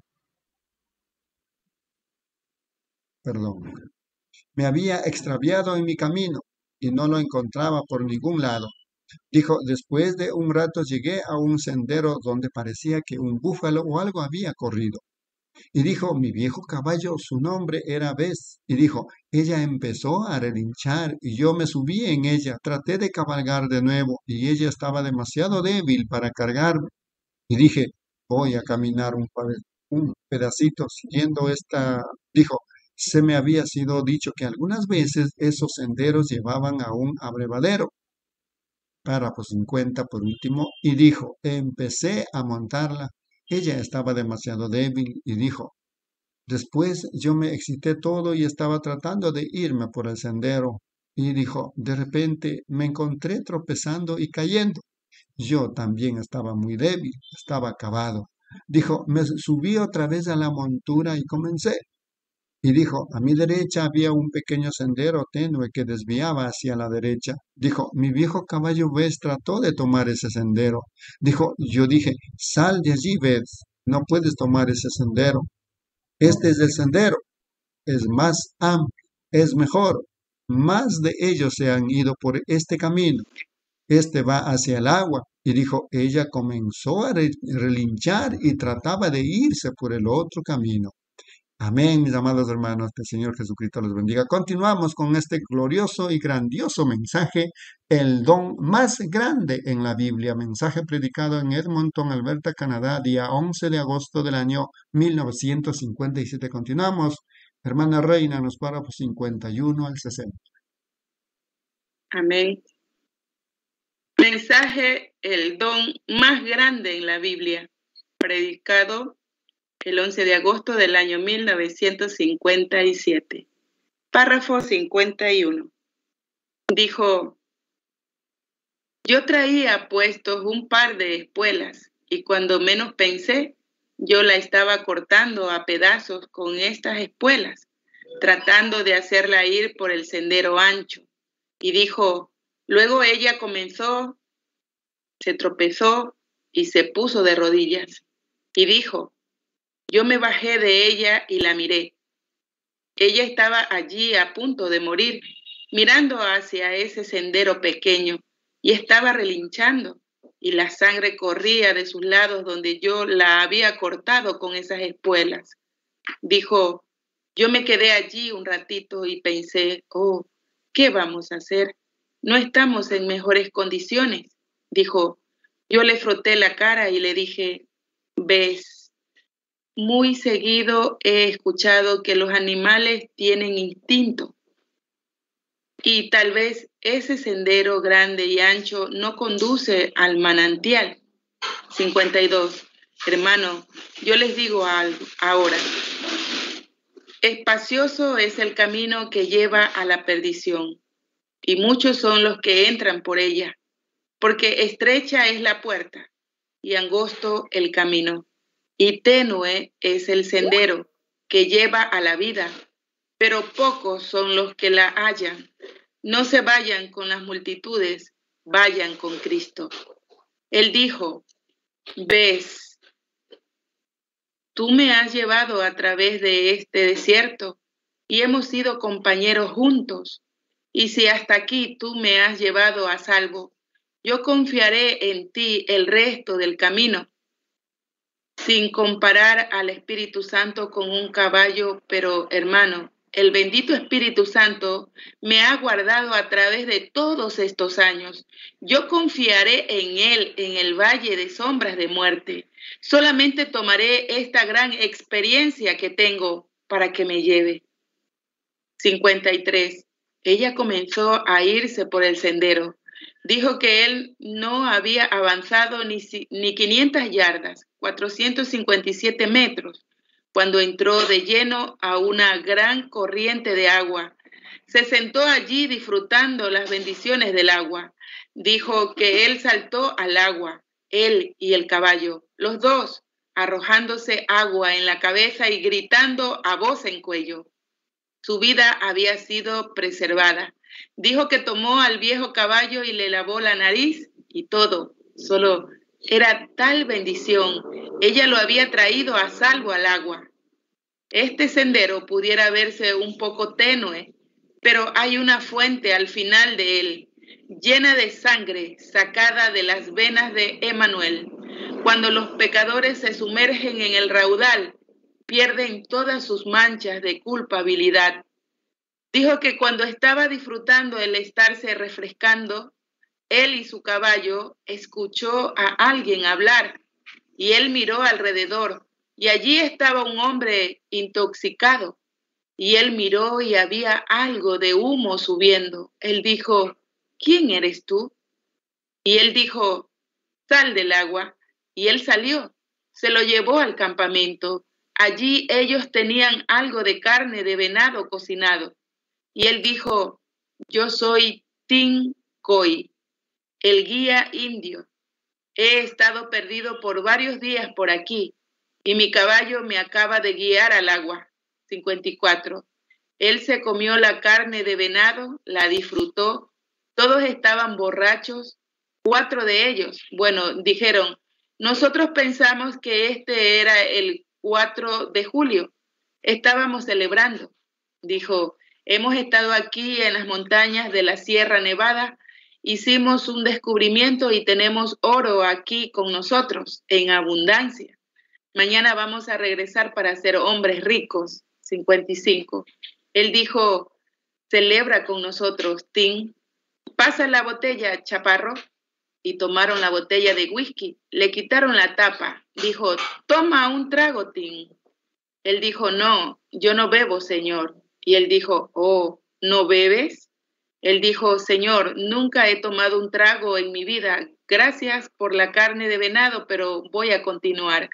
Perdón. Me había extraviado en mi camino y no lo encontraba por ningún lado. Dijo, después de un rato llegué a un sendero donde parecía que un búfalo o algo había corrido. Y dijo, mi viejo caballo, su nombre era Bes. Y dijo, ella empezó a relinchar y yo me subí en ella. Traté de cabalgar de nuevo y ella estaba demasiado débil para cargarme. Y dije, voy a caminar un, pa- un pedacito siguiendo esta. Dijo, se me había sido dicho que algunas veces esos senderos llevaban a un abrevadero. Párrafo cincuenta por último, y dijo, empecé a montarla. Ella estaba demasiado débil y dijo, después yo me excité todo y estaba tratando de irme por el sendero. Y dijo, de repente me encontré tropezando y cayendo. Yo también estaba muy débil, estaba acabado. Dijo, me subí otra vez a la montura y comencé. Y dijo, a mi derecha había un pequeño sendero tenue que desviaba hacia la derecha. Dijo, mi viejo caballo Bes trató de tomar ese sendero. Dijo, yo dije, sal de allí, Bes, no puedes tomar ese sendero. Este es el sendero, es más amplio, es mejor. Más de ellos se han ido por este camino. Este va hacia el agua. Y dijo, ella comenzó a re- relinchar y trataba de irse por el otro camino. Amén, mis amados hermanos, que el Señor Jesucristo los bendiga. Continuamos con este glorioso y grandioso mensaje, el don más grande en la Biblia, mensaje predicado en Edmonton, Alberta, Canadá, día once de agosto del año mil novecientos cincuenta y siete. Continuamos, hermana Reina, en los párrafos cincuenta y uno al sesenta. Amén. Mensaje, el don más grande en la Biblia, predicado el once de agosto del año mil novecientos cincuenta y siete. Párrafo cincuenta y uno. Dijo, yo traía puestos un par de espuelas y cuando menos pensé, yo la estaba cortando a pedazos con estas espuelas, tratando de hacerla ir por el sendero ancho. Y dijo, luego ella comenzó, se tropezó y se puso de rodillas. Y dijo, yo me bajé de ella y la miré. Ella estaba allí a punto de morir, mirando hacia ese sendero pequeño, y estaba relinchando, y la sangre corría de sus lados donde yo la había cortado con esas espuelas. Dijo, yo me quedé allí un ratito y pensé, oh, ¿qué vamos a hacer? No estamos en mejores condiciones. Dijo, yo le froté la cara y le dije, ves, muy seguido he escuchado que los animales tienen instinto y tal vez ese sendero grande y ancho no conduce al manantial. cincuenta y dos. Hermano, yo les digo algo ahora. Espacioso es el camino que lleva a la perdición y muchos son los que entran por ella, porque estrecha es la puerta y angosto el camino. Y tenue es el sendero que lleva a la vida, pero pocos son los que la hallan. No se vayan con las multitudes, vayan con Cristo. Él dijo, ves, tú me has llevado a través de este desierto y hemos sido compañeros juntos. Y si hasta aquí tú me has llevado a salvo, yo confiaré en ti el resto del camino. Sin comparar al Espíritu Santo con un caballo, pero hermano, el bendito Espíritu Santo me ha guardado a través de todos estos años. Yo confiaré en Él en el valle de sombras de muerte. Solamente tomaré esta gran experiencia que tengo para que me lleve. cincuenta y tres. Ella comenzó a irse por el sendero. Dijo que él no había avanzado ni, ni quinientas yardas, cuatrocientos cincuenta y siete metros, cuando entró de lleno a una gran corriente de agua. Se sentó allí disfrutando las bendiciones del agua. Dijo que él saltó al agua, él y el caballo, los dos, arrojándose agua en la cabeza y gritando a voz en cuello. Su vida había sido preservada. Dijo que tomó al viejo caballo y le lavó la nariz y todo. Solo era tal bendición. Ella lo había traído a salvo al agua. Este sendero pudiera verse un poco tenue, pero hay una fuente al final de él, llena de sangre sacada de las venas de Emmanuel. Cuando los pecadores se sumergen en el raudal, pierden todas sus manchas de culpabilidad. Dijo que cuando estaba disfrutando el estarse refrescando, él y su caballo escuchó a alguien hablar y él miró alrededor y allí estaba un hombre intoxicado y él miró y había algo de humo subiendo. Él dijo, ¿quién eres tú? Y él dijo, sal del agua. Y él salió, se lo llevó al campamento. Allí ellos tenían algo de carne de venado cocinado. Y él dijo, yo soy Tin Koi, el guía indio. He estado perdido por varios días por aquí y mi caballo me acaba de guiar al agua. cincuenta y cuatro. Él se comió la carne de venado, la disfrutó. Todos estaban borrachos, cuatro de ellos. Bueno, dijeron, nosotros pensamos que este era el cuatro de julio. Estábamos celebrando. Dijo, hemos estado aquí en las montañas de la Sierra Nevada, hicimos un descubrimiento y tenemos oro aquí con nosotros en abundancia. Mañana vamos a regresar para ser hombres ricos. cincuenta y cinco. Él dijo, celebra con nosotros, Tin. Pasa la botella, chaparro. Y tomaron la botella de whisky. Le quitaron la tapa. Dijo, toma un trago, Tin. Él dijo, no, yo no bebo, señor. Y él dijo, oh, ¿no bebes? Él dijo, señor, nunca he tomado un trago en mi vida. Gracias por la carne de venado, pero voy a continuar.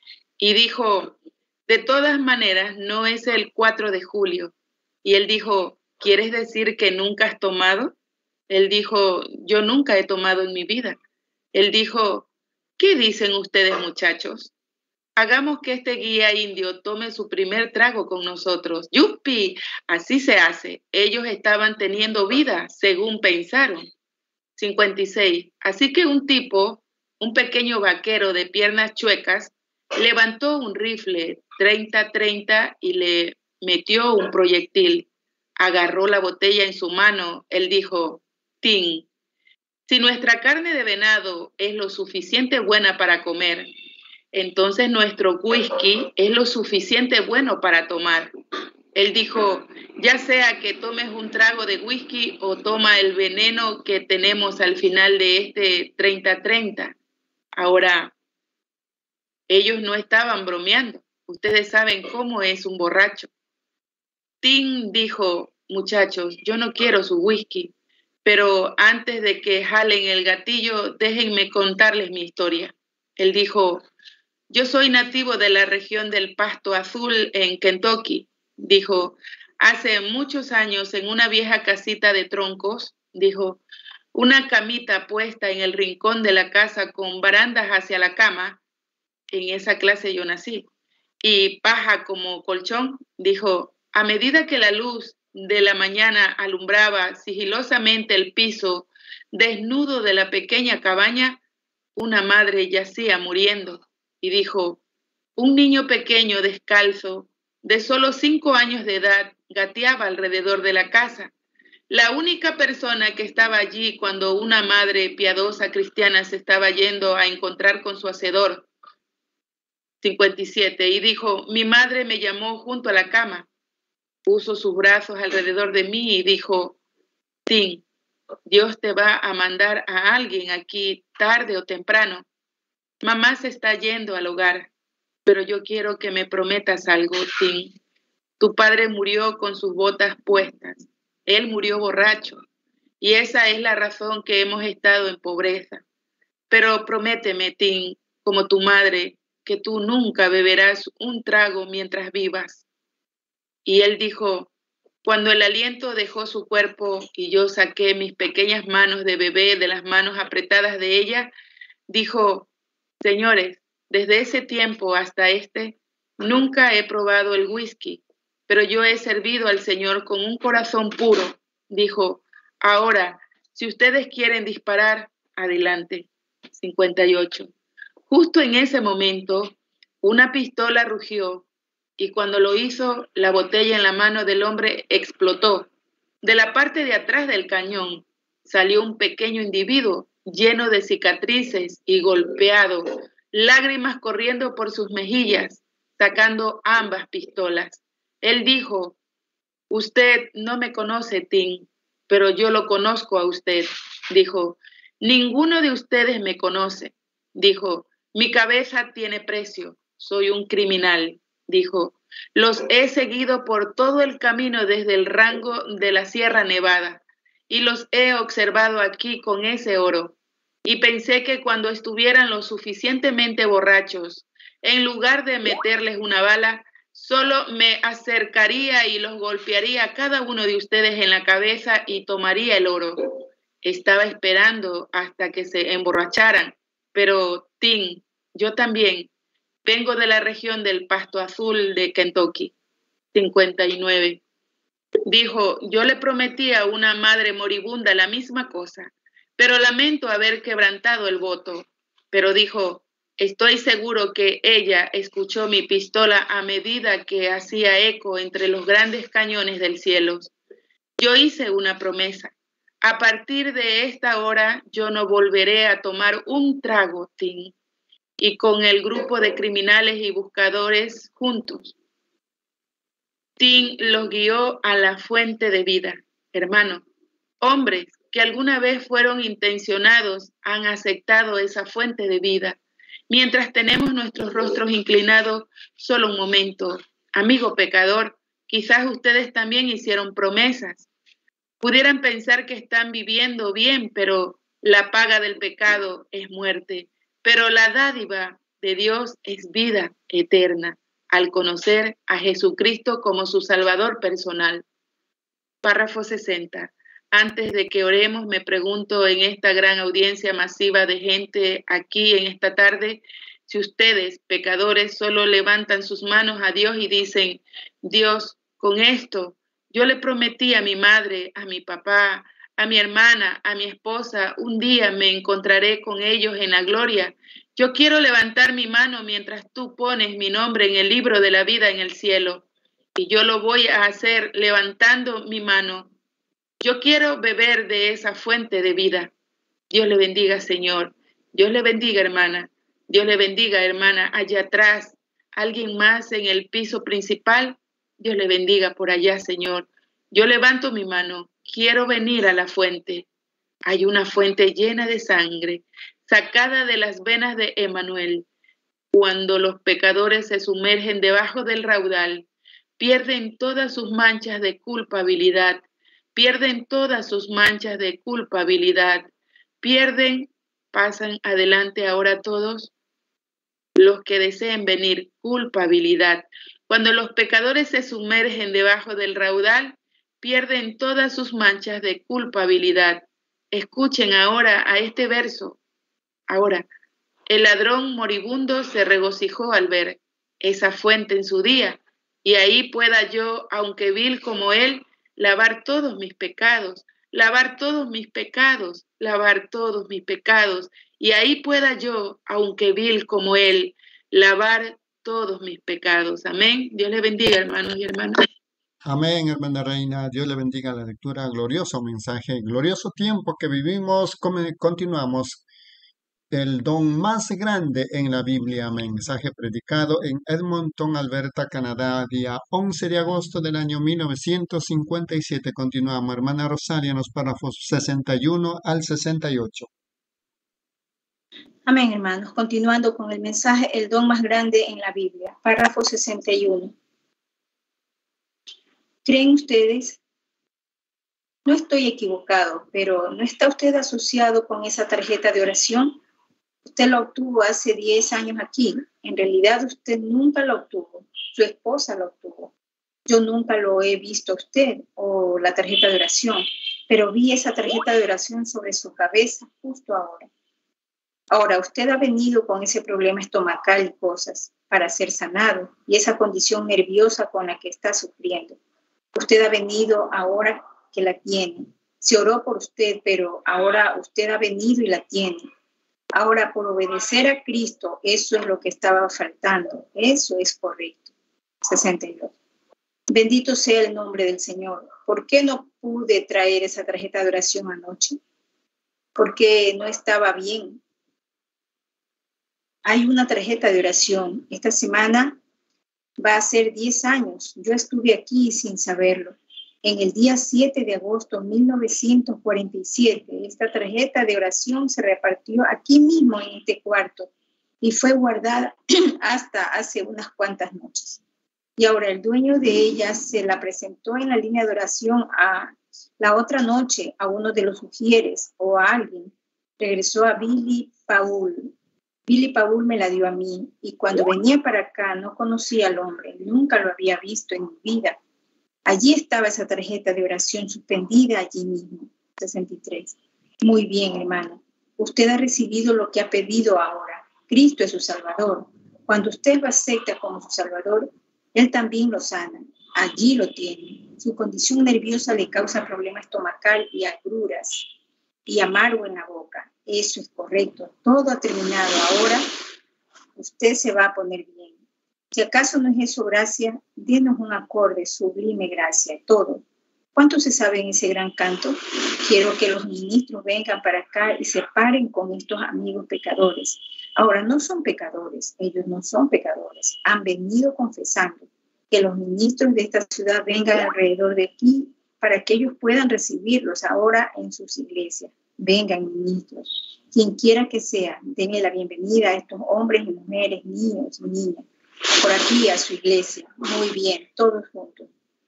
Y dijo, de todas maneras, no es el cuatro de julio. Y él dijo, ¿quieres decir que nunca has tomado? Él dijo, yo nunca he tomado en mi vida. Él dijo, ¿qué dicen ustedes, muchachos? Hagamos que este guía indio tome su primer trago con nosotros. ¡Yupi! Así se hace. Ellos estaban teniendo vida, según pensaron. cincuenta y seis. Así que un tipo, un pequeño vaquero de piernas chuecas, levantó un rifle treinta treinta y le metió un proyectil. Agarró la botella en su mano. Él dijo, Tin, si nuestra carne de venado es lo suficiente buena para comer, entonces nuestro whisky es lo suficiente bueno para tomar. Él dijo, ya sea que tomes un trago de whisky o toma el veneno que tenemos al final de este treinta treinta. Ahora, ellos no estaban bromeando. Ustedes saben cómo es un borracho. Tin dijo, muchachos, yo no quiero su whisky, pero antes de que jalen el gatillo, déjenme contarles mi historia. Él dijo, yo soy nativo de la región del Pasto Azul en Kentucky. Dijo, hace muchos años en una vieja casita de troncos, dijo, una camita puesta en el rincón de la casa con barandas hacia la cama, en esa clase yo nací, y paja como colchón, dijo, a medida que la luz de la mañana alumbraba sigilosamente el piso desnudo de la pequeña cabaña, una madre yacía muriendo. Y dijo, un niño pequeño descalzo, de solo cinco años de edad, gateaba alrededor de la casa. La única persona que estaba allí cuando una madre piadosa cristiana se estaba yendo a encontrar con su hacedor. cincuenta y siete. Y dijo, mi madre me llamó junto a la cama, puso sus brazos alrededor de mí y dijo, Tin, Dios te va a mandar a alguien aquí tarde o temprano. Mamá se está yendo al hogar, pero yo quiero que me prometas algo, Tin. Tu padre murió con sus botas puestas. Él murió borracho. Y esa es la razón que hemos estado en pobreza. Pero prométeme, Tin, como tu madre, que tú nunca beberás un trago mientras vivas. Y él dijo, cuando el aliento dejó su cuerpo y yo saqué mis pequeñas manos de bebé de las manos apretadas de ella, dijo, señores, desde ese tiempo hasta este, nunca he probado el whisky, pero yo he servido al Señor con un corazón puro. Dijo, Ahora, si ustedes quieren disparar, adelante. cincuenta y ocho. Justo en ese momento, una pistola rugió y cuando lo hizo, la botella en la mano del hombre explotó. De la parte de atrás del cañón salió un pequeño individuo lleno de cicatrices y golpeado, lágrimas corriendo por sus mejillas, sacando ambas pistolas. Él dijo: usted no me conoce, Tim, pero yo lo conozco a usted. Dijo: ninguno de ustedes me conoce. Dijo: mi cabeza tiene precio, soy un criminal. Dijo: los he seguido por todo el camino desde el rango de la Sierra Nevada y los he observado aquí con ese oro. Y pensé que cuando estuvieran lo suficientemente borrachos, en lugar de meterles una bala, solo me acercaría y los golpearía a cada uno de ustedes en la cabeza y tomaría el oro. Estaba esperando hasta que se emborracharan, pero Tim, yo también vengo de la región del Pasto Azul de Kentucky. cincuenta y nueve. Dijo: yo le prometí a una madre moribunda la misma cosa, pero lamento haber quebrantado el voto. Pero dijo: estoy seguro que ella escuchó mi pistola a medida que hacía eco entre los grandes cañones del cielo. Yo hice una promesa. A partir de esta hora yo no volveré a tomar un trago, Tim. Y con el grupo de criminales y buscadores juntos, Tim los guió a la fuente de vida. Hermano, hombres que alguna vez fueron intencionados han aceptado esa fuente de vida. Mientras tenemos nuestros rostros inclinados, solo un momento. Amigo pecador, quizás ustedes también hicieron promesas. Pudieran pensar que están viviendo bien, pero la paga del pecado es muerte. Pero la dádiva de Dios es vida eterna al conocer a Jesucristo como su Salvador personal. Párrafo sesenta. Antes de que oremos, me pregunto en esta gran audiencia masiva de gente aquí en esta tarde, si ustedes, pecadores, solo levantan sus manos a Dios y dicen: Dios, con esto yo le prometí a mi madre, a mi papá, a mi hermana, a mi esposa, un día me encontraré con ellos en la gloria. Yo quiero levantar mi mano mientras tú pones mi nombre en el libro de la vida en el cielo. Y yo lo voy a hacer levantando mi mano. Yo quiero beber de esa fuente de vida. Dios le bendiga, Señor. Dios le bendiga, hermana. Dios le bendiga, hermana, allá atrás. ¿Alguien más en el piso principal? Dios le bendiga por allá, Señor. Yo levanto mi mano. Quiero venir a la fuente. Hay una fuente llena de sangre, sacada de las venas de Emmanuel. Cuando los pecadores se sumergen debajo del raudal, pierden todas sus manchas de culpabilidad, pierden todas sus manchas de culpabilidad, pierden, pasan adelante ahora todos, los que deseen venir, culpabilidad. Cuando los pecadores se sumergen debajo del raudal, pierden todas sus manchas de culpabilidad. Escuchen ahora a este verso. Ahora, el ladrón moribundo se regocijó al ver esa fuente en su día, y ahí pueda yo, aunque vil como él, lavar todos mis pecados, lavar todos mis pecados, lavar todos mis pecados, y ahí pueda yo, aunque vil como él, lavar todos mis pecados. Amén. Dios les bendiga, hermanos y hermanas. Amén, hermana Reina. Dios le bendiga la lectura. Glorioso mensaje, glorioso tiempo que vivimos. Come- Continuamos. El don más grande en la Biblia. Mensaje predicado en Edmonton, Alberta, Canadá, día once de agosto del año mil novecientos cincuenta y siete. Continuamos, hermana Rosalia, en los párrafos sesenta y uno al sesenta y ocho. Amén, hermanos. Continuando con el mensaje, el don más grande en la Biblia. Párrafo sesenta y uno. ¿Creen ustedes? No estoy equivocado, pero ¿no está usted asociado con esa tarjeta de oración? Usted la obtuvo hace diez años aquí. En realidad usted nunca la obtuvo. Su esposa la obtuvo. Yo nunca lo he visto a usted o la tarjeta de oración, pero vi esa tarjeta de oración sobre su cabeza justo ahora. Ahora, usted ha venido con ese problema estomacal y cosas para ser sanado y esa condición nerviosa con la que está sufriendo. Usted ha venido ahora que la tiene. Se oró por usted, pero ahora usted ha venido y la tiene. Ahora, por obedecer a Cristo, eso es lo que estaba faltando. Eso es correcto. sesenta y dos. Bendito sea el nombre del Señor. ¿Por qué no pude traer esa tarjeta de oración anoche? Porque no estaba bien. Hay una tarjeta de oración. Esta semana va a ser diez años. Yo estuve aquí sin saberlo. En el día siete de agosto de mil novecientos cuarenta y siete, esta tarjeta de oración se repartió aquí mismo en este cuarto y fue guardada hasta hace unas cuantas noches. Y ahora el dueño de ella se la presentó en la línea de oración a la otra noche a uno de los ujieres o a alguien. Regresó a Billy Paul. Billy Paul me la dio a mí y cuando venía para acá no conocía al hombre, nunca lo había visto en mi vida. Allí estaba esa tarjeta de oración suspendida allí mismo. sesenta y tres. Muy bien, hermano. Usted ha recibido lo que ha pedido ahora. Cristo es su Salvador. Cuando usted lo acepta como su Salvador, Él también lo sana. Allí lo tiene. Su condición nerviosa le causa problema estomacal y agruras y amargo en la boca. Eso es correcto. Todo ha terminado. Ahora usted se va a poner bien. Si acaso no es eso gracia, denos un acorde, sublime gracia, todo. ¿Cuánto se sabe en ese gran canto? Quiero que los ministros vengan para acá y se paren con estos amigos pecadores. Ahora, no son pecadores, ellos no son pecadores. Han venido confesando que los ministros de esta ciudad vengan alrededor de aquí para que ellos puedan recibirlos ahora en sus iglesias. Vengan, ministros. Quien quiera que sea, denle la bienvenida a estos hombres y mujeres, niños y niñas. Por aquí a su iglesia. Muy bien, todos juntos.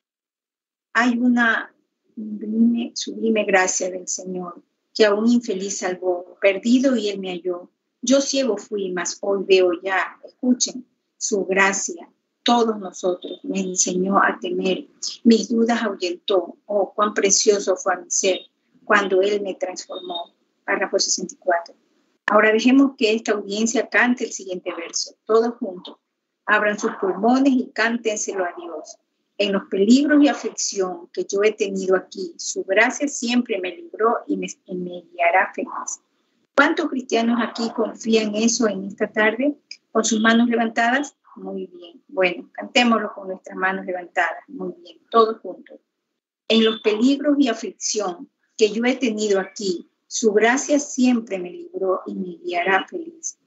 Hay una sublime, sublime gracia del Señor que a un infeliz salvó, perdido y Él me halló. Yo ciego fui, mas hoy veo ya. Escuchen, su gracia, todos nosotros, me enseñó a temer. Mis dudas ahuyentó. Oh, cuán precioso fue a mi ser cuando Él me transformó. Párrafo sesenta y cuatro. Ahora dejemos que esta audiencia cante el siguiente verso, todos juntos. Abran sus pulmones y cántenselo a Dios. En los peligros y aflicción que yo he tenido aquí, su gracia siempre me libró y me, y me guiará feliz. ¿Cuántos cristianos aquí confían eso en esta tarde? ¿Con sus manos levantadas? Muy bien. Bueno, cantémoslo con nuestras manos levantadas. Muy bien, todos juntos. En los peligros y aflicción que yo he tenido aquí, su gracia siempre me libró y me guiará feliz.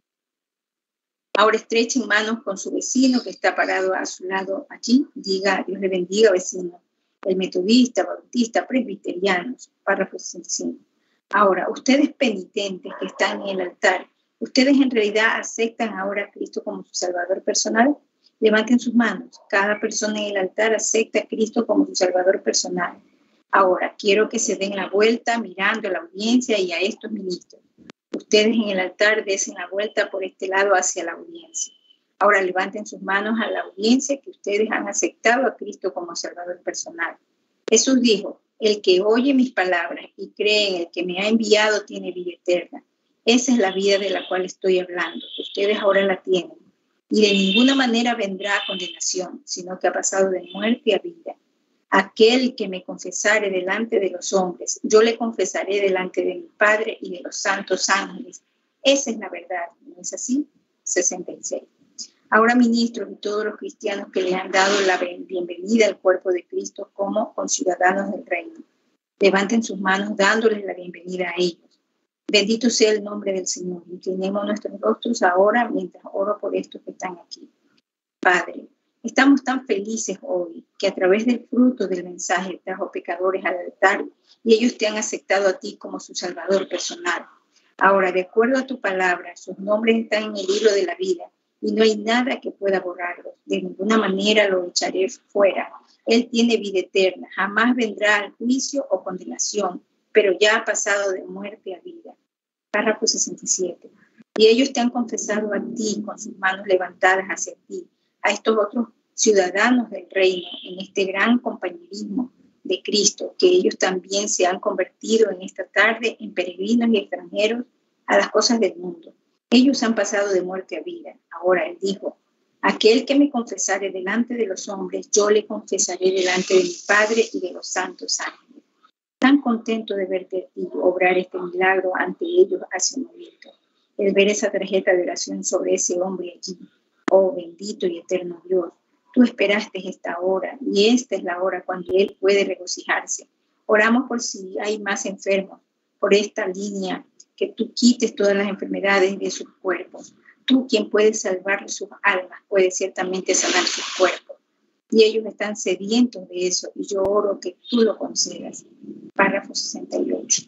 Ahora estrechen manos con su vecino que está parado a su lado allí. Diga, Dios le bendiga, vecino. El metodista, bautista, presbiterianos. Párrafo sesenta y cinco. Ahora, ustedes penitentes que están en el altar, ¿ustedes en realidad aceptan ahora a Cristo como su Salvador personal? Levanten sus manos. Cada persona en el altar acepta a Cristo como su Salvador personal. Ahora, quiero que se den la vuelta mirando a la audiencia y a estos ministros. Ustedes en el altar desen la vuelta por este lado hacia la audiencia. Ahora levanten sus manos a la audiencia que ustedes han aceptado a Cristo como Salvador personal. Jesús dijo, el que oye mis palabras y cree en el que me ha enviado tiene vida eterna. Esa es la vida de la cual estoy hablando. Ustedes ahora la tienen. Y de ninguna manera vendrá a condenación, sino que ha pasado de muerte a vida. Aquel que me confesare delante de los hombres, yo le confesaré delante de mi Padre y de los santos ángeles. Esa es la verdad, ¿no es así? sesenta y seis. Ahora, ministros y todos los cristianos que le han dado la bienvenida al cuerpo de Cristo como conciudadanos del reino, levanten sus manos dándoles la bienvenida a ellos. Bendito sea el nombre del Señor. Inclinemos nuestros rostros ahora mientras oro por estos que están aquí. Padre, estamos tan felices hoy que a través del fruto del mensaje trajo pecadores al altar y ellos te han aceptado a ti como su Salvador personal. Ahora, de acuerdo a tu palabra, sus nombres están en el libro de la vida y no hay nada que pueda borrarlos. De ninguna manera lo echaré fuera. Él tiene vida eterna, jamás vendrá al juicio o condenación, pero ya ha pasado de muerte a vida. Párrafo sesenta y siete. Y ellos te han confesado a ti con sus manos levantadas hacia ti, a estos otros ciudadanos del reino, en este gran compañerismo de Cristo, que ellos también se han convertido en esta tarde en peregrinos y extranjeros a las cosas del mundo. Ellos han pasado de muerte a vida. Ahora Él dijo, aquel que me confesare delante de los hombres, yo le confesaré delante de mi Padre y de los santos ángeles. Tan contento de verte y obrar este milagro ante ellos hace un momento. El ver esa tarjeta de oración sobre ese hombre allí. Oh, bendito y eterno Dios, tú esperaste esta hora y esta es la hora cuando Él puede regocijarse. Oramos por si hay más enfermos, por esta línea, que tú quites todas las enfermedades de sus cuerpos. Tú, quien puedes salvar sus almas, puedes ciertamente sanar sus cuerpos. Y ellos están sedientos de eso y yo oro que tú lo concedas. Párrafo sesenta y ocho.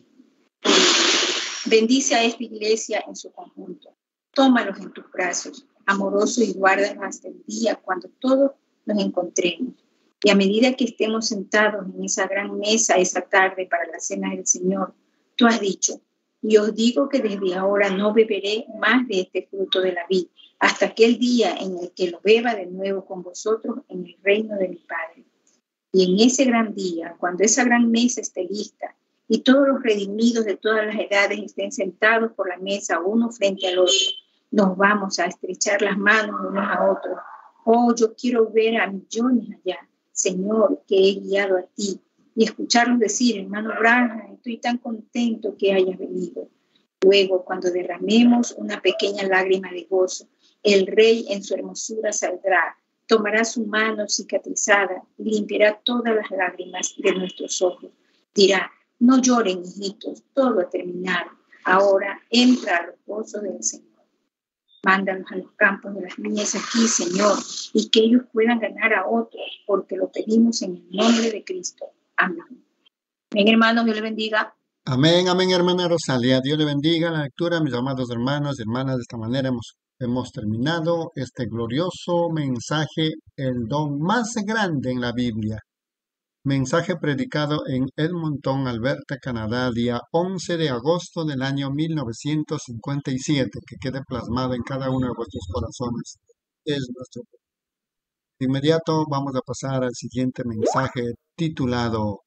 Bendice a esta iglesia en su conjunto. Tómalos en tus brazos, amoroso, y guárdalos hasta el día cuando todos nos encontremos. Y a medida que estemos sentados en esa gran mesa esa tarde para la cena del Señor, tú has dicho, y os digo que desde ahora no beberé más de este fruto de la vid, hasta aquel día en el que lo beba de nuevo con vosotros en el reino de mi Padre. Y en ese gran día, cuando esa gran mesa esté lista, y todos los redimidos de todas las edades estén sentados por la mesa uno frente al otro, nos vamos a estrechar las manos unos a otros. Oh, yo quiero ver a millones allá, Señor, que he guiado a ti, y escucharlos decir, hermano Branham, estoy tan contento que hayas venido. Luego, cuando derramemos una pequeña lágrima de gozo, el Rey en su hermosura saldrá, tomará su mano cicatrizada y limpiará todas las lágrimas de nuestros ojos. Dirá, no lloren, hijitos, todo ha terminado. Ahora entra a los gozos del Señor. Mándalos a los campos de las viñas aquí, Señor, y que ellos puedan ganar a otros, porque lo pedimos en el nombre de Cristo. Amén. Amén, hermanos, Dios les bendiga. Amén, amén, hermana Rosalia. Dios le bendiga la lectura, mis amados hermanos y hermanas. De esta manera hemos, hemos terminado este glorioso mensaje, el don más grande en la Biblia. Mensaje predicado en Edmonton, Alberta, Canadá, día once de agosto del año mil novecientos cincuenta y siete, que quede plasmado en cada uno de vuestros corazones. Es nuestro. De inmediato vamos a pasar al siguiente mensaje titulado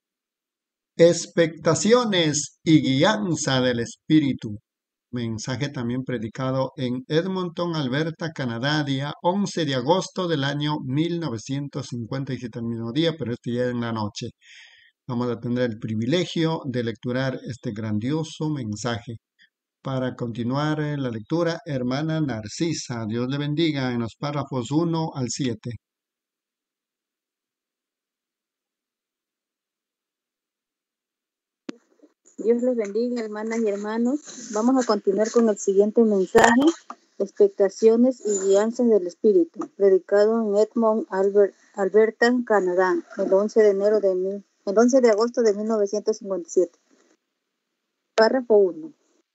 Expectaciones y guianza del Espíritu. Mensaje también predicado en Edmonton, Alberta, Canadá, día once de agosto del año mil novecientos cincuenta y siete, el mismo día, pero este día en la noche. Vamos a tener el privilegio de lecturar este grandioso mensaje. Para continuar la lectura, hermana Narcisa, Dios le bendiga, en los párrafos uno al siete. Dios les bendiga, hermanas y hermanos. Vamos a continuar con el siguiente mensaje, expectaciones y guianzas del Espíritu, predicado en Edmonton, Albert, Alberta, Canadá, el once de enero de mil, el once de agosto de mil novecientos cincuenta y siete. Párrafo uno.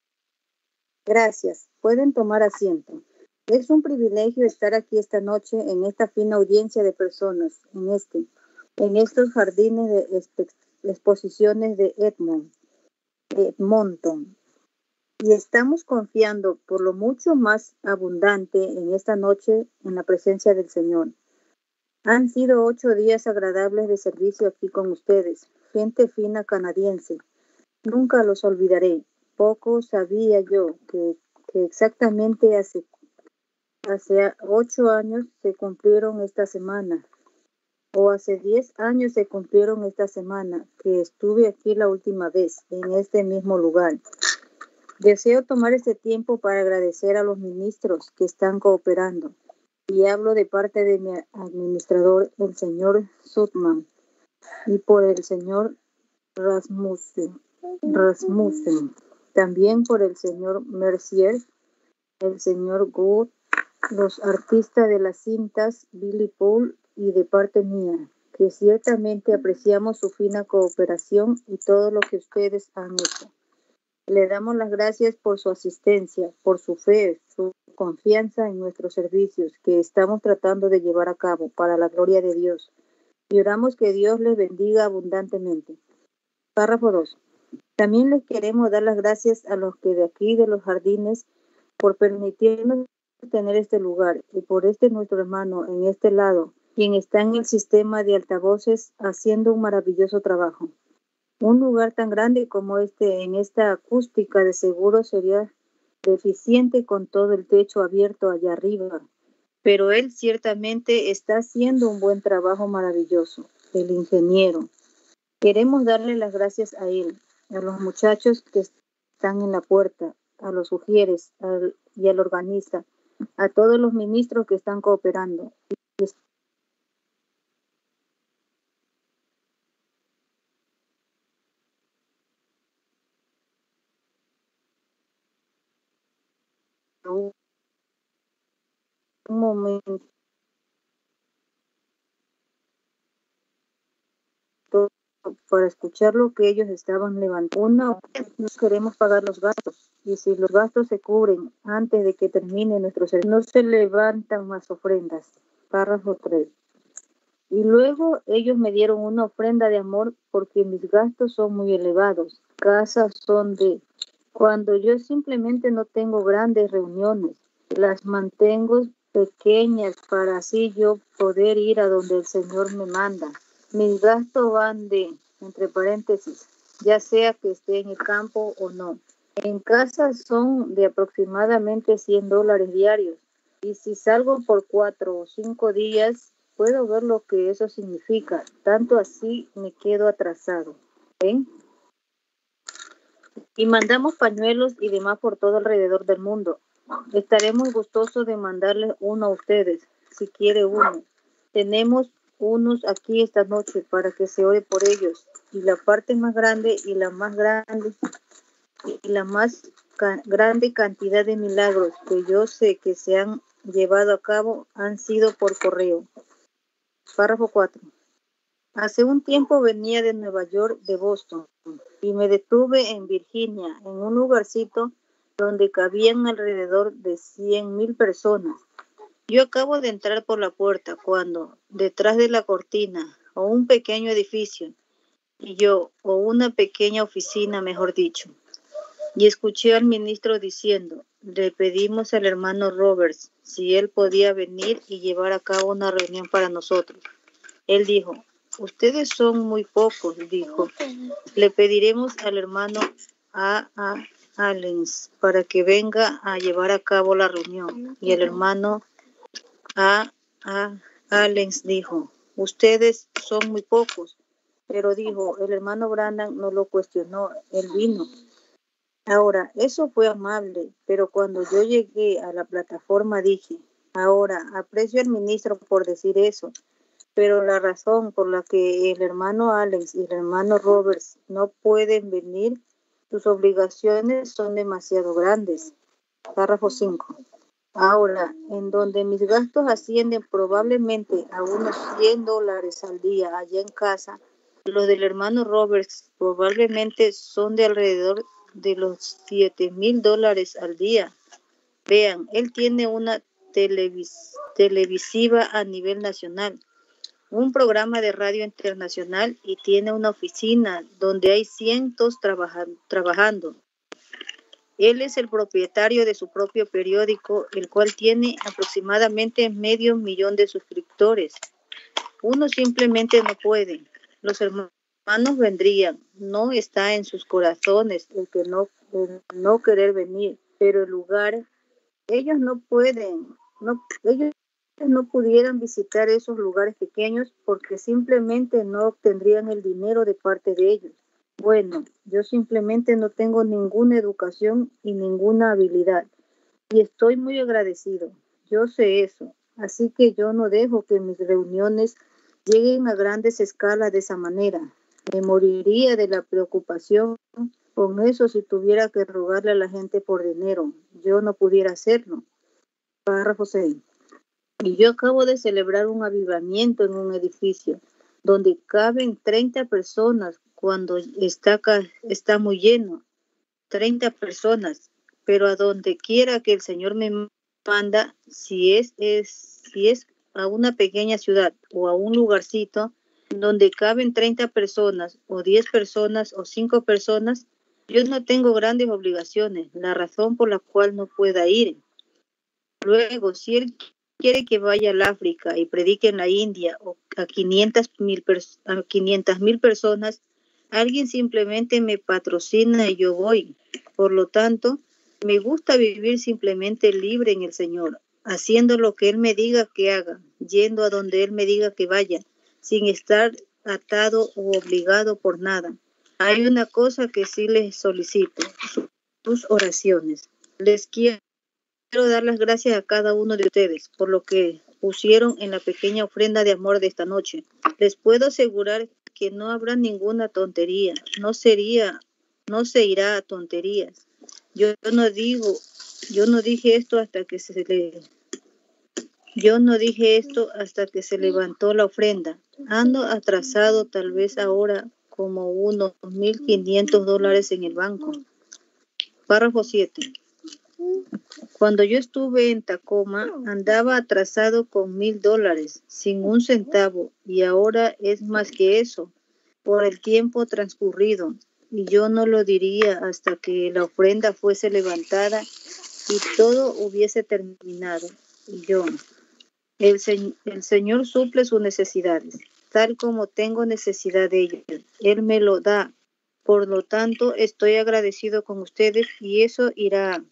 Gracias. Pueden tomar asiento. Es un privilegio estar aquí esta noche en esta fina audiencia de personas, en este, en estos jardines de exposiciones de Edmonton. Edmonton, y estamos confiando por lo mucho más abundante en esta noche en la presencia del Señor. Han sido ocho días agradables de servicio aquí con ustedes, gente fina canadiense. Nunca los olvidaré. Poco sabía yo que, que exactamente hace, hace ocho años se cumplieron esta semana. O hace diez años se cumplieron esta semana que estuve aquí la última vez, en este mismo lugar. Deseo tomar este tiempo para agradecer a los ministros que están cooperando. Y hablo de parte de mi administrador, el señor Sutman, y por el señor Rasmussen. Rasmussen. También por el señor Mercier, el señor Good, los artistas de las cintas, Billy Paul, y de parte mía, que ciertamente apreciamos su fina cooperación y todo lo que ustedes han hecho. Le damos las gracias por su asistencia, por su fe, su confianza en nuestros servicios que estamos tratando de llevar a cabo para la gloria de Dios. Y oramos que Dios les bendiga abundantemente. Párrafo dos. También les queremos dar las gracias a los que de aquí de los jardines por permitirnos tener este lugar y por este nuestro hermano en este lado, quien está en el sistema de altavoces haciendo un maravilloso trabajo. Un lugar tan grande como este en esta acústica de seguro sería deficiente con todo el techo abierto allá arriba, pero él ciertamente está haciendo un buen trabajo maravilloso, el ingeniero. Queremos darle las gracias a él, a los muchachos que están en la puerta, a los sugieres al, y al organista, a todos los ministros que están cooperando. Un momento para escuchar lo que ellos estaban levantando. Una, no queremos pagar los gastos, y si los gastos se cubren antes de que termine nuestro servicio, no se levantan más ofrendas. Párrafo tres. Y luego ellos me dieron una ofrenda de amor porque mis gastos son muy elevados. Casas son de... Cuando yo simplemente no tengo grandes reuniones, las mantengo pequeñas para así yo poder ir a donde el Señor me manda. Mis gastos van de, entre paréntesis, ya sea que esté en el campo o no. En casa son de aproximadamente cien dólares diarios. Y si salgo por cuatro o cinco días, puedo ver lo que eso significa. Tanto así me quedo atrasado. ¿Ven? Y mandamos pañuelos y demás por todo alrededor del mundo. Estaremos gustosos de mandarles uno a ustedes, si quiere uno. Tenemos unos aquí esta noche para que se ore por ellos. Y la parte más grande y la más grande y la más ca- grande cantidad de milagros que yo sé que se han llevado a cabo han sido por correo. Párrafo cuatro. Hace un tiempo venía de Nueva York, de Boston, y me detuve en Virginia, en un lugarcito donde cabían alrededor de cien mil personas. Yo acabo de entrar por la puerta cuando, detrás de la cortina, o un pequeño edificio, y yo, o una pequeña oficina, mejor dicho, y escuché al ministro diciendo, le pedimos al hermano Roberts si él podía venir y llevar a cabo una reunión para nosotros. Él dijo, ustedes son muy pocos, dijo. Le pediremos al hermano A. A. Allens para que venga a llevar a cabo la reunión. Y el hermano A. A. Allens dijo, ustedes son muy pocos. Pero dijo, el hermano Branham no lo cuestionó, él vino. Ahora, eso fue amable, pero cuando yo llegué a la plataforma dije, ahora, aprecio al ministro por decir eso, pero la razón por la que el hermano Alex y el hermano Roberts no pueden venir, sus obligaciones son demasiado grandes. Párrafo cinco. Ahora, en donde mis gastos ascienden probablemente a unos cien dólares al día allá en casa, los del hermano Roberts probablemente son de alrededor de los siete mil dólares al día. Vean, él tiene una televis- televisiva a nivel nacional, un programa de radio internacional y tiene una oficina donde hay cientos trabaja- trabajando. Él es el propietario de su propio periódico, el cual tiene aproximadamente medio millón de suscriptores. Uno simplemente no puede. Los hermanos vendrían. No está en sus corazones el que no, el no querer venir. Pero el lugar, ellos no pueden. No, ellos no pudieran visitar esos lugares pequeños porque simplemente no obtendrían el dinero de parte de ellos. Bueno, yo simplemente no tengo ninguna educación y ninguna habilidad. Y estoy muy agradecido. Yo sé eso. Así que yo no dejo que mis reuniones lleguen a grandes escalas de esa manera. Me moriría de la preocupación con eso si tuviera que rogarle a la gente por dinero. Yo no pudiera hacerlo. Párrafo seis. Y yo acabo de celebrar un avivamiento en un edificio donde caben treinta personas cuando está, está muy lleno. treinta personas. Pero a donde quiera que el Señor me manda, si es, es, si es a una pequeña ciudad o a un lugarcito donde caben treinta personas o diez personas o cinco personas, yo no tengo grandes obligaciones, la razón por la cual no pueda ir. Luego, si él quiere que vaya al África y predique en la India o a quinientas mil personas, alguien simplemente me patrocina y yo voy. Por lo tanto, me gusta vivir simplemente libre en el Señor, haciendo lo que Él me diga que haga, yendo a donde Él me diga que vaya, sin estar atado o obligado por nada. Hay una cosa que sí les solicito, sus oraciones. Les quiero dar las gracias a cada uno de ustedes por lo que pusieron en la pequeña ofrenda de amor de esta noche. Les puedo asegurar que no habrá ninguna tontería, no sería, no se irá a tonterías. Yo no digo, yo no dije esto hasta que se le, yo no dije esto hasta que se levantó la ofrenda. Ando atrasado tal vez ahora como unos mil quinientos dólares en el banco. Párrafo siete. Cuando yo estuve en Tacoma, andaba atrasado con mil dólares, sin un centavo, y ahora es más que eso, por el tiempo transcurrido. Y yo no lo diría hasta que la ofrenda fuese levantada y todo hubiese terminado. Y yo, el, se- el Señor suple sus necesidades, tal como tengo necesidad de ellos. Él me lo da. Por lo tanto, estoy agradecido con ustedes y eso irá.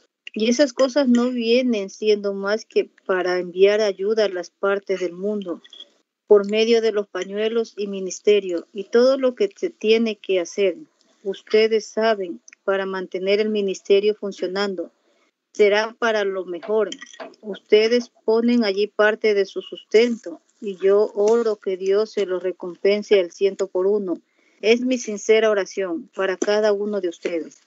Y esas cosas no vienen siendo más que para enviar ayuda a las partes del mundo por medio de los pañuelos y ministerio y todo lo que se tiene que hacer. Ustedes saben, para mantener el ministerio funcionando, será para lo mejor. Ustedes ponen allí parte de su sustento y yo oro que Dios se lo recompense al ciento por uno. Es mi sincera oración para cada uno de ustedes.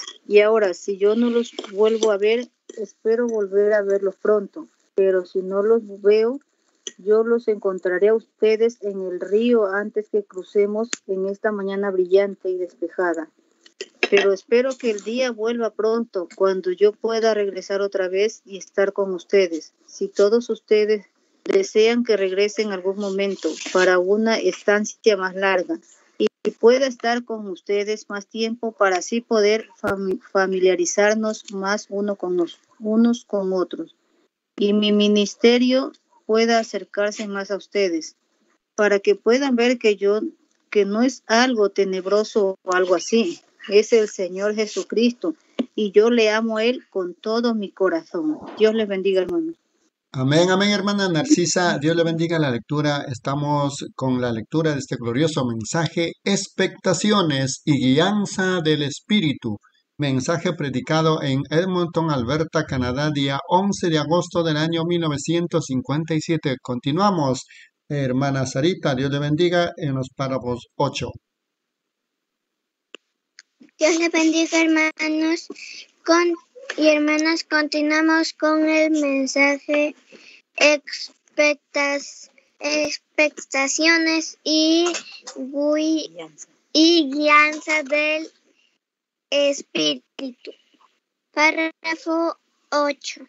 Y ahora, si yo no los vuelvo a ver, espero volver a verlos pronto. Pero si no los veo, yo los encontraré a ustedes en el río antes que crucemos en esta mañana brillante y despejada. Pero espero que el día vuelva pronto, cuando yo pueda regresar otra vez y estar con ustedes. Si todos ustedes desean que regrese en algún momento para una estancia más larga, y pueda estar con ustedes más tiempo para así poder fami- familiarizarnos más uno con los, unos con otros. Y mi ministerio pueda acercarse más a ustedes, para que puedan ver que yo, que no es algo tenebroso o algo así. Es el Señor Jesucristo y yo le amo a Él con todo mi corazón. Dios les bendiga, hermanos. Amén, amén, hermana Narcisa. Dios le bendiga la lectura. Estamos con la lectura de este glorioso mensaje, Expectaciones y Guianza del Espíritu. Mensaje predicado en Edmonton, Alberta, Canadá, día once de agosto del año mil novecientos cincuenta y siete. Continuamos, hermana Sarita. Dios le bendiga en los párrafos ocho. Dios le bendiga, hermanos con, y hermanas. Continuamos con el mensaje expectas, expectaciones y, gui, y guianza del Espíritu. Párrafo ocho.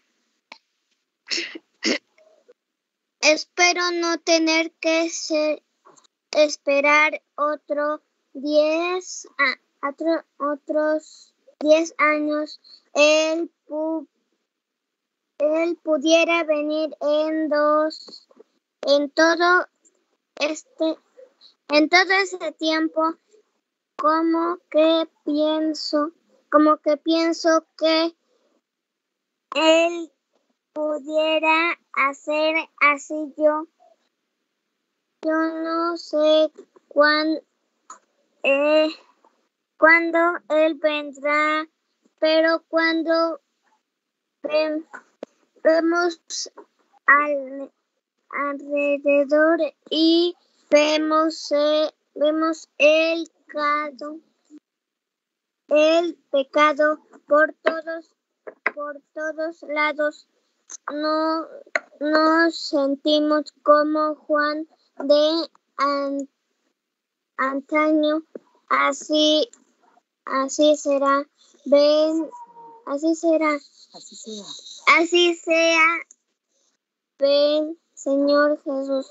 Espero no tener que ser, esperar otro diez a Otro, otros diez años. Él, pu, él pudiera venir en dos, en todo este, en todo ese tiempo, como que pienso, como que pienso que él pudiera hacer así. Yo, yo no sé cuándo. Eh, Cuando Él vendrá, pero cuando ve, vemos al, alrededor y vemos, eh, vemos el pecado, el pecado por todos, por todos lados, no nos sentimos como Juan de an, antaño, así. Así será, ven, así será, así sea, así sea, ven, Señor Jesús.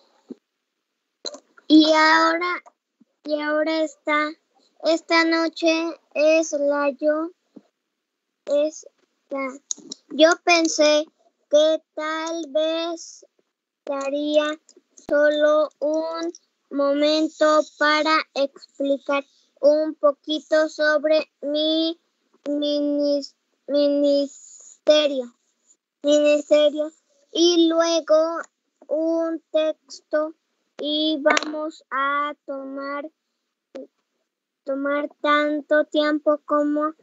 Y ahora, y ahora está, esta noche es la yo, es la, yo pensé que tal vez daría solo un momento para explicar un poquito sobre mi minis, ministerio, ministerio y luego un texto y vamos a tomar, tomar tanto tiempo como,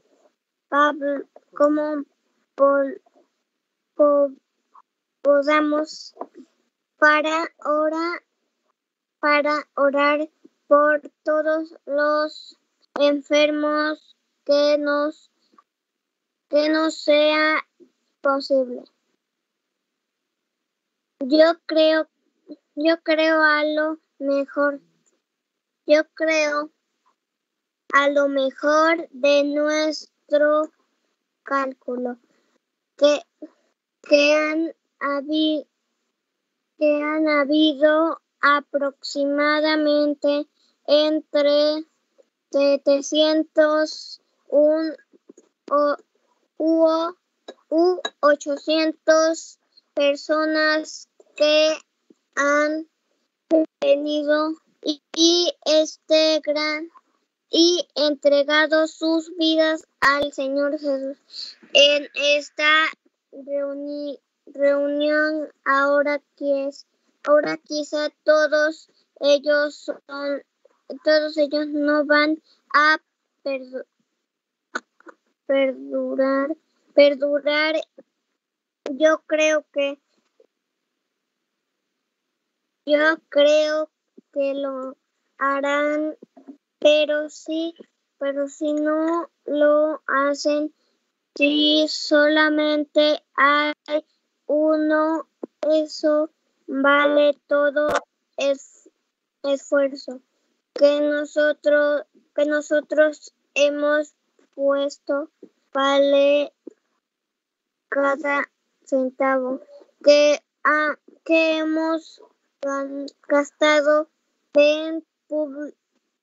como por, por, podamos para orar, para orar por todos los enfermos que nos, que nos sea posible. Yo creo, yo creo a lo mejor, yo creo a lo mejor de nuestro cálculo que, que han habido, que han habido aproximadamente entre setecientos un o, u, u ochocientos personas que han venido y, y este gran y entregado sus vidas al Señor Jesús. En esta reuni, reunión ahora que es, ahora quizá todos ellos son, todos ellos no van a perdu, perdurar, perdurar. Yo creo que yo creo que lo harán, pero sí, pero si no lo hacen, si solamente hay uno, eso vale todo es, esfuerzo que nosotros, que nosotros hemos puesto, vale cada centavo que, ah, que hemos gastado en pub,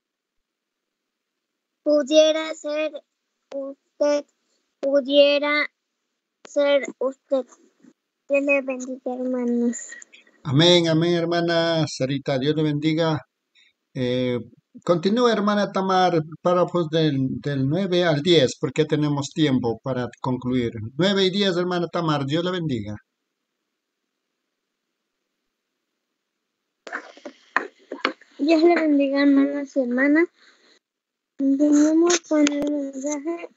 pudiera ser usted, pudiera ser usted. Dios le bendiga, hermanos. Amén, amén, hermana Sarita. Dios le bendiga. Eh, continúa, hermana Tamar, párrafos del, del nueve al diez, porque tenemos tiempo para concluir. nueve y diez, hermana Tamar. Dios le bendiga. Dios le bendiga, hermanos y hermanas. Continuamos con el mensaje.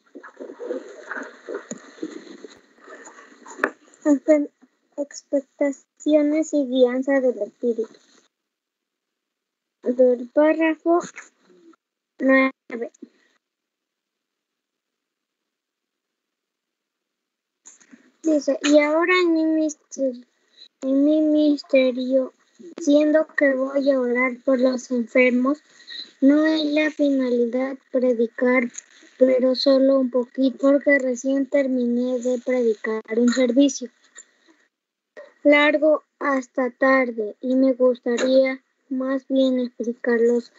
Expectaciones y guianza del Espíritu. Del párrafo nueve. Dice, y ahora en mi misterio, en mi misterio, siendo que voy a orar por los enfermos, no es la finalidad predicar, pero solo un poquito, porque recién terminé de predicar un servicio largo hasta tarde y me gustaría más bien explicar los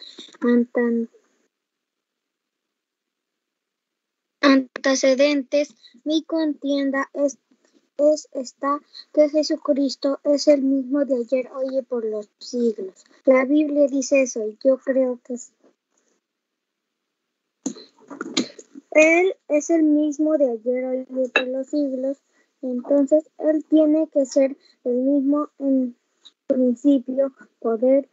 antecedentes. Mi contienda es, es esta, que Jesucristo es el mismo de ayer, hoy y por los siglos. La Biblia dice eso y yo creo que es. Él es el mismo de ayer, hoy y por los siglos. Entonces, Él tiene que ser el mismo en principio, poder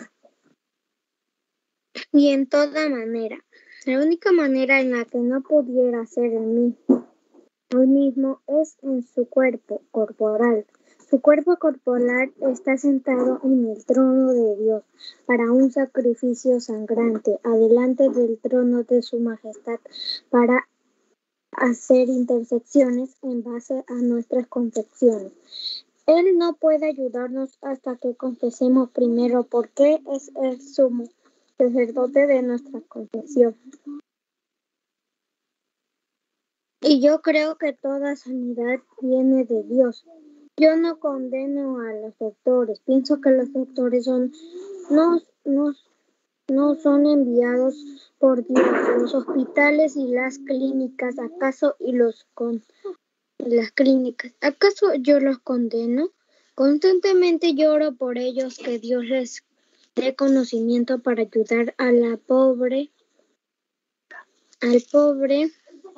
y en toda manera. La única manera en la que no pudiera ser el mismo, el mismo es en su cuerpo corporal. Su cuerpo corporal está sentado en el trono de Dios para un sacrificio sangrante, adelante del trono de su majestad, para hacer intersecciones en base a nuestras confesiones. Él no puede ayudarnos hasta que confesemos primero porque es el sumo sacerdote de nuestra confesión. Y yo creo que toda sanidad viene de Dios. Yo no condeno a los doctores. Pienso que los doctores son no, no, no son enviados por Dios. Los hospitales y las clínicas, ¿acaso? Y los con las clínicas, ¿acaso yo los condeno? Constantemente lloro por ellos, que Dios les dé conocimiento para ayudar a la pobre, al pobre,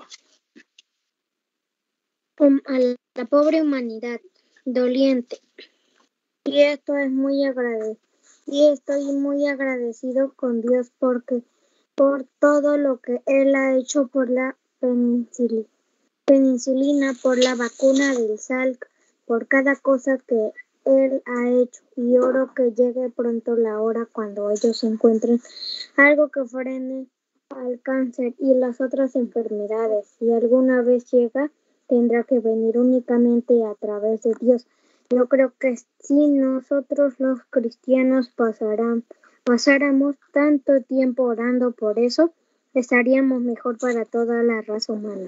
a la pobre humanidad doliente. Y esto es muy agradable. y estoy muy agradecido con Dios porque por todo lo que Él ha hecho por la penicilina, penicilina por la vacuna del Salk, por cada cosa que Él ha hecho, y oro que llegue pronto la hora cuando ellos encuentren algo que frene al cáncer y las otras enfermedades. Si alguna vez llega, tendrá que venir únicamente a través de Dios. Yo creo que si nosotros los cristianos pasarán, pasáramos tanto tiempo orando por eso, estaríamos mejor para toda la raza humana.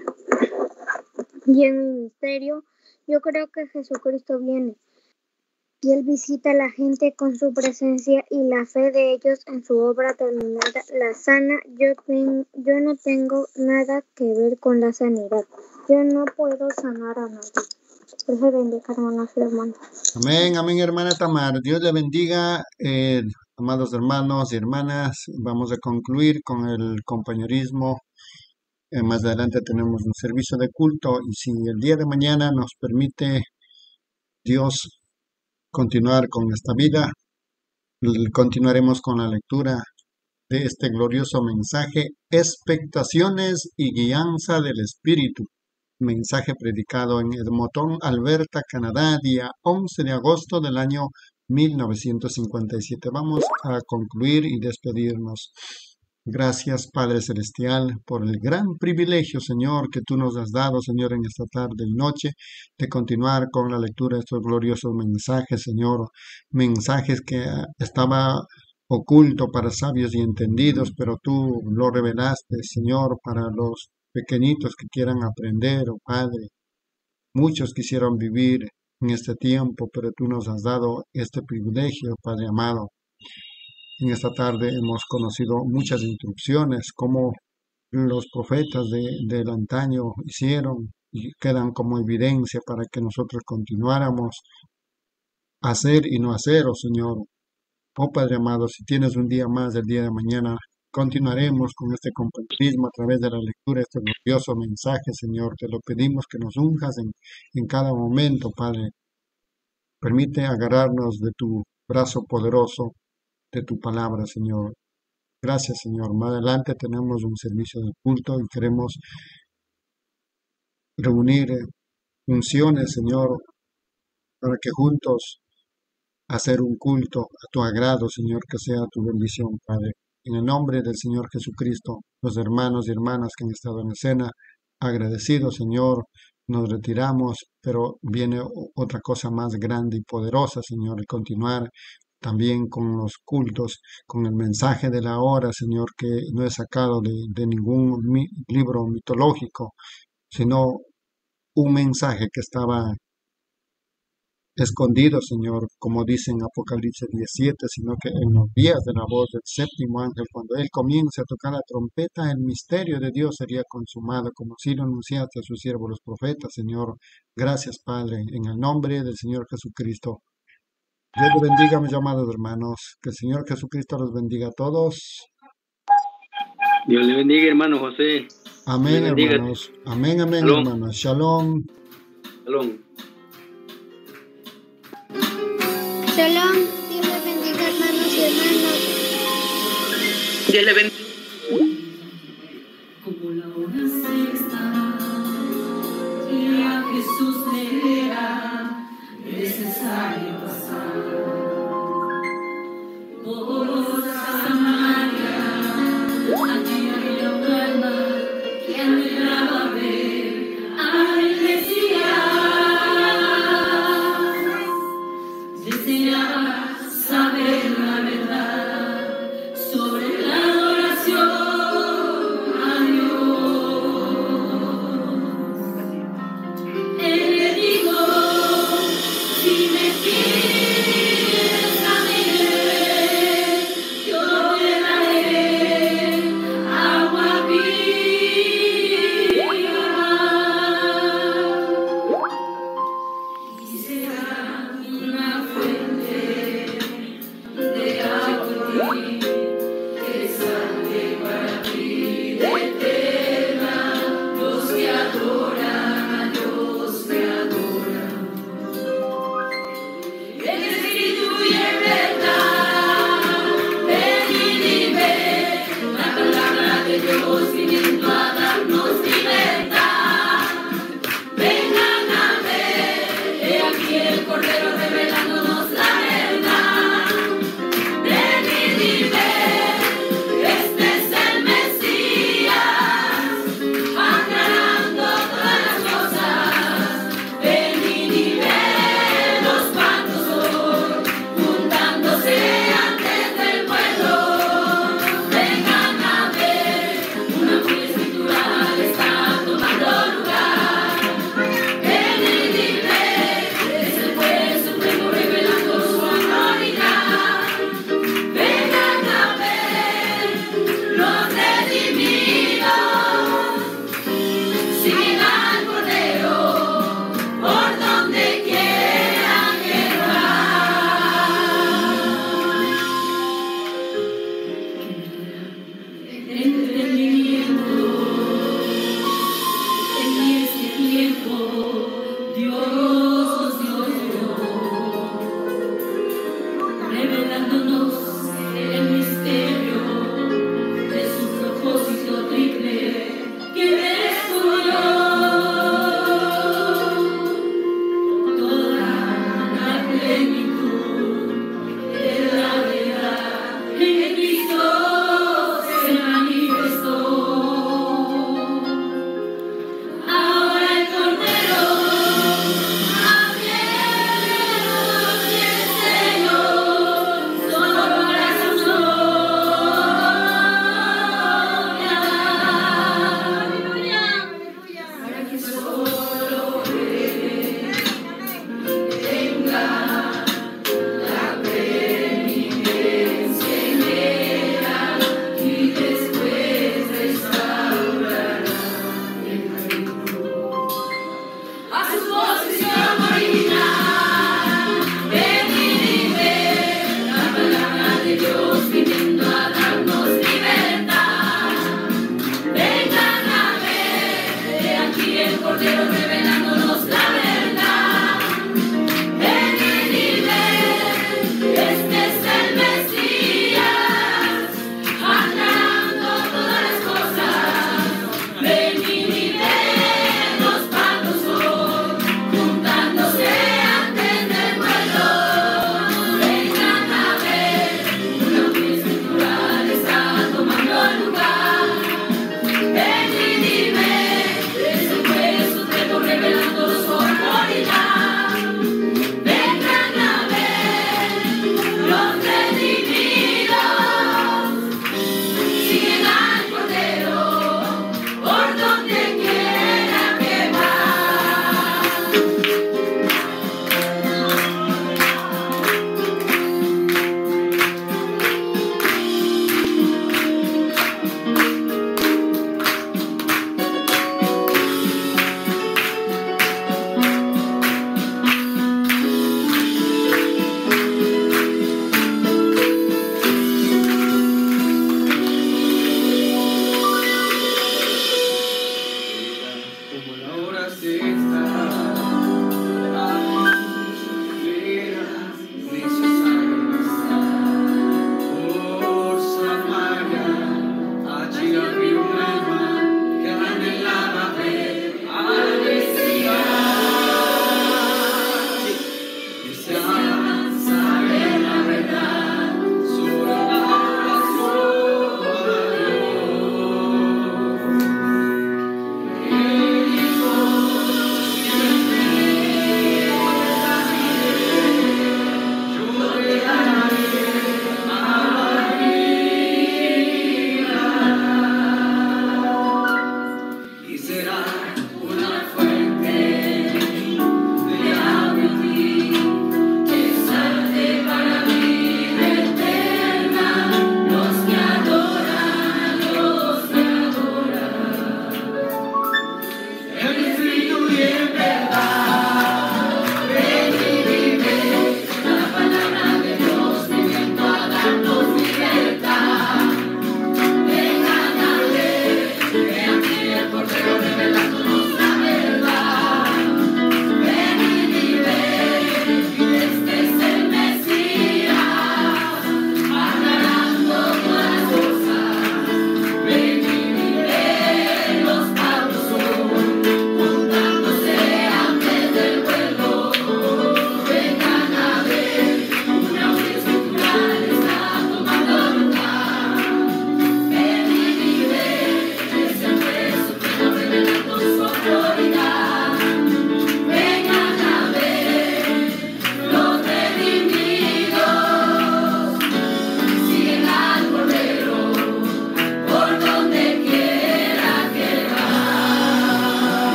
Y en mi misterio, yo creo que Jesucristo viene y Él visita a la gente con su presencia y la fe de ellos en su obra terminada, la sana. Yo, ten, yo no tengo nada que ver con la sanidad. Yo no puedo sanar a nadie. Dios le bendiga, hermanos y hermanas. Amén, amén, hermana Tamar. Dios le bendiga, eh, amados hermanos y hermanas. Vamos a concluir con el compañerismo. Eh, más adelante tenemos un servicio de culto y si el día de mañana nos permite Dios continuar con esta vida, l- continuaremos con la lectura de este glorioso mensaje, expectaciones y guianza del Espíritu. Mensaje predicado en Edmonton, Alberta, Canadá, día once de agosto del año mil novecientos cincuenta y siete. Vamos a concluir y despedirnos. Gracias, Padre Celestial, por el gran privilegio, Señor, que tú nos has dado, Señor, en esta tarde y noche, de continuar con la lectura de estos gloriosos mensajes, Señor. Mensajes que ah, estaba oculto para sabios y entendidos, pero tú lo revelaste, Señor, para los pequeñitos que quieran aprender, oh Padre. Muchos quisieron vivir en este tiempo, pero tú nos has dado este privilegio, Padre amado. En esta tarde hemos conocido muchas instrucciones, como los profetas de, del antaño hicieron y quedan como evidencia para que nosotros continuáramos a hacer y no hacer, oh Señor. Oh Padre amado, si tienes un día más el día de mañana, continuaremos con este compañerismo a través de la lectura de este glorioso mensaje, Señor. Te lo pedimos que nos unjas en, en cada momento, Padre. Permite agarrarnos de tu brazo poderoso, de tu palabra, Señor. Gracias, Señor. Más adelante tenemos un servicio de culto y queremos reunir eh, unciones, Señor, para que juntos hacer un culto a tu agrado, Señor, que sea tu bendición, Padre. En el nombre del Señor Jesucristo, los hermanos y hermanas que han estado en escena, agradecidos, Señor, nos retiramos, pero viene o- otra cosa más grande y poderosa, Señor, y continuar también con los cultos, con el mensaje de la hora, Señor, que no es sacado de, de ningún mi- libro mitológico, sino un mensaje que estaba escondido, Señor, como dice en Apocalipsis diecisiete, sino que en los días de la voz del séptimo ángel, cuando él comience a tocar la trompeta, el misterio de Dios sería consumado, como si lo anunciaste a sus siervos los profetas, Señor. Gracias, Padre, en el nombre del Señor Jesucristo. Dios te bendiga, mis amados hermanos. Que el Señor Jesucristo los bendiga a todos. Dios le bendiga, hermano José. Amén, Dios le bendiga. hermanos. Amén, amén, Shalom. hermanos. Shalom. Shalom. Shalom, Dios les bendiga, hermanos y hermanas. Dios le bendiga. Como la hora sexta, y a Jesús le era necesario pasar por Samaria. Allí había un alma que anhelaba ver al Mesías, deseaba saber la verdad sobre la adoración a Dios. Cordero